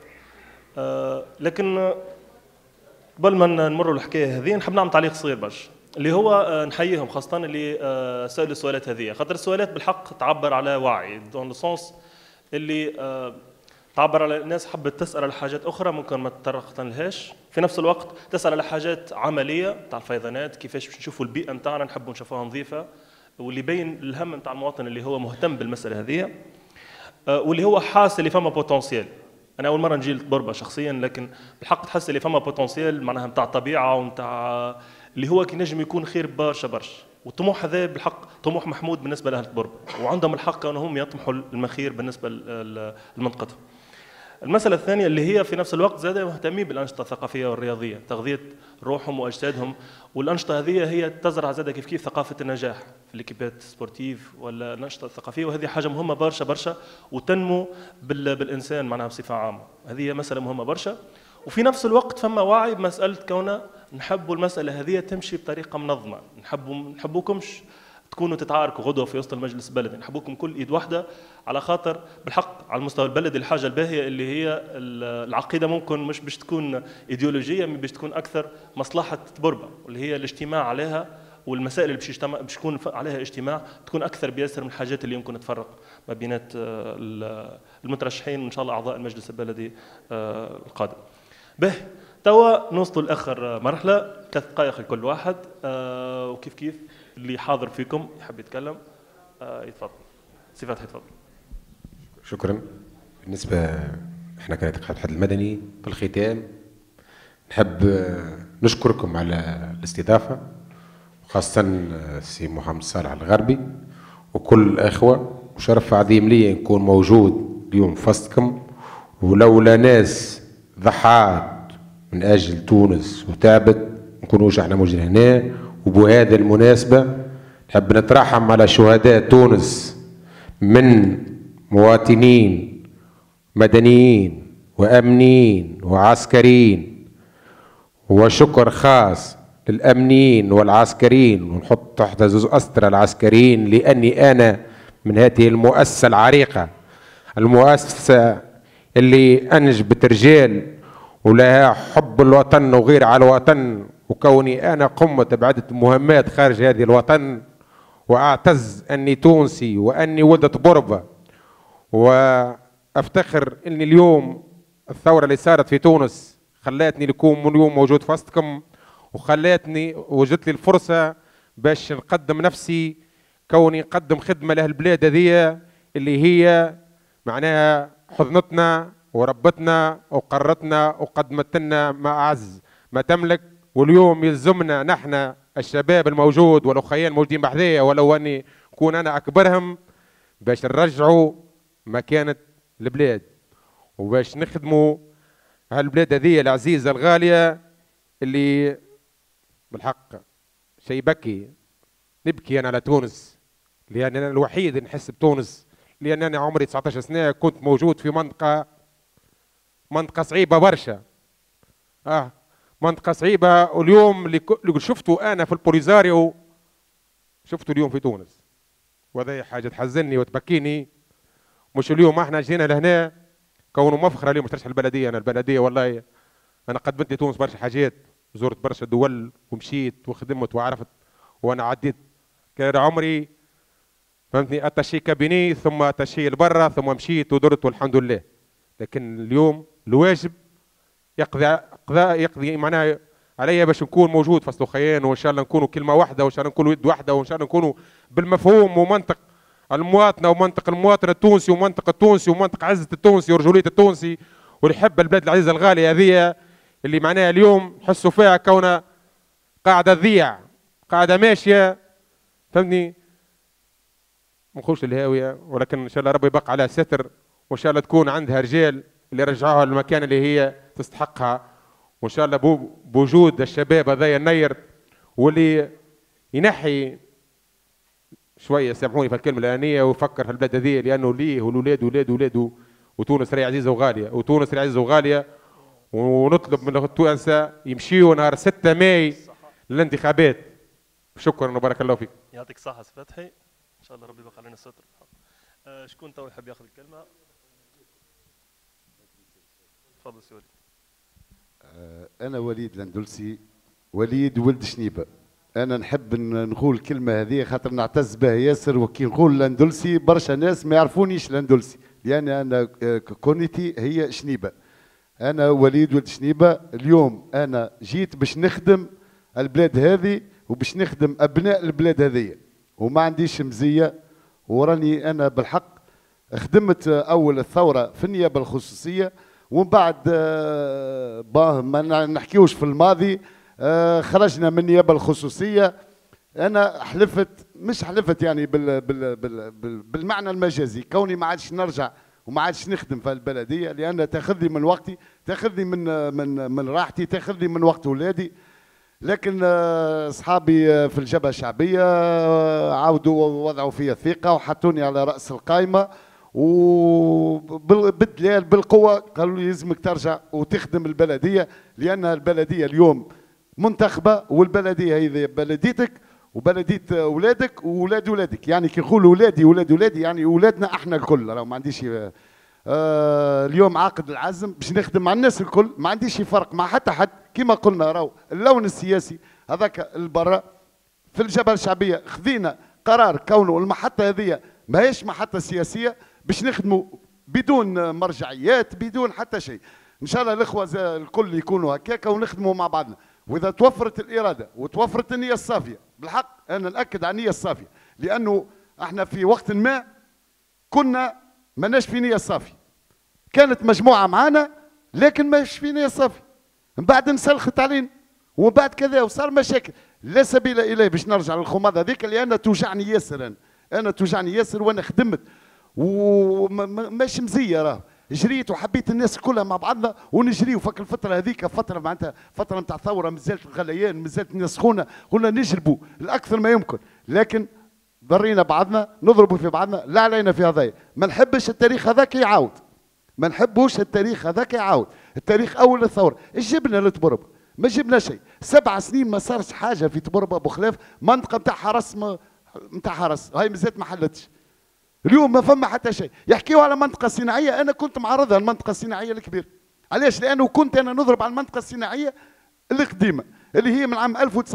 لكن قبل ما نمروا الحكايه هذه نحب نعمل تعليق صغير برشا، اللي هو نحييهم خاصه اللي سالوا السؤالات هذه، خاطر السؤالات بالحق تعبر على وعي، دون سونس اللي تعبر على الناس حبت تسال على حاجات اخرى ممكن ما تطرقت لهاش، في نفس الوقت تسال على حاجات عمليه تاع الفيضانات، كيفاش باش نشوفوا البيئه نتاعنا نحبوا نشوفوها نظيفه، واللي يبين الهم نتاع المواطن اللي هو مهتم بالمساله هذه، واللي هو حاس اللي فما بوتنسيال. انا اول مره نجي لتبربه شخصيا، لكن بالحق تحس اللي فما بوتنسيال معناها نتاع الطبيعه ونتاع اللي هو كي نجم يكون خير برشا برشا، والطموح هذا بالحق طموح محمود بالنسبه لاهل تبربه، وعندهم الحق انهم يطمحوا المخير بالنسبه لمنطقتهم. المساله الثانيه اللي هي في نفس الوقت زاد مهتمين بالانشطه الثقافيه والرياضيه، تغذيه روحهم واجسادهم، والانشطه هذه هي تزرع زاد كيف كيف ثقافه النجاح في الكيبات سبورتيف ولا الانشطه الثقافيه، وهذه حاجه مهمه برشا برشا وتنمو بالانسان معناها بصفه عامه، هذه مساله مهمه برشا. وفي نفس الوقت فما وعي بمساله كونه نحبوا المساله هذه تمشي بطريقه منظمه، نحبوكمش تكونوا تتعاركوا غدوه في وسط المجلس البلدي، نحبوكم كل ايد واحده، على خاطر بالحق على المستوى البلدي الحاجه الباهيه اللي هي العقيده ممكن مش باش تكون ايديولوجيه، باش تكون اكثر مصلحه تبربه، واللي هي الاجتماع عليها والمسائل اللي باش يكون عليها اجتماع تكون اكثر بياسر من الحاجات اللي يمكن تفرق ما بينات المترشحين وان شاء الله اعضاء المجلس البلدي القادم. به توا نوصلوا لاخر مرحله 3 دقائق لكل واحد، وكيف كيف اللي حاضر فيكم يحب يتكلم يتفضل. سي فتحي تفضل. شكرا. بالنسبه احنا كنتقاعد الاتحاد المدني في الختام نحب نشكركم على الاستضافه، وخاصه سي محمد صالح الغربي وكل الاخوه، وشرف عظيم لي نكون موجود اليوم في وسطكم، ولولا ناس ضحات من اجل تونس وتعبت نكونوش احنا موجودين هنا. وبهذه المناسبه نحب نترحم على شهداء تونس من مواطنين مدنيين وامنيين وعسكريين، وشكر خاص للامنيين والعسكريين، ونحط تحت زوز اسطر العسكريين، لاني انا من هذه المؤسسه العريقه، المؤسسه اللي انجبت رجال ولها حب الوطن وغير على الوطن، وكوني انا قمت بعده مهمات خارج هذه الوطن، واعتز اني تونسي واني ولد بربه، وافتخر اني اليوم الثوره اللي صارت في تونس خلاتني نكون اليوم موجود في وسطكم، وخلاتني وجدت لي الفرصه باش نقدم نفسي، كوني نقدم خدمه لهالبلاد هذه اللي هي معناها حضنتنا وربتنا وقرتنا وقدمت لنا ما اعز ما تملك. واليوم يلزمنا نحن الشباب الموجود والاخوين الموجودين بحذايا، ولو اني نكون انا اكبرهم، باش نرجعوا مكانه البلاد وباش نخدموا هالبلاد هذه العزيزه الغاليه اللي بالحق شيء بكي. نبكي انا على تونس، لان انا الوحيد اللي نحس بتونس، لان انا عمري 19 سنه كنت موجود في منطقه صعيبه برشا، منطقه صعيبه، واليوم اللي شفته انا في البوليزاريو شفته اليوم في تونس، وهذا حاجه تحزنني وتبكيني. مش اليوم احنا جينا لهنا كونه مفخره اليوم ترشح البلديه. انا البلديه والله انا قدمت لتونس برشا حاجات، زرت برشا دول ومشيت وخدمت وعرفت، وانا عديت كان عمري فهمتني اتشي كابيني ثم اتشي لبرا ثم مشيت ودرت والحمد لله. لكن اليوم الواجب يقضي معناها عليا باش نكون موجود في وسط الخيان، وان شاء الله نكونوا كلمه واحده، وان شاء الله نكونوا يد واحده، وان شاء الله نكونوا بالمفهوم ومنطق المواطنه ومنطق المواطن التونسي ومنطق التونسي ومنطق عزه التونسي ورجوليه التونسي واللي يحب البلاد العزيزه الغاليه هذه اللي معناها اليوم حسوا فيها كونها قاعده تضيع قاعده ماشيه فهمني ما نخوش للهاويه ولكن ان شاء الله ربي يبقى عليها ستر وان شاء الله تكون عندها رجال اللي يرجعوها للمكان اللي هي تستحقها وان شاء الله بوجود الشباب هذايا النير واللي ينحي شويه سامحوني في الكلمه الانيه ويفكر في البلاد هذه لانه ليه والولاد ولاد ولاده وتونس راهي عزيزه وغاليه وتونس راهي عزيزه وغاليه ونطلب من التوانسه يمشيوا نهار 6 ماي للانتخابات. شكرا وبارك الله فيك. يعطيك الصحه سي فتحي ان شاء الله ربي يبقى علينا الستر. شكون تو يحب ياخذ الكلمه؟ تفضل سي وليد. انا وليد الاندلسي وليد ولد شنيبه. انا نحب نقول الكلمه هذه خاطر نعتز بها ياسر وكي نقول الاندلسي برشا ناس ما يعرفونيش الاندلسي لان انا كونيتي هي شنيبه. انا وليد ولد شنيبه. اليوم انا جيت باش نخدم البلاد هذه وباش نخدم ابناء البلاد هذه وما عنديش مزيه وراني انا بالحق خدمت اول الثوره في النيابه الخصوصيه ومن بعد ما نحكيوش في الماضي خرجنا من النيابه الخصوصيه. انا حلفت مش حلفت يعني بالمعنى المجازي كوني ما عادش نرجع وما عادش نخدم في البلديه لان تاخذني من وقتي تاخذني من راحتي تاخذني من وقت اولادي. لكن اصحابي في الجبهه الشعبيه عاودوا وضعوا فيا الثقه وحطوني على راس القائمه وبالدلال بالقوه قالوا لي لازمك ترجع وتخدم البلديه لان البلديه اليوم منتخبه والبلديه هذه بلديتك وبلديه اولادك واولاد اولادك يعني كي نقول اولادي اولاد اولادي يعني اولادنا احنا الكل. راه ما عنديش اليوم عاقد العزم باش نخدم مع الناس الكل ما عنديش فرق مع حتى حد كما قلنا راهو اللون السياسي هذاك البرا في الجبهه الشعبيه خذينا قرار كونه المحطه هذه ماهيش محطه سياسيه باش نخدموا بدون مرجعيات بدون حتى شيء. ان شاء الله الاخوه الكل يكونوا هكاكا ونخدموا مع بعضنا واذا توفرت الاراده وتوفرت النيه الصافيه بالحق انا ناكد على النيه الصافيه لانه احنا في وقت ما كنا ماناش في نيه صافيه كانت مجموعه معانا لكن ماش في نيه صافيه من بعد انسلخت علينا ومن بعد كذا وصار مشاكل لا سبيل اليه باش نرجع للخماضه هذيك لان توجعني ياسر انا توجعني ياسر وانا خدمت وماش مزيه راه جريت وحبيت الناس كلها مع بعضنا ونجري وفك الفتره هذيك فتره معناتها فتره نتاع ثوره مازالت الغليان مازالت الناس سخونه قلنا نجربوا الاكثر ما يمكن لكن ضرينا بعضنا نضربوا في بعضنا لا علينا في هذايا ما نحبش التاريخ هذاك يعاود ما نحبوش التاريخ هذاك يعاود. التاريخ اول الثوره ايش جبنا لتبربه ما جبنا شيء 7 سنين ما صارش حاجه في تبربه ابو خلاف منطقه نتاع حرس نتاع حرس هاي مازالت ما حلتش اليوم ما فما حتى شيء. يحكيوا على منطقه صناعيه انا كنت معرضها المنطقه الصناعيه الكبيره علاش لانه كنت انا نضرب على المنطقه الصناعيه القديمه اللي هي من عام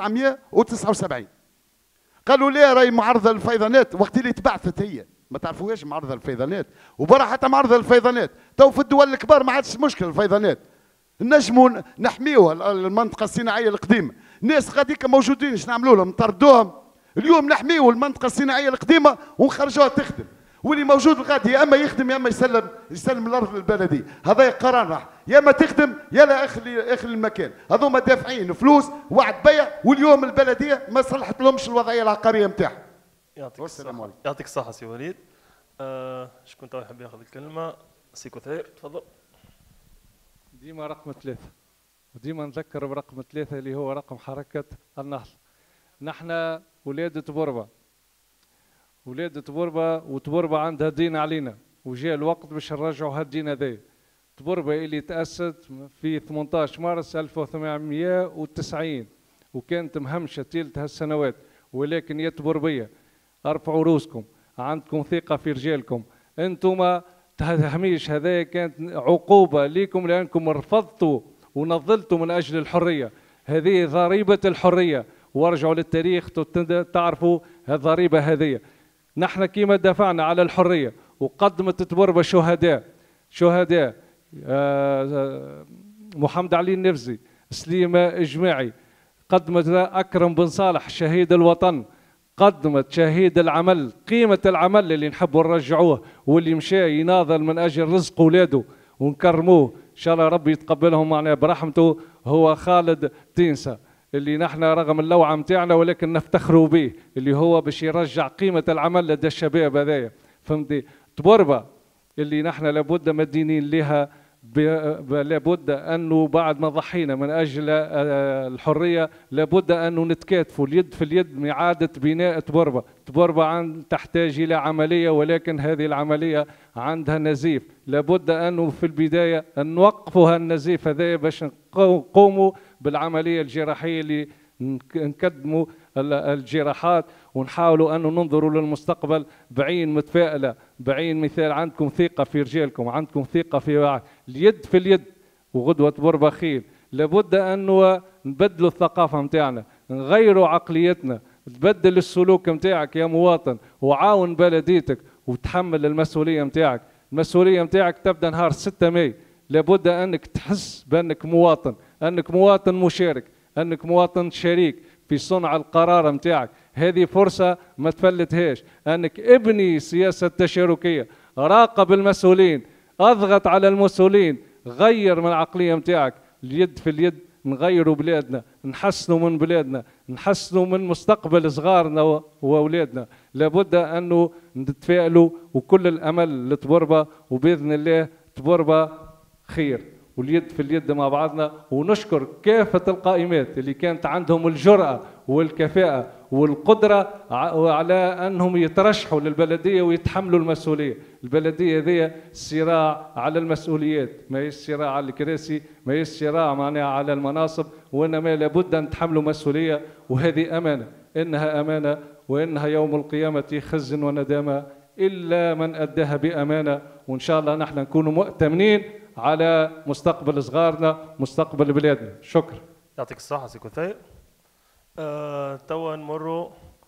1979 قالوا ليه راهي معرضه للفيضانات وقت اللي تبعثت هي ما تعرفوهاش معرضه للفيضانات وبرا حتى معرضه للفيضانات تو في الدول الكبار ما عادش مشكل الفيضانات نجموا نحميوها المنطقه الصناعيه القديمه الناس غاديك موجودين ايش نعملوا لهم نطردوهم اليوم نحميوا المنطقه الصناعيه القديمه ونخرجوها تخدم واللي موجود غادي يا اما يخدم يا اما يسلم الارض للبلديه هذا قرار راح يا اما تخدم يا لا اخلي المكان هذوما دافعين فلوس وعد بيع واليوم البلديه ما صلحت لهمش الوضعيه العقاريه نتاعها. يعطيك الصحه سي وليد. شكون تو يحب ياخذ الكلمه؟ سي كثير تفضل. ديما رقم 3 وديما نذكر برقم 3 اللي هو رقم حركه النهضه. نحن ولاد تبربه ولاد تبربه وتبربه عندها دين علينا وجاء الوقت باش نرجعوا هالدين هذا. تبربه اللي تأسست في 18 مارس 1890 وكانت مهمشه طيله هالسنوات ولكن يا تبربيه ارفعوا روسكم عندكم ثقه في رجالكم انتم التهميش هذا كانت عقوبه لكم لانكم رفضتوا ونضلتوا من اجل الحريه هذه ضريبه الحريه وارجعوا للتاريخ تعرفوا الضريبه هذه. نحن كيما دافعنا على الحريه وقدمت تبربه شهداء محمد علي النفزي سليمه اجماعي قدمت اكرم بن صالح شهيد الوطن قدمت شهيد العمل، قيمة العمل اللي نحبوا نرجعوه، واللي مشى يناضل من أجل رزق أولاده ونكرموه إن شاء الله ربي يتقبلهم معنا برحمته، هو خالد تينسا، اللي نحن رغم اللوعة متاعنا ولكن نفتخروا به، اللي هو باش يرجع قيمة العمل لدى الشباب هذايا. فهمتي؟ تبربة اللي نحن لابد مدينين لها، لابد أنه بعد ما ضحينا من أجل الحرية لابد أنه نتكاتفوا اليد في اليد من إعادة بناء تبربة. تبربة تحتاج إلى عملية، ولكن هذه العملية عندها نزيف، لابد أنه في البداية أن نوقفوا النزيف هذا باش نقوموا بالعملية الجراحية اللي نقدموا الجراحات، ونحاولوا أن ننظروا للمستقبل بعين متفائلة، بعين مثال عندكم ثقة في رجالكم، عندكم ثقة في اليد في اليد وغدوة تبربة خير. لابد أنه نبدلوا الثقافة متاعنا، نغيروا عقليتنا، تبدل السلوك متاعك يا مواطن، وعاون بلديتك وتحمل المسؤولية متاعك. المسؤولية متاعك تبدأ نهار 6 ماي، لابد أنك تحس بأنك مواطن، أنك مواطن مشارك، أنك مواطن شريك في صنع القرار متاعك. هذه فرصة ما تفلتهاش، أنك ابني سياسة تشاركية، راقب المسؤولين، أضغط على المسؤولين، غير من العقلية متاعك. اليد في اليد نغيروا بلادنا، نحسنوا من بلادنا، نحسنوا من مستقبل صغارنا وأولادنا. لابد أنه نتفائلوا وكل الأمل لتبربة، وبإذن الله تبربة خير واليد في اليد مع بعضنا. ونشكر كافة القائمات اللي كانت عندهم الجرأة والكفاءة والقدرة على أنهم يترشحوا للبلدية ويتحملوا المسؤولية. البلدية هذه صراع على المسؤوليات، ما هي صراع على الكراسي، ما هي صراع معناها على المناصب، وإنما لابد أن تحملوا مسؤولية، وهذه أمانة، إنها أمانة، وإنها يوم القيامة خز وندامة إلا من أداها بأمانة. وإن شاء الله نحن نكون مؤتمنين على مستقبل صغارنا، مستقبل بلادنا. شكرا. يعطيك الصحة سي كثير. توا نمروا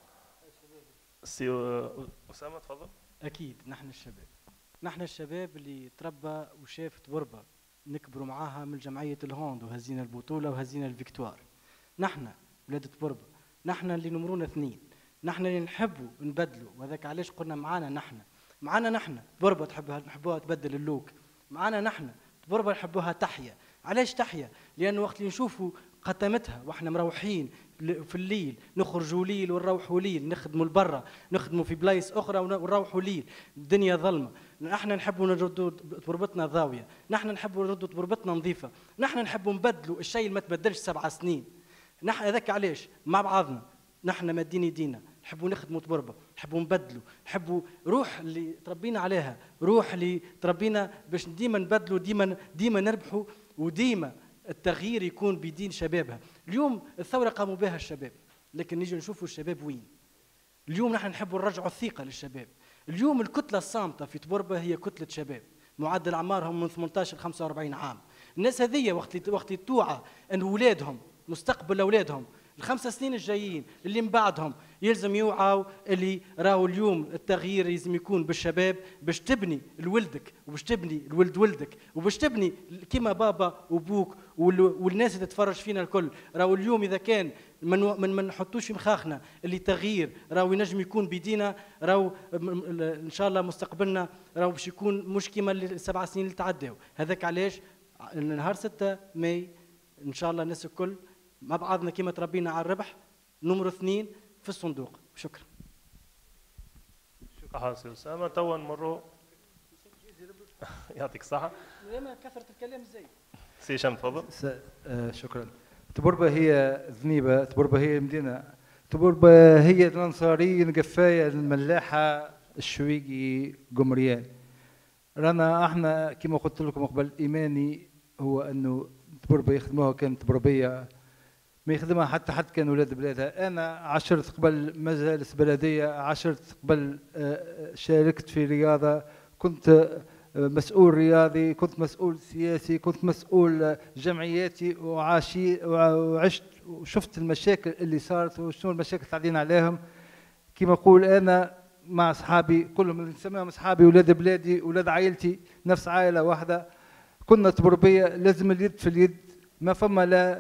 سي أسامة تفضل. أكيد نحن الشباب اللي تربى وشاف تبربة، نكبروا معاها من جمعية الهوند وهزينا البطولة وهزينا الفيكتوار. نحن ولاد تبربة، نحن اللي نمرونا 2، نحن اللي نحبوا نبدلوا، وهذاك علاش قلنا معانا نحن تبربة نحبوها تبدل اللوك، معانا نحن تبربة نحبوها تحيا. علاش تحيا؟ لأنه وقت اللي نشوفوا قتمتها واحنا مروحين في الليل، نخرجوا ليل ونروحوا ليل، نخدموا لبرا، نخدموا في بلايص اخرى ونروحوا ليل، الدنيا ظلمه. نحن نحبوا نردوا تربتنا ضاويه، نحن نحبوا نردوا تربتنا نظيفه، نحن نحبوا نبدلوا الشيء اللي ما تبدلش 7 سنين. نحن هذاك علاش مع بعضنا نحن مادين يدينا، نحبوا نخدموا تبربة، نحبوا نبدلوا، نحبوا روح اللي تربينا عليها، روح اللي تربينا باش ديما نبدلوا، ديما نربحوا، وديما التغيير يكون بيدين شبابها. اليوم الثورة قاموا بها الشباب، لكن نيجي نشوفوا الشباب وين. اليوم نحن نحبوا نرجعوا الثقة للشباب. اليوم الكتلة الصامتة في تبربة هي كتلة شباب، معدل أعمارهم من 18 ل 45 عام. الناس هذية وقت توعى أن أولادهم مستقبل أولادهم ال5 سنين الجايين اللي من بعدهم يلزم يوعوا اللي راهو اليوم التغيير لازم يكون بالشباب، باش تبني لولدك وباش تبني لولد ولدك وباش تبني كيما بابا وبوك والناس اللي تتفرج فينا الكل. راهو اليوم اذا كان ما نحطوش في مخاخنا اللي التغيير راهو ينجم يكون بيدينا، راهو ان شاء الله مستقبلنا راهو باش يكون مش كيما ال7 سنين اللي تعداو. هذاك علاش نهار 6 ماي ان شاء الله الناس الكل مع بعضنا كما تربينا على الربح نمرو 2 في الصندوق. شكرا. شكرا سي أسامة. توا نمروا يعطيك الصحة. ما كثرة الكلام زي سي هشام تفضل. شكرا. تبربة هي ذنيبة، تبربة هي مدينة، تبربة هي الأنصاريين، قفاية، الملاحة، الشويقي، قمريان. رانا احنا كما قلت لكم قبل، إيماني هو أنه تبربة يخدموها كانت تبربية ما يخدمها حتى حد كان ولاد بلادها. أنا عشرت قبل مجالس بلدية، عشرت قبل شاركت في رياضة، كنت مسؤول رياضي، كنت مسؤول سياسي، كنت مسؤول جمعياتي، وعشت وشفت المشاكل اللي صارت وشنو المشاكل اللي تعدينا عليهم. كما أقول أنا مع أصحابي كلهم اللي نسميهم أصحابي ولاد بلادي ولاد عائلتي، نفس عائلة واحدة، كنا تبربية، لازم اليد في اليد، ما فما لا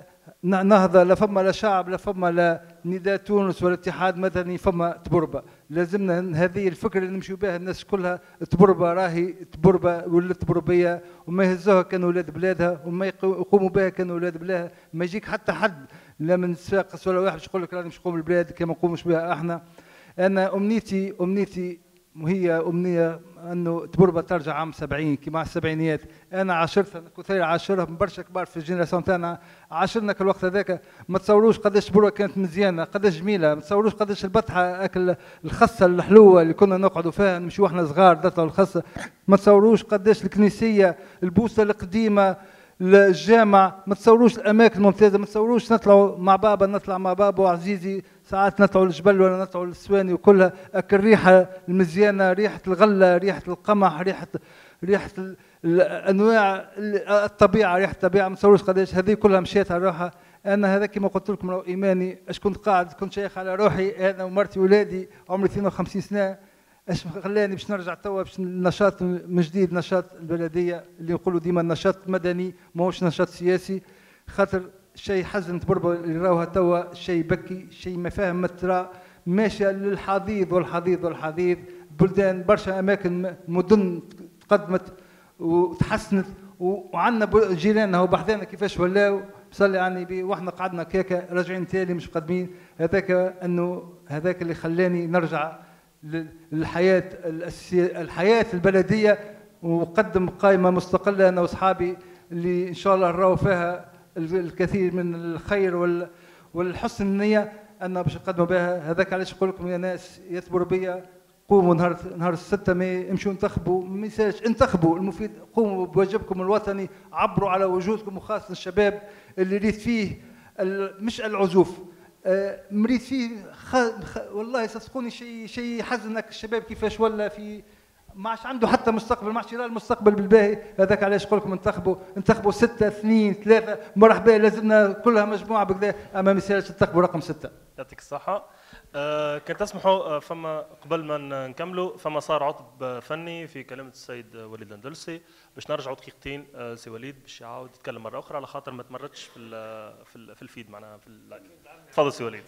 نهضه لا فما لا شعب لا فما لا نداء تونس ولا اتحاد مدني، فما تبربه. لازمنا هذه الفكره اللي نمشيو بها الناس كلها، تبربه راهي تبربه ولات تبربيه، وما يهزوها كانوا اولاد بلادها وما يقوموا بها كانوا اولاد بلادها. ما يجيك حتى حد لا من ساقس ولا واحد باش يقول لك راني باش نقوم البلاد كما نقوموش بها احنا. انا امنيتي وهي امنيه انه تبربه ترجع عام 70 كيما السبعينيات. انا عاشرتها كثير، عاشرها من برشا كبار في الجينيراسيون تاعنا، عاشرنا كل الوقت هذاك. ما تصوروش قداش تبربه كانت مزيانه، قداش جميله. ما تصوروش قداش البطحه اكل الخصه الحلوه اللي كنا نقعدوا فيها نمشيو احنا صغار نطلعوا الخصه. ما تصوروش قداش الكنيسيه، البوسه القديمه، الجامع. ما تصوروش الاماكن الممتازه. ما تصوروش نطلعوا مع بابا، نطلع مع بابا وعزيزي ساعات نطلعوا للجبل ولا نطلعوا للسواني وكلها الريحه المزيانه، ريحه الغله، ريحه القمح، ريحه الانواع الطبيعه، ريحه الطبيعه. ما تصوروش قداش هذه كلها مشيت على روحها. انا هذا كما قلت لكم لو ايماني اش كنت قاعد، كنت شيخ على روحي انا ومرتي واولادي عمري 52 سنه. اش خلاني باش نرجع توا باش نشاط من جديد، نشاط البلديه اللي نقولوا ديما نشاط مدني ماهوش نشاط سياسي. خاطر شيء حزن تبربه اللي راوها توا، شيء بكي، شيء ما فاهم ما ترى، ماشيه للحضيض والحضيض والحضيض. بلدان برشا اماكن مدن تقدمت وتحسنت، وعندنا جيراننا وبحذانا كيفاش ولاو صلي على النبي، واحنا قعدنا كيكا راجعين تالي مش مقدمين. هذاك اللي خلاني نرجع الحياة البلدية، وقدم قائمة مستقلة أنا وأصحابي اللي إن شاء الله نراو فيها الكثير من الخير والحسن النية أنا باش نقدموا بها. هذاك علاش نقول لكم يا ناس يا تبربية، قوموا نهار الستة ما امشوا انتخبوا، ما يسالش انتخبوا المفيد، قوموا بواجبكم الوطني، عبروا على وجودكم، وخاصة الشباب اللي ريت فيه مش العزوف، مريت فيه والله صدقوني شيء يحزنك. الشباب كيفاش ولا في ما عادش عنده حتى مستقبل، ما عادش يرى المستقبل بالباهي. هذاك علاش نقول لكم انتخبوا 6 2 3 مرحبا، لازمنا كلها مجموعه بكذا، اما ما يسالش انتخبوا رقم 6. يعطيك الصحه. كان تسمحوا فما قبل ما نكملوا فما صار عطب فني في كلمه السيد وليد الاندلسي، باش نرجعوا دقيقتين سي وليد باش يعاود يتكلم مره اخرى على خاطر ما تمرتش في الفيد معناها في اللايف. تفضل سي وليد.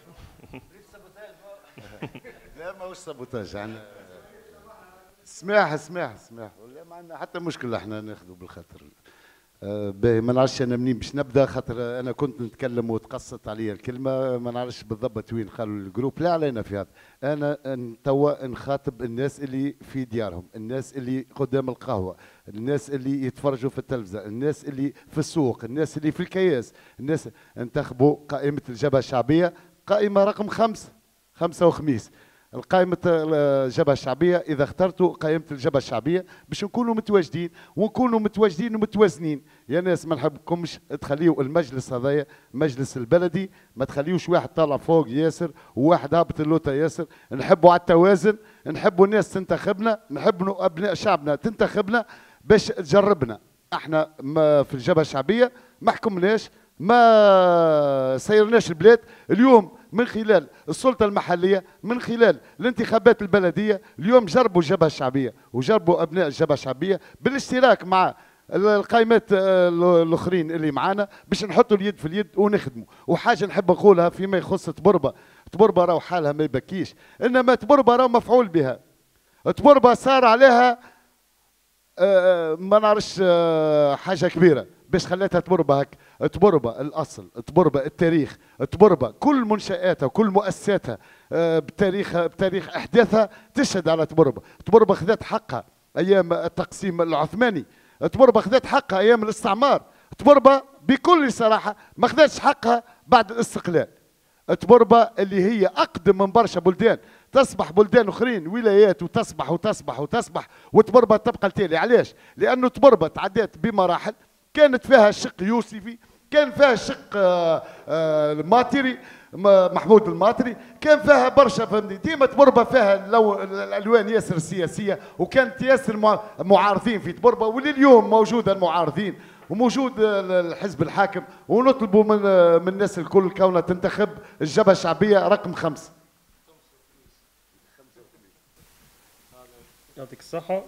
لا ماهوش سابوتاج يعني. سماح ولا ما عندنا حتى مشكله احنا ناخذوا بالخاطر. ما نعرفش انا منين باش نبدا، خاطر انا كنت نتكلم وتقصت عليا الكلمه، ما نعرفش بالضبط وين قالوا الجروب. لا علينا في هذا، انا توا نخاطب الناس اللي في ديارهم، الناس اللي قدام القهوه، الناس اللي يتفرجوا في التلفزه، الناس اللي في السوق، الناس اللي في الكياس. الناس انتخبوا قائمه الجبهه الشعبيه، قائمه رقم 5 وخميس. القائمة الجبهة الشعبية إذا اخترتوا قائمة الجبهة الشعبية باش نكونوا متواجدين ونكونوا متواجدين ومتوازنين. يا ناس ما نحبكمش تخليوا المجلس هذايا مجلس البلدي، ما تخليوش واحد طالع فوق ياسر وواحد هابط اللوطة ياسر. نحبوا على التوازن، نحبوا الناس تنتخبنا، نحبوا أبناء شعبنا تنتخبنا باش تجربنا. احنا ما في الجبهة الشعبية ما حكمناش، ما سيرناش البلاد. اليوم من خلال السلطة المحلية، من خلال الانتخابات البلدية، اليوم جربوا الجبهة الشعبية وجربوا أبناء الجبهة الشعبية بالاشتراك مع القائمات الأخرين اللي معانا باش نحطوا اليد في اليد ونخدموا. وحاجة نحب نقولها فيما يخص تبربة راهو حالها ما يبكيش، إنما تبربة راهو مفعول بها. تبربة صار عليها ما نعرفش حاجة كبيرة باش خلاتها تبربة هك. تبربة الأصل، تبربة التاريخ، تبربة كل منشآتها وكل مؤسساتها بتاريخ أحداثها تشهد على تبربة. تبربة خذت حقها أيام التقسيم العثماني، تبربة خذت حقها أيام الاستعمار، تبربة بكل صراحة ما خذتش حقها بعد الاستقلال. تبربة اللي هي أقدم من برشا بلدان، تصبح بلدان اخرين ولايات وتصبح وتصبح وتصبح، وتبربة تبقى التالي. علاش؟ لأنه تبربة تعدات بمراحل، كانت فيها الشق يوسفي، كان فيها الشق الماطري محمود الماطري، كان فيها برشا فهمتني. ديما تبربة فيها الالوان ياسر السياسيه، وكانت ياسر معارضين في تبربة، ولليوم موجوده المعارضين وموجود الحزب الحاكم. ونطلبوا من الناس الكل كونها تنتخب الجبهه الشعبيه رقم 5. يعطيك الصحة.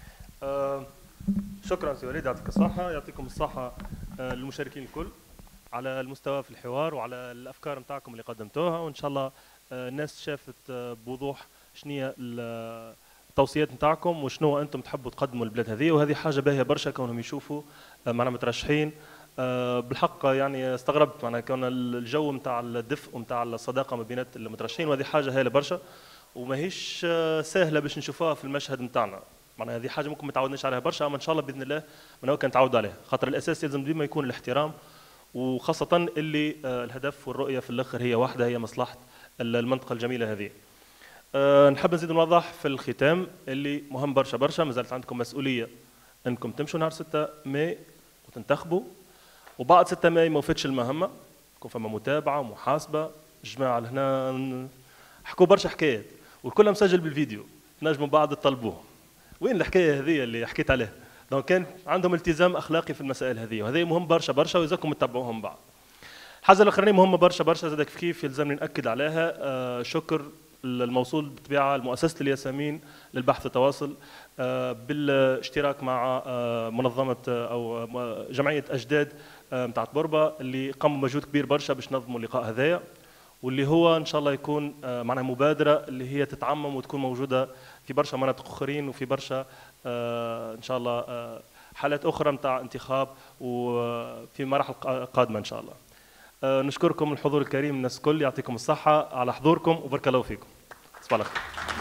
شكرا سي وليد، يعطيك الصحة. يعطيكم الصحة المشاركين الكل على المستوى في الحوار وعلى الافكار نتاعكم اللي قدمتوها، وان شاء الله الناس شافت بوضوح شنو التوصيات نتاعكم وشنو انتم تحبوا تقدموا للبلاد هذه، وهذه حاجه باهيه برشا كونهم يشوفوا معنا مترشحين. بالحق يعني استغربت معناها كون الجو نتاع الدفء ونتاع الصداقه ما بين المترشحين، وهذه حاجه هايله برشا وماهيش سهله باش نشوفوها في المشهد نتاعنا. معناها هذه حاجه ممكن ما تعودناش عليها برشا، اما ان شاء الله باذن الله من هو كان تعود عليها، خاطر الاساس يلزم ديما يكون الاحترام، وخاصه اللي الهدف والرؤيه في الاخر هي واحده، هي مصلحه المنطقه الجميله هذه. نحب نزيد نوضح في الختام اللي مهم برشا برشا، مازالت عندكم مسؤوليه انكم تمشوا نهار 6 ماي وتنتخبوا، وبعد 6 ماي ما وفتش المهمه يكون فما متابعه ومحاسبه. الجماعه هنا حكوا برشا حكايات والكل مسجل بالفيديو، تنجموا بعد تطلبوه وين الحكايه هذه اللي حكيت عليها. دونك كان عندهم التزام اخلاقي في المسائل هذه، وهذه مهم برشا برشا ويلزمكم تتبعوهم بعد. الحاجه الاخرانيه مهمه برشا برشا زادك كيف يلزمني ناكد عليها، شكر الموصول بالطبيعه لمؤسسه الياسمين للبحث والتواصل بالاشتراك مع منظمه او جمعيه اجداد نتاع بوربا اللي قاموا مجهود كبير برشا باش نظموا اللقاء هذايا، واللي هو ان شاء الله يكون معناها مبادره اللي هي تتعمم وتكون موجوده في برشا مناطق اخرين وفي برشا ان شاء الله حالات اخرى نتاع انتخاب وفي مراحل قادمه ان شاء الله. نشكركم الحضور الكريم، الناس الكل يعطيكم الصحه على حضوركم وبارك الله فيكم. تصبحوا على خير.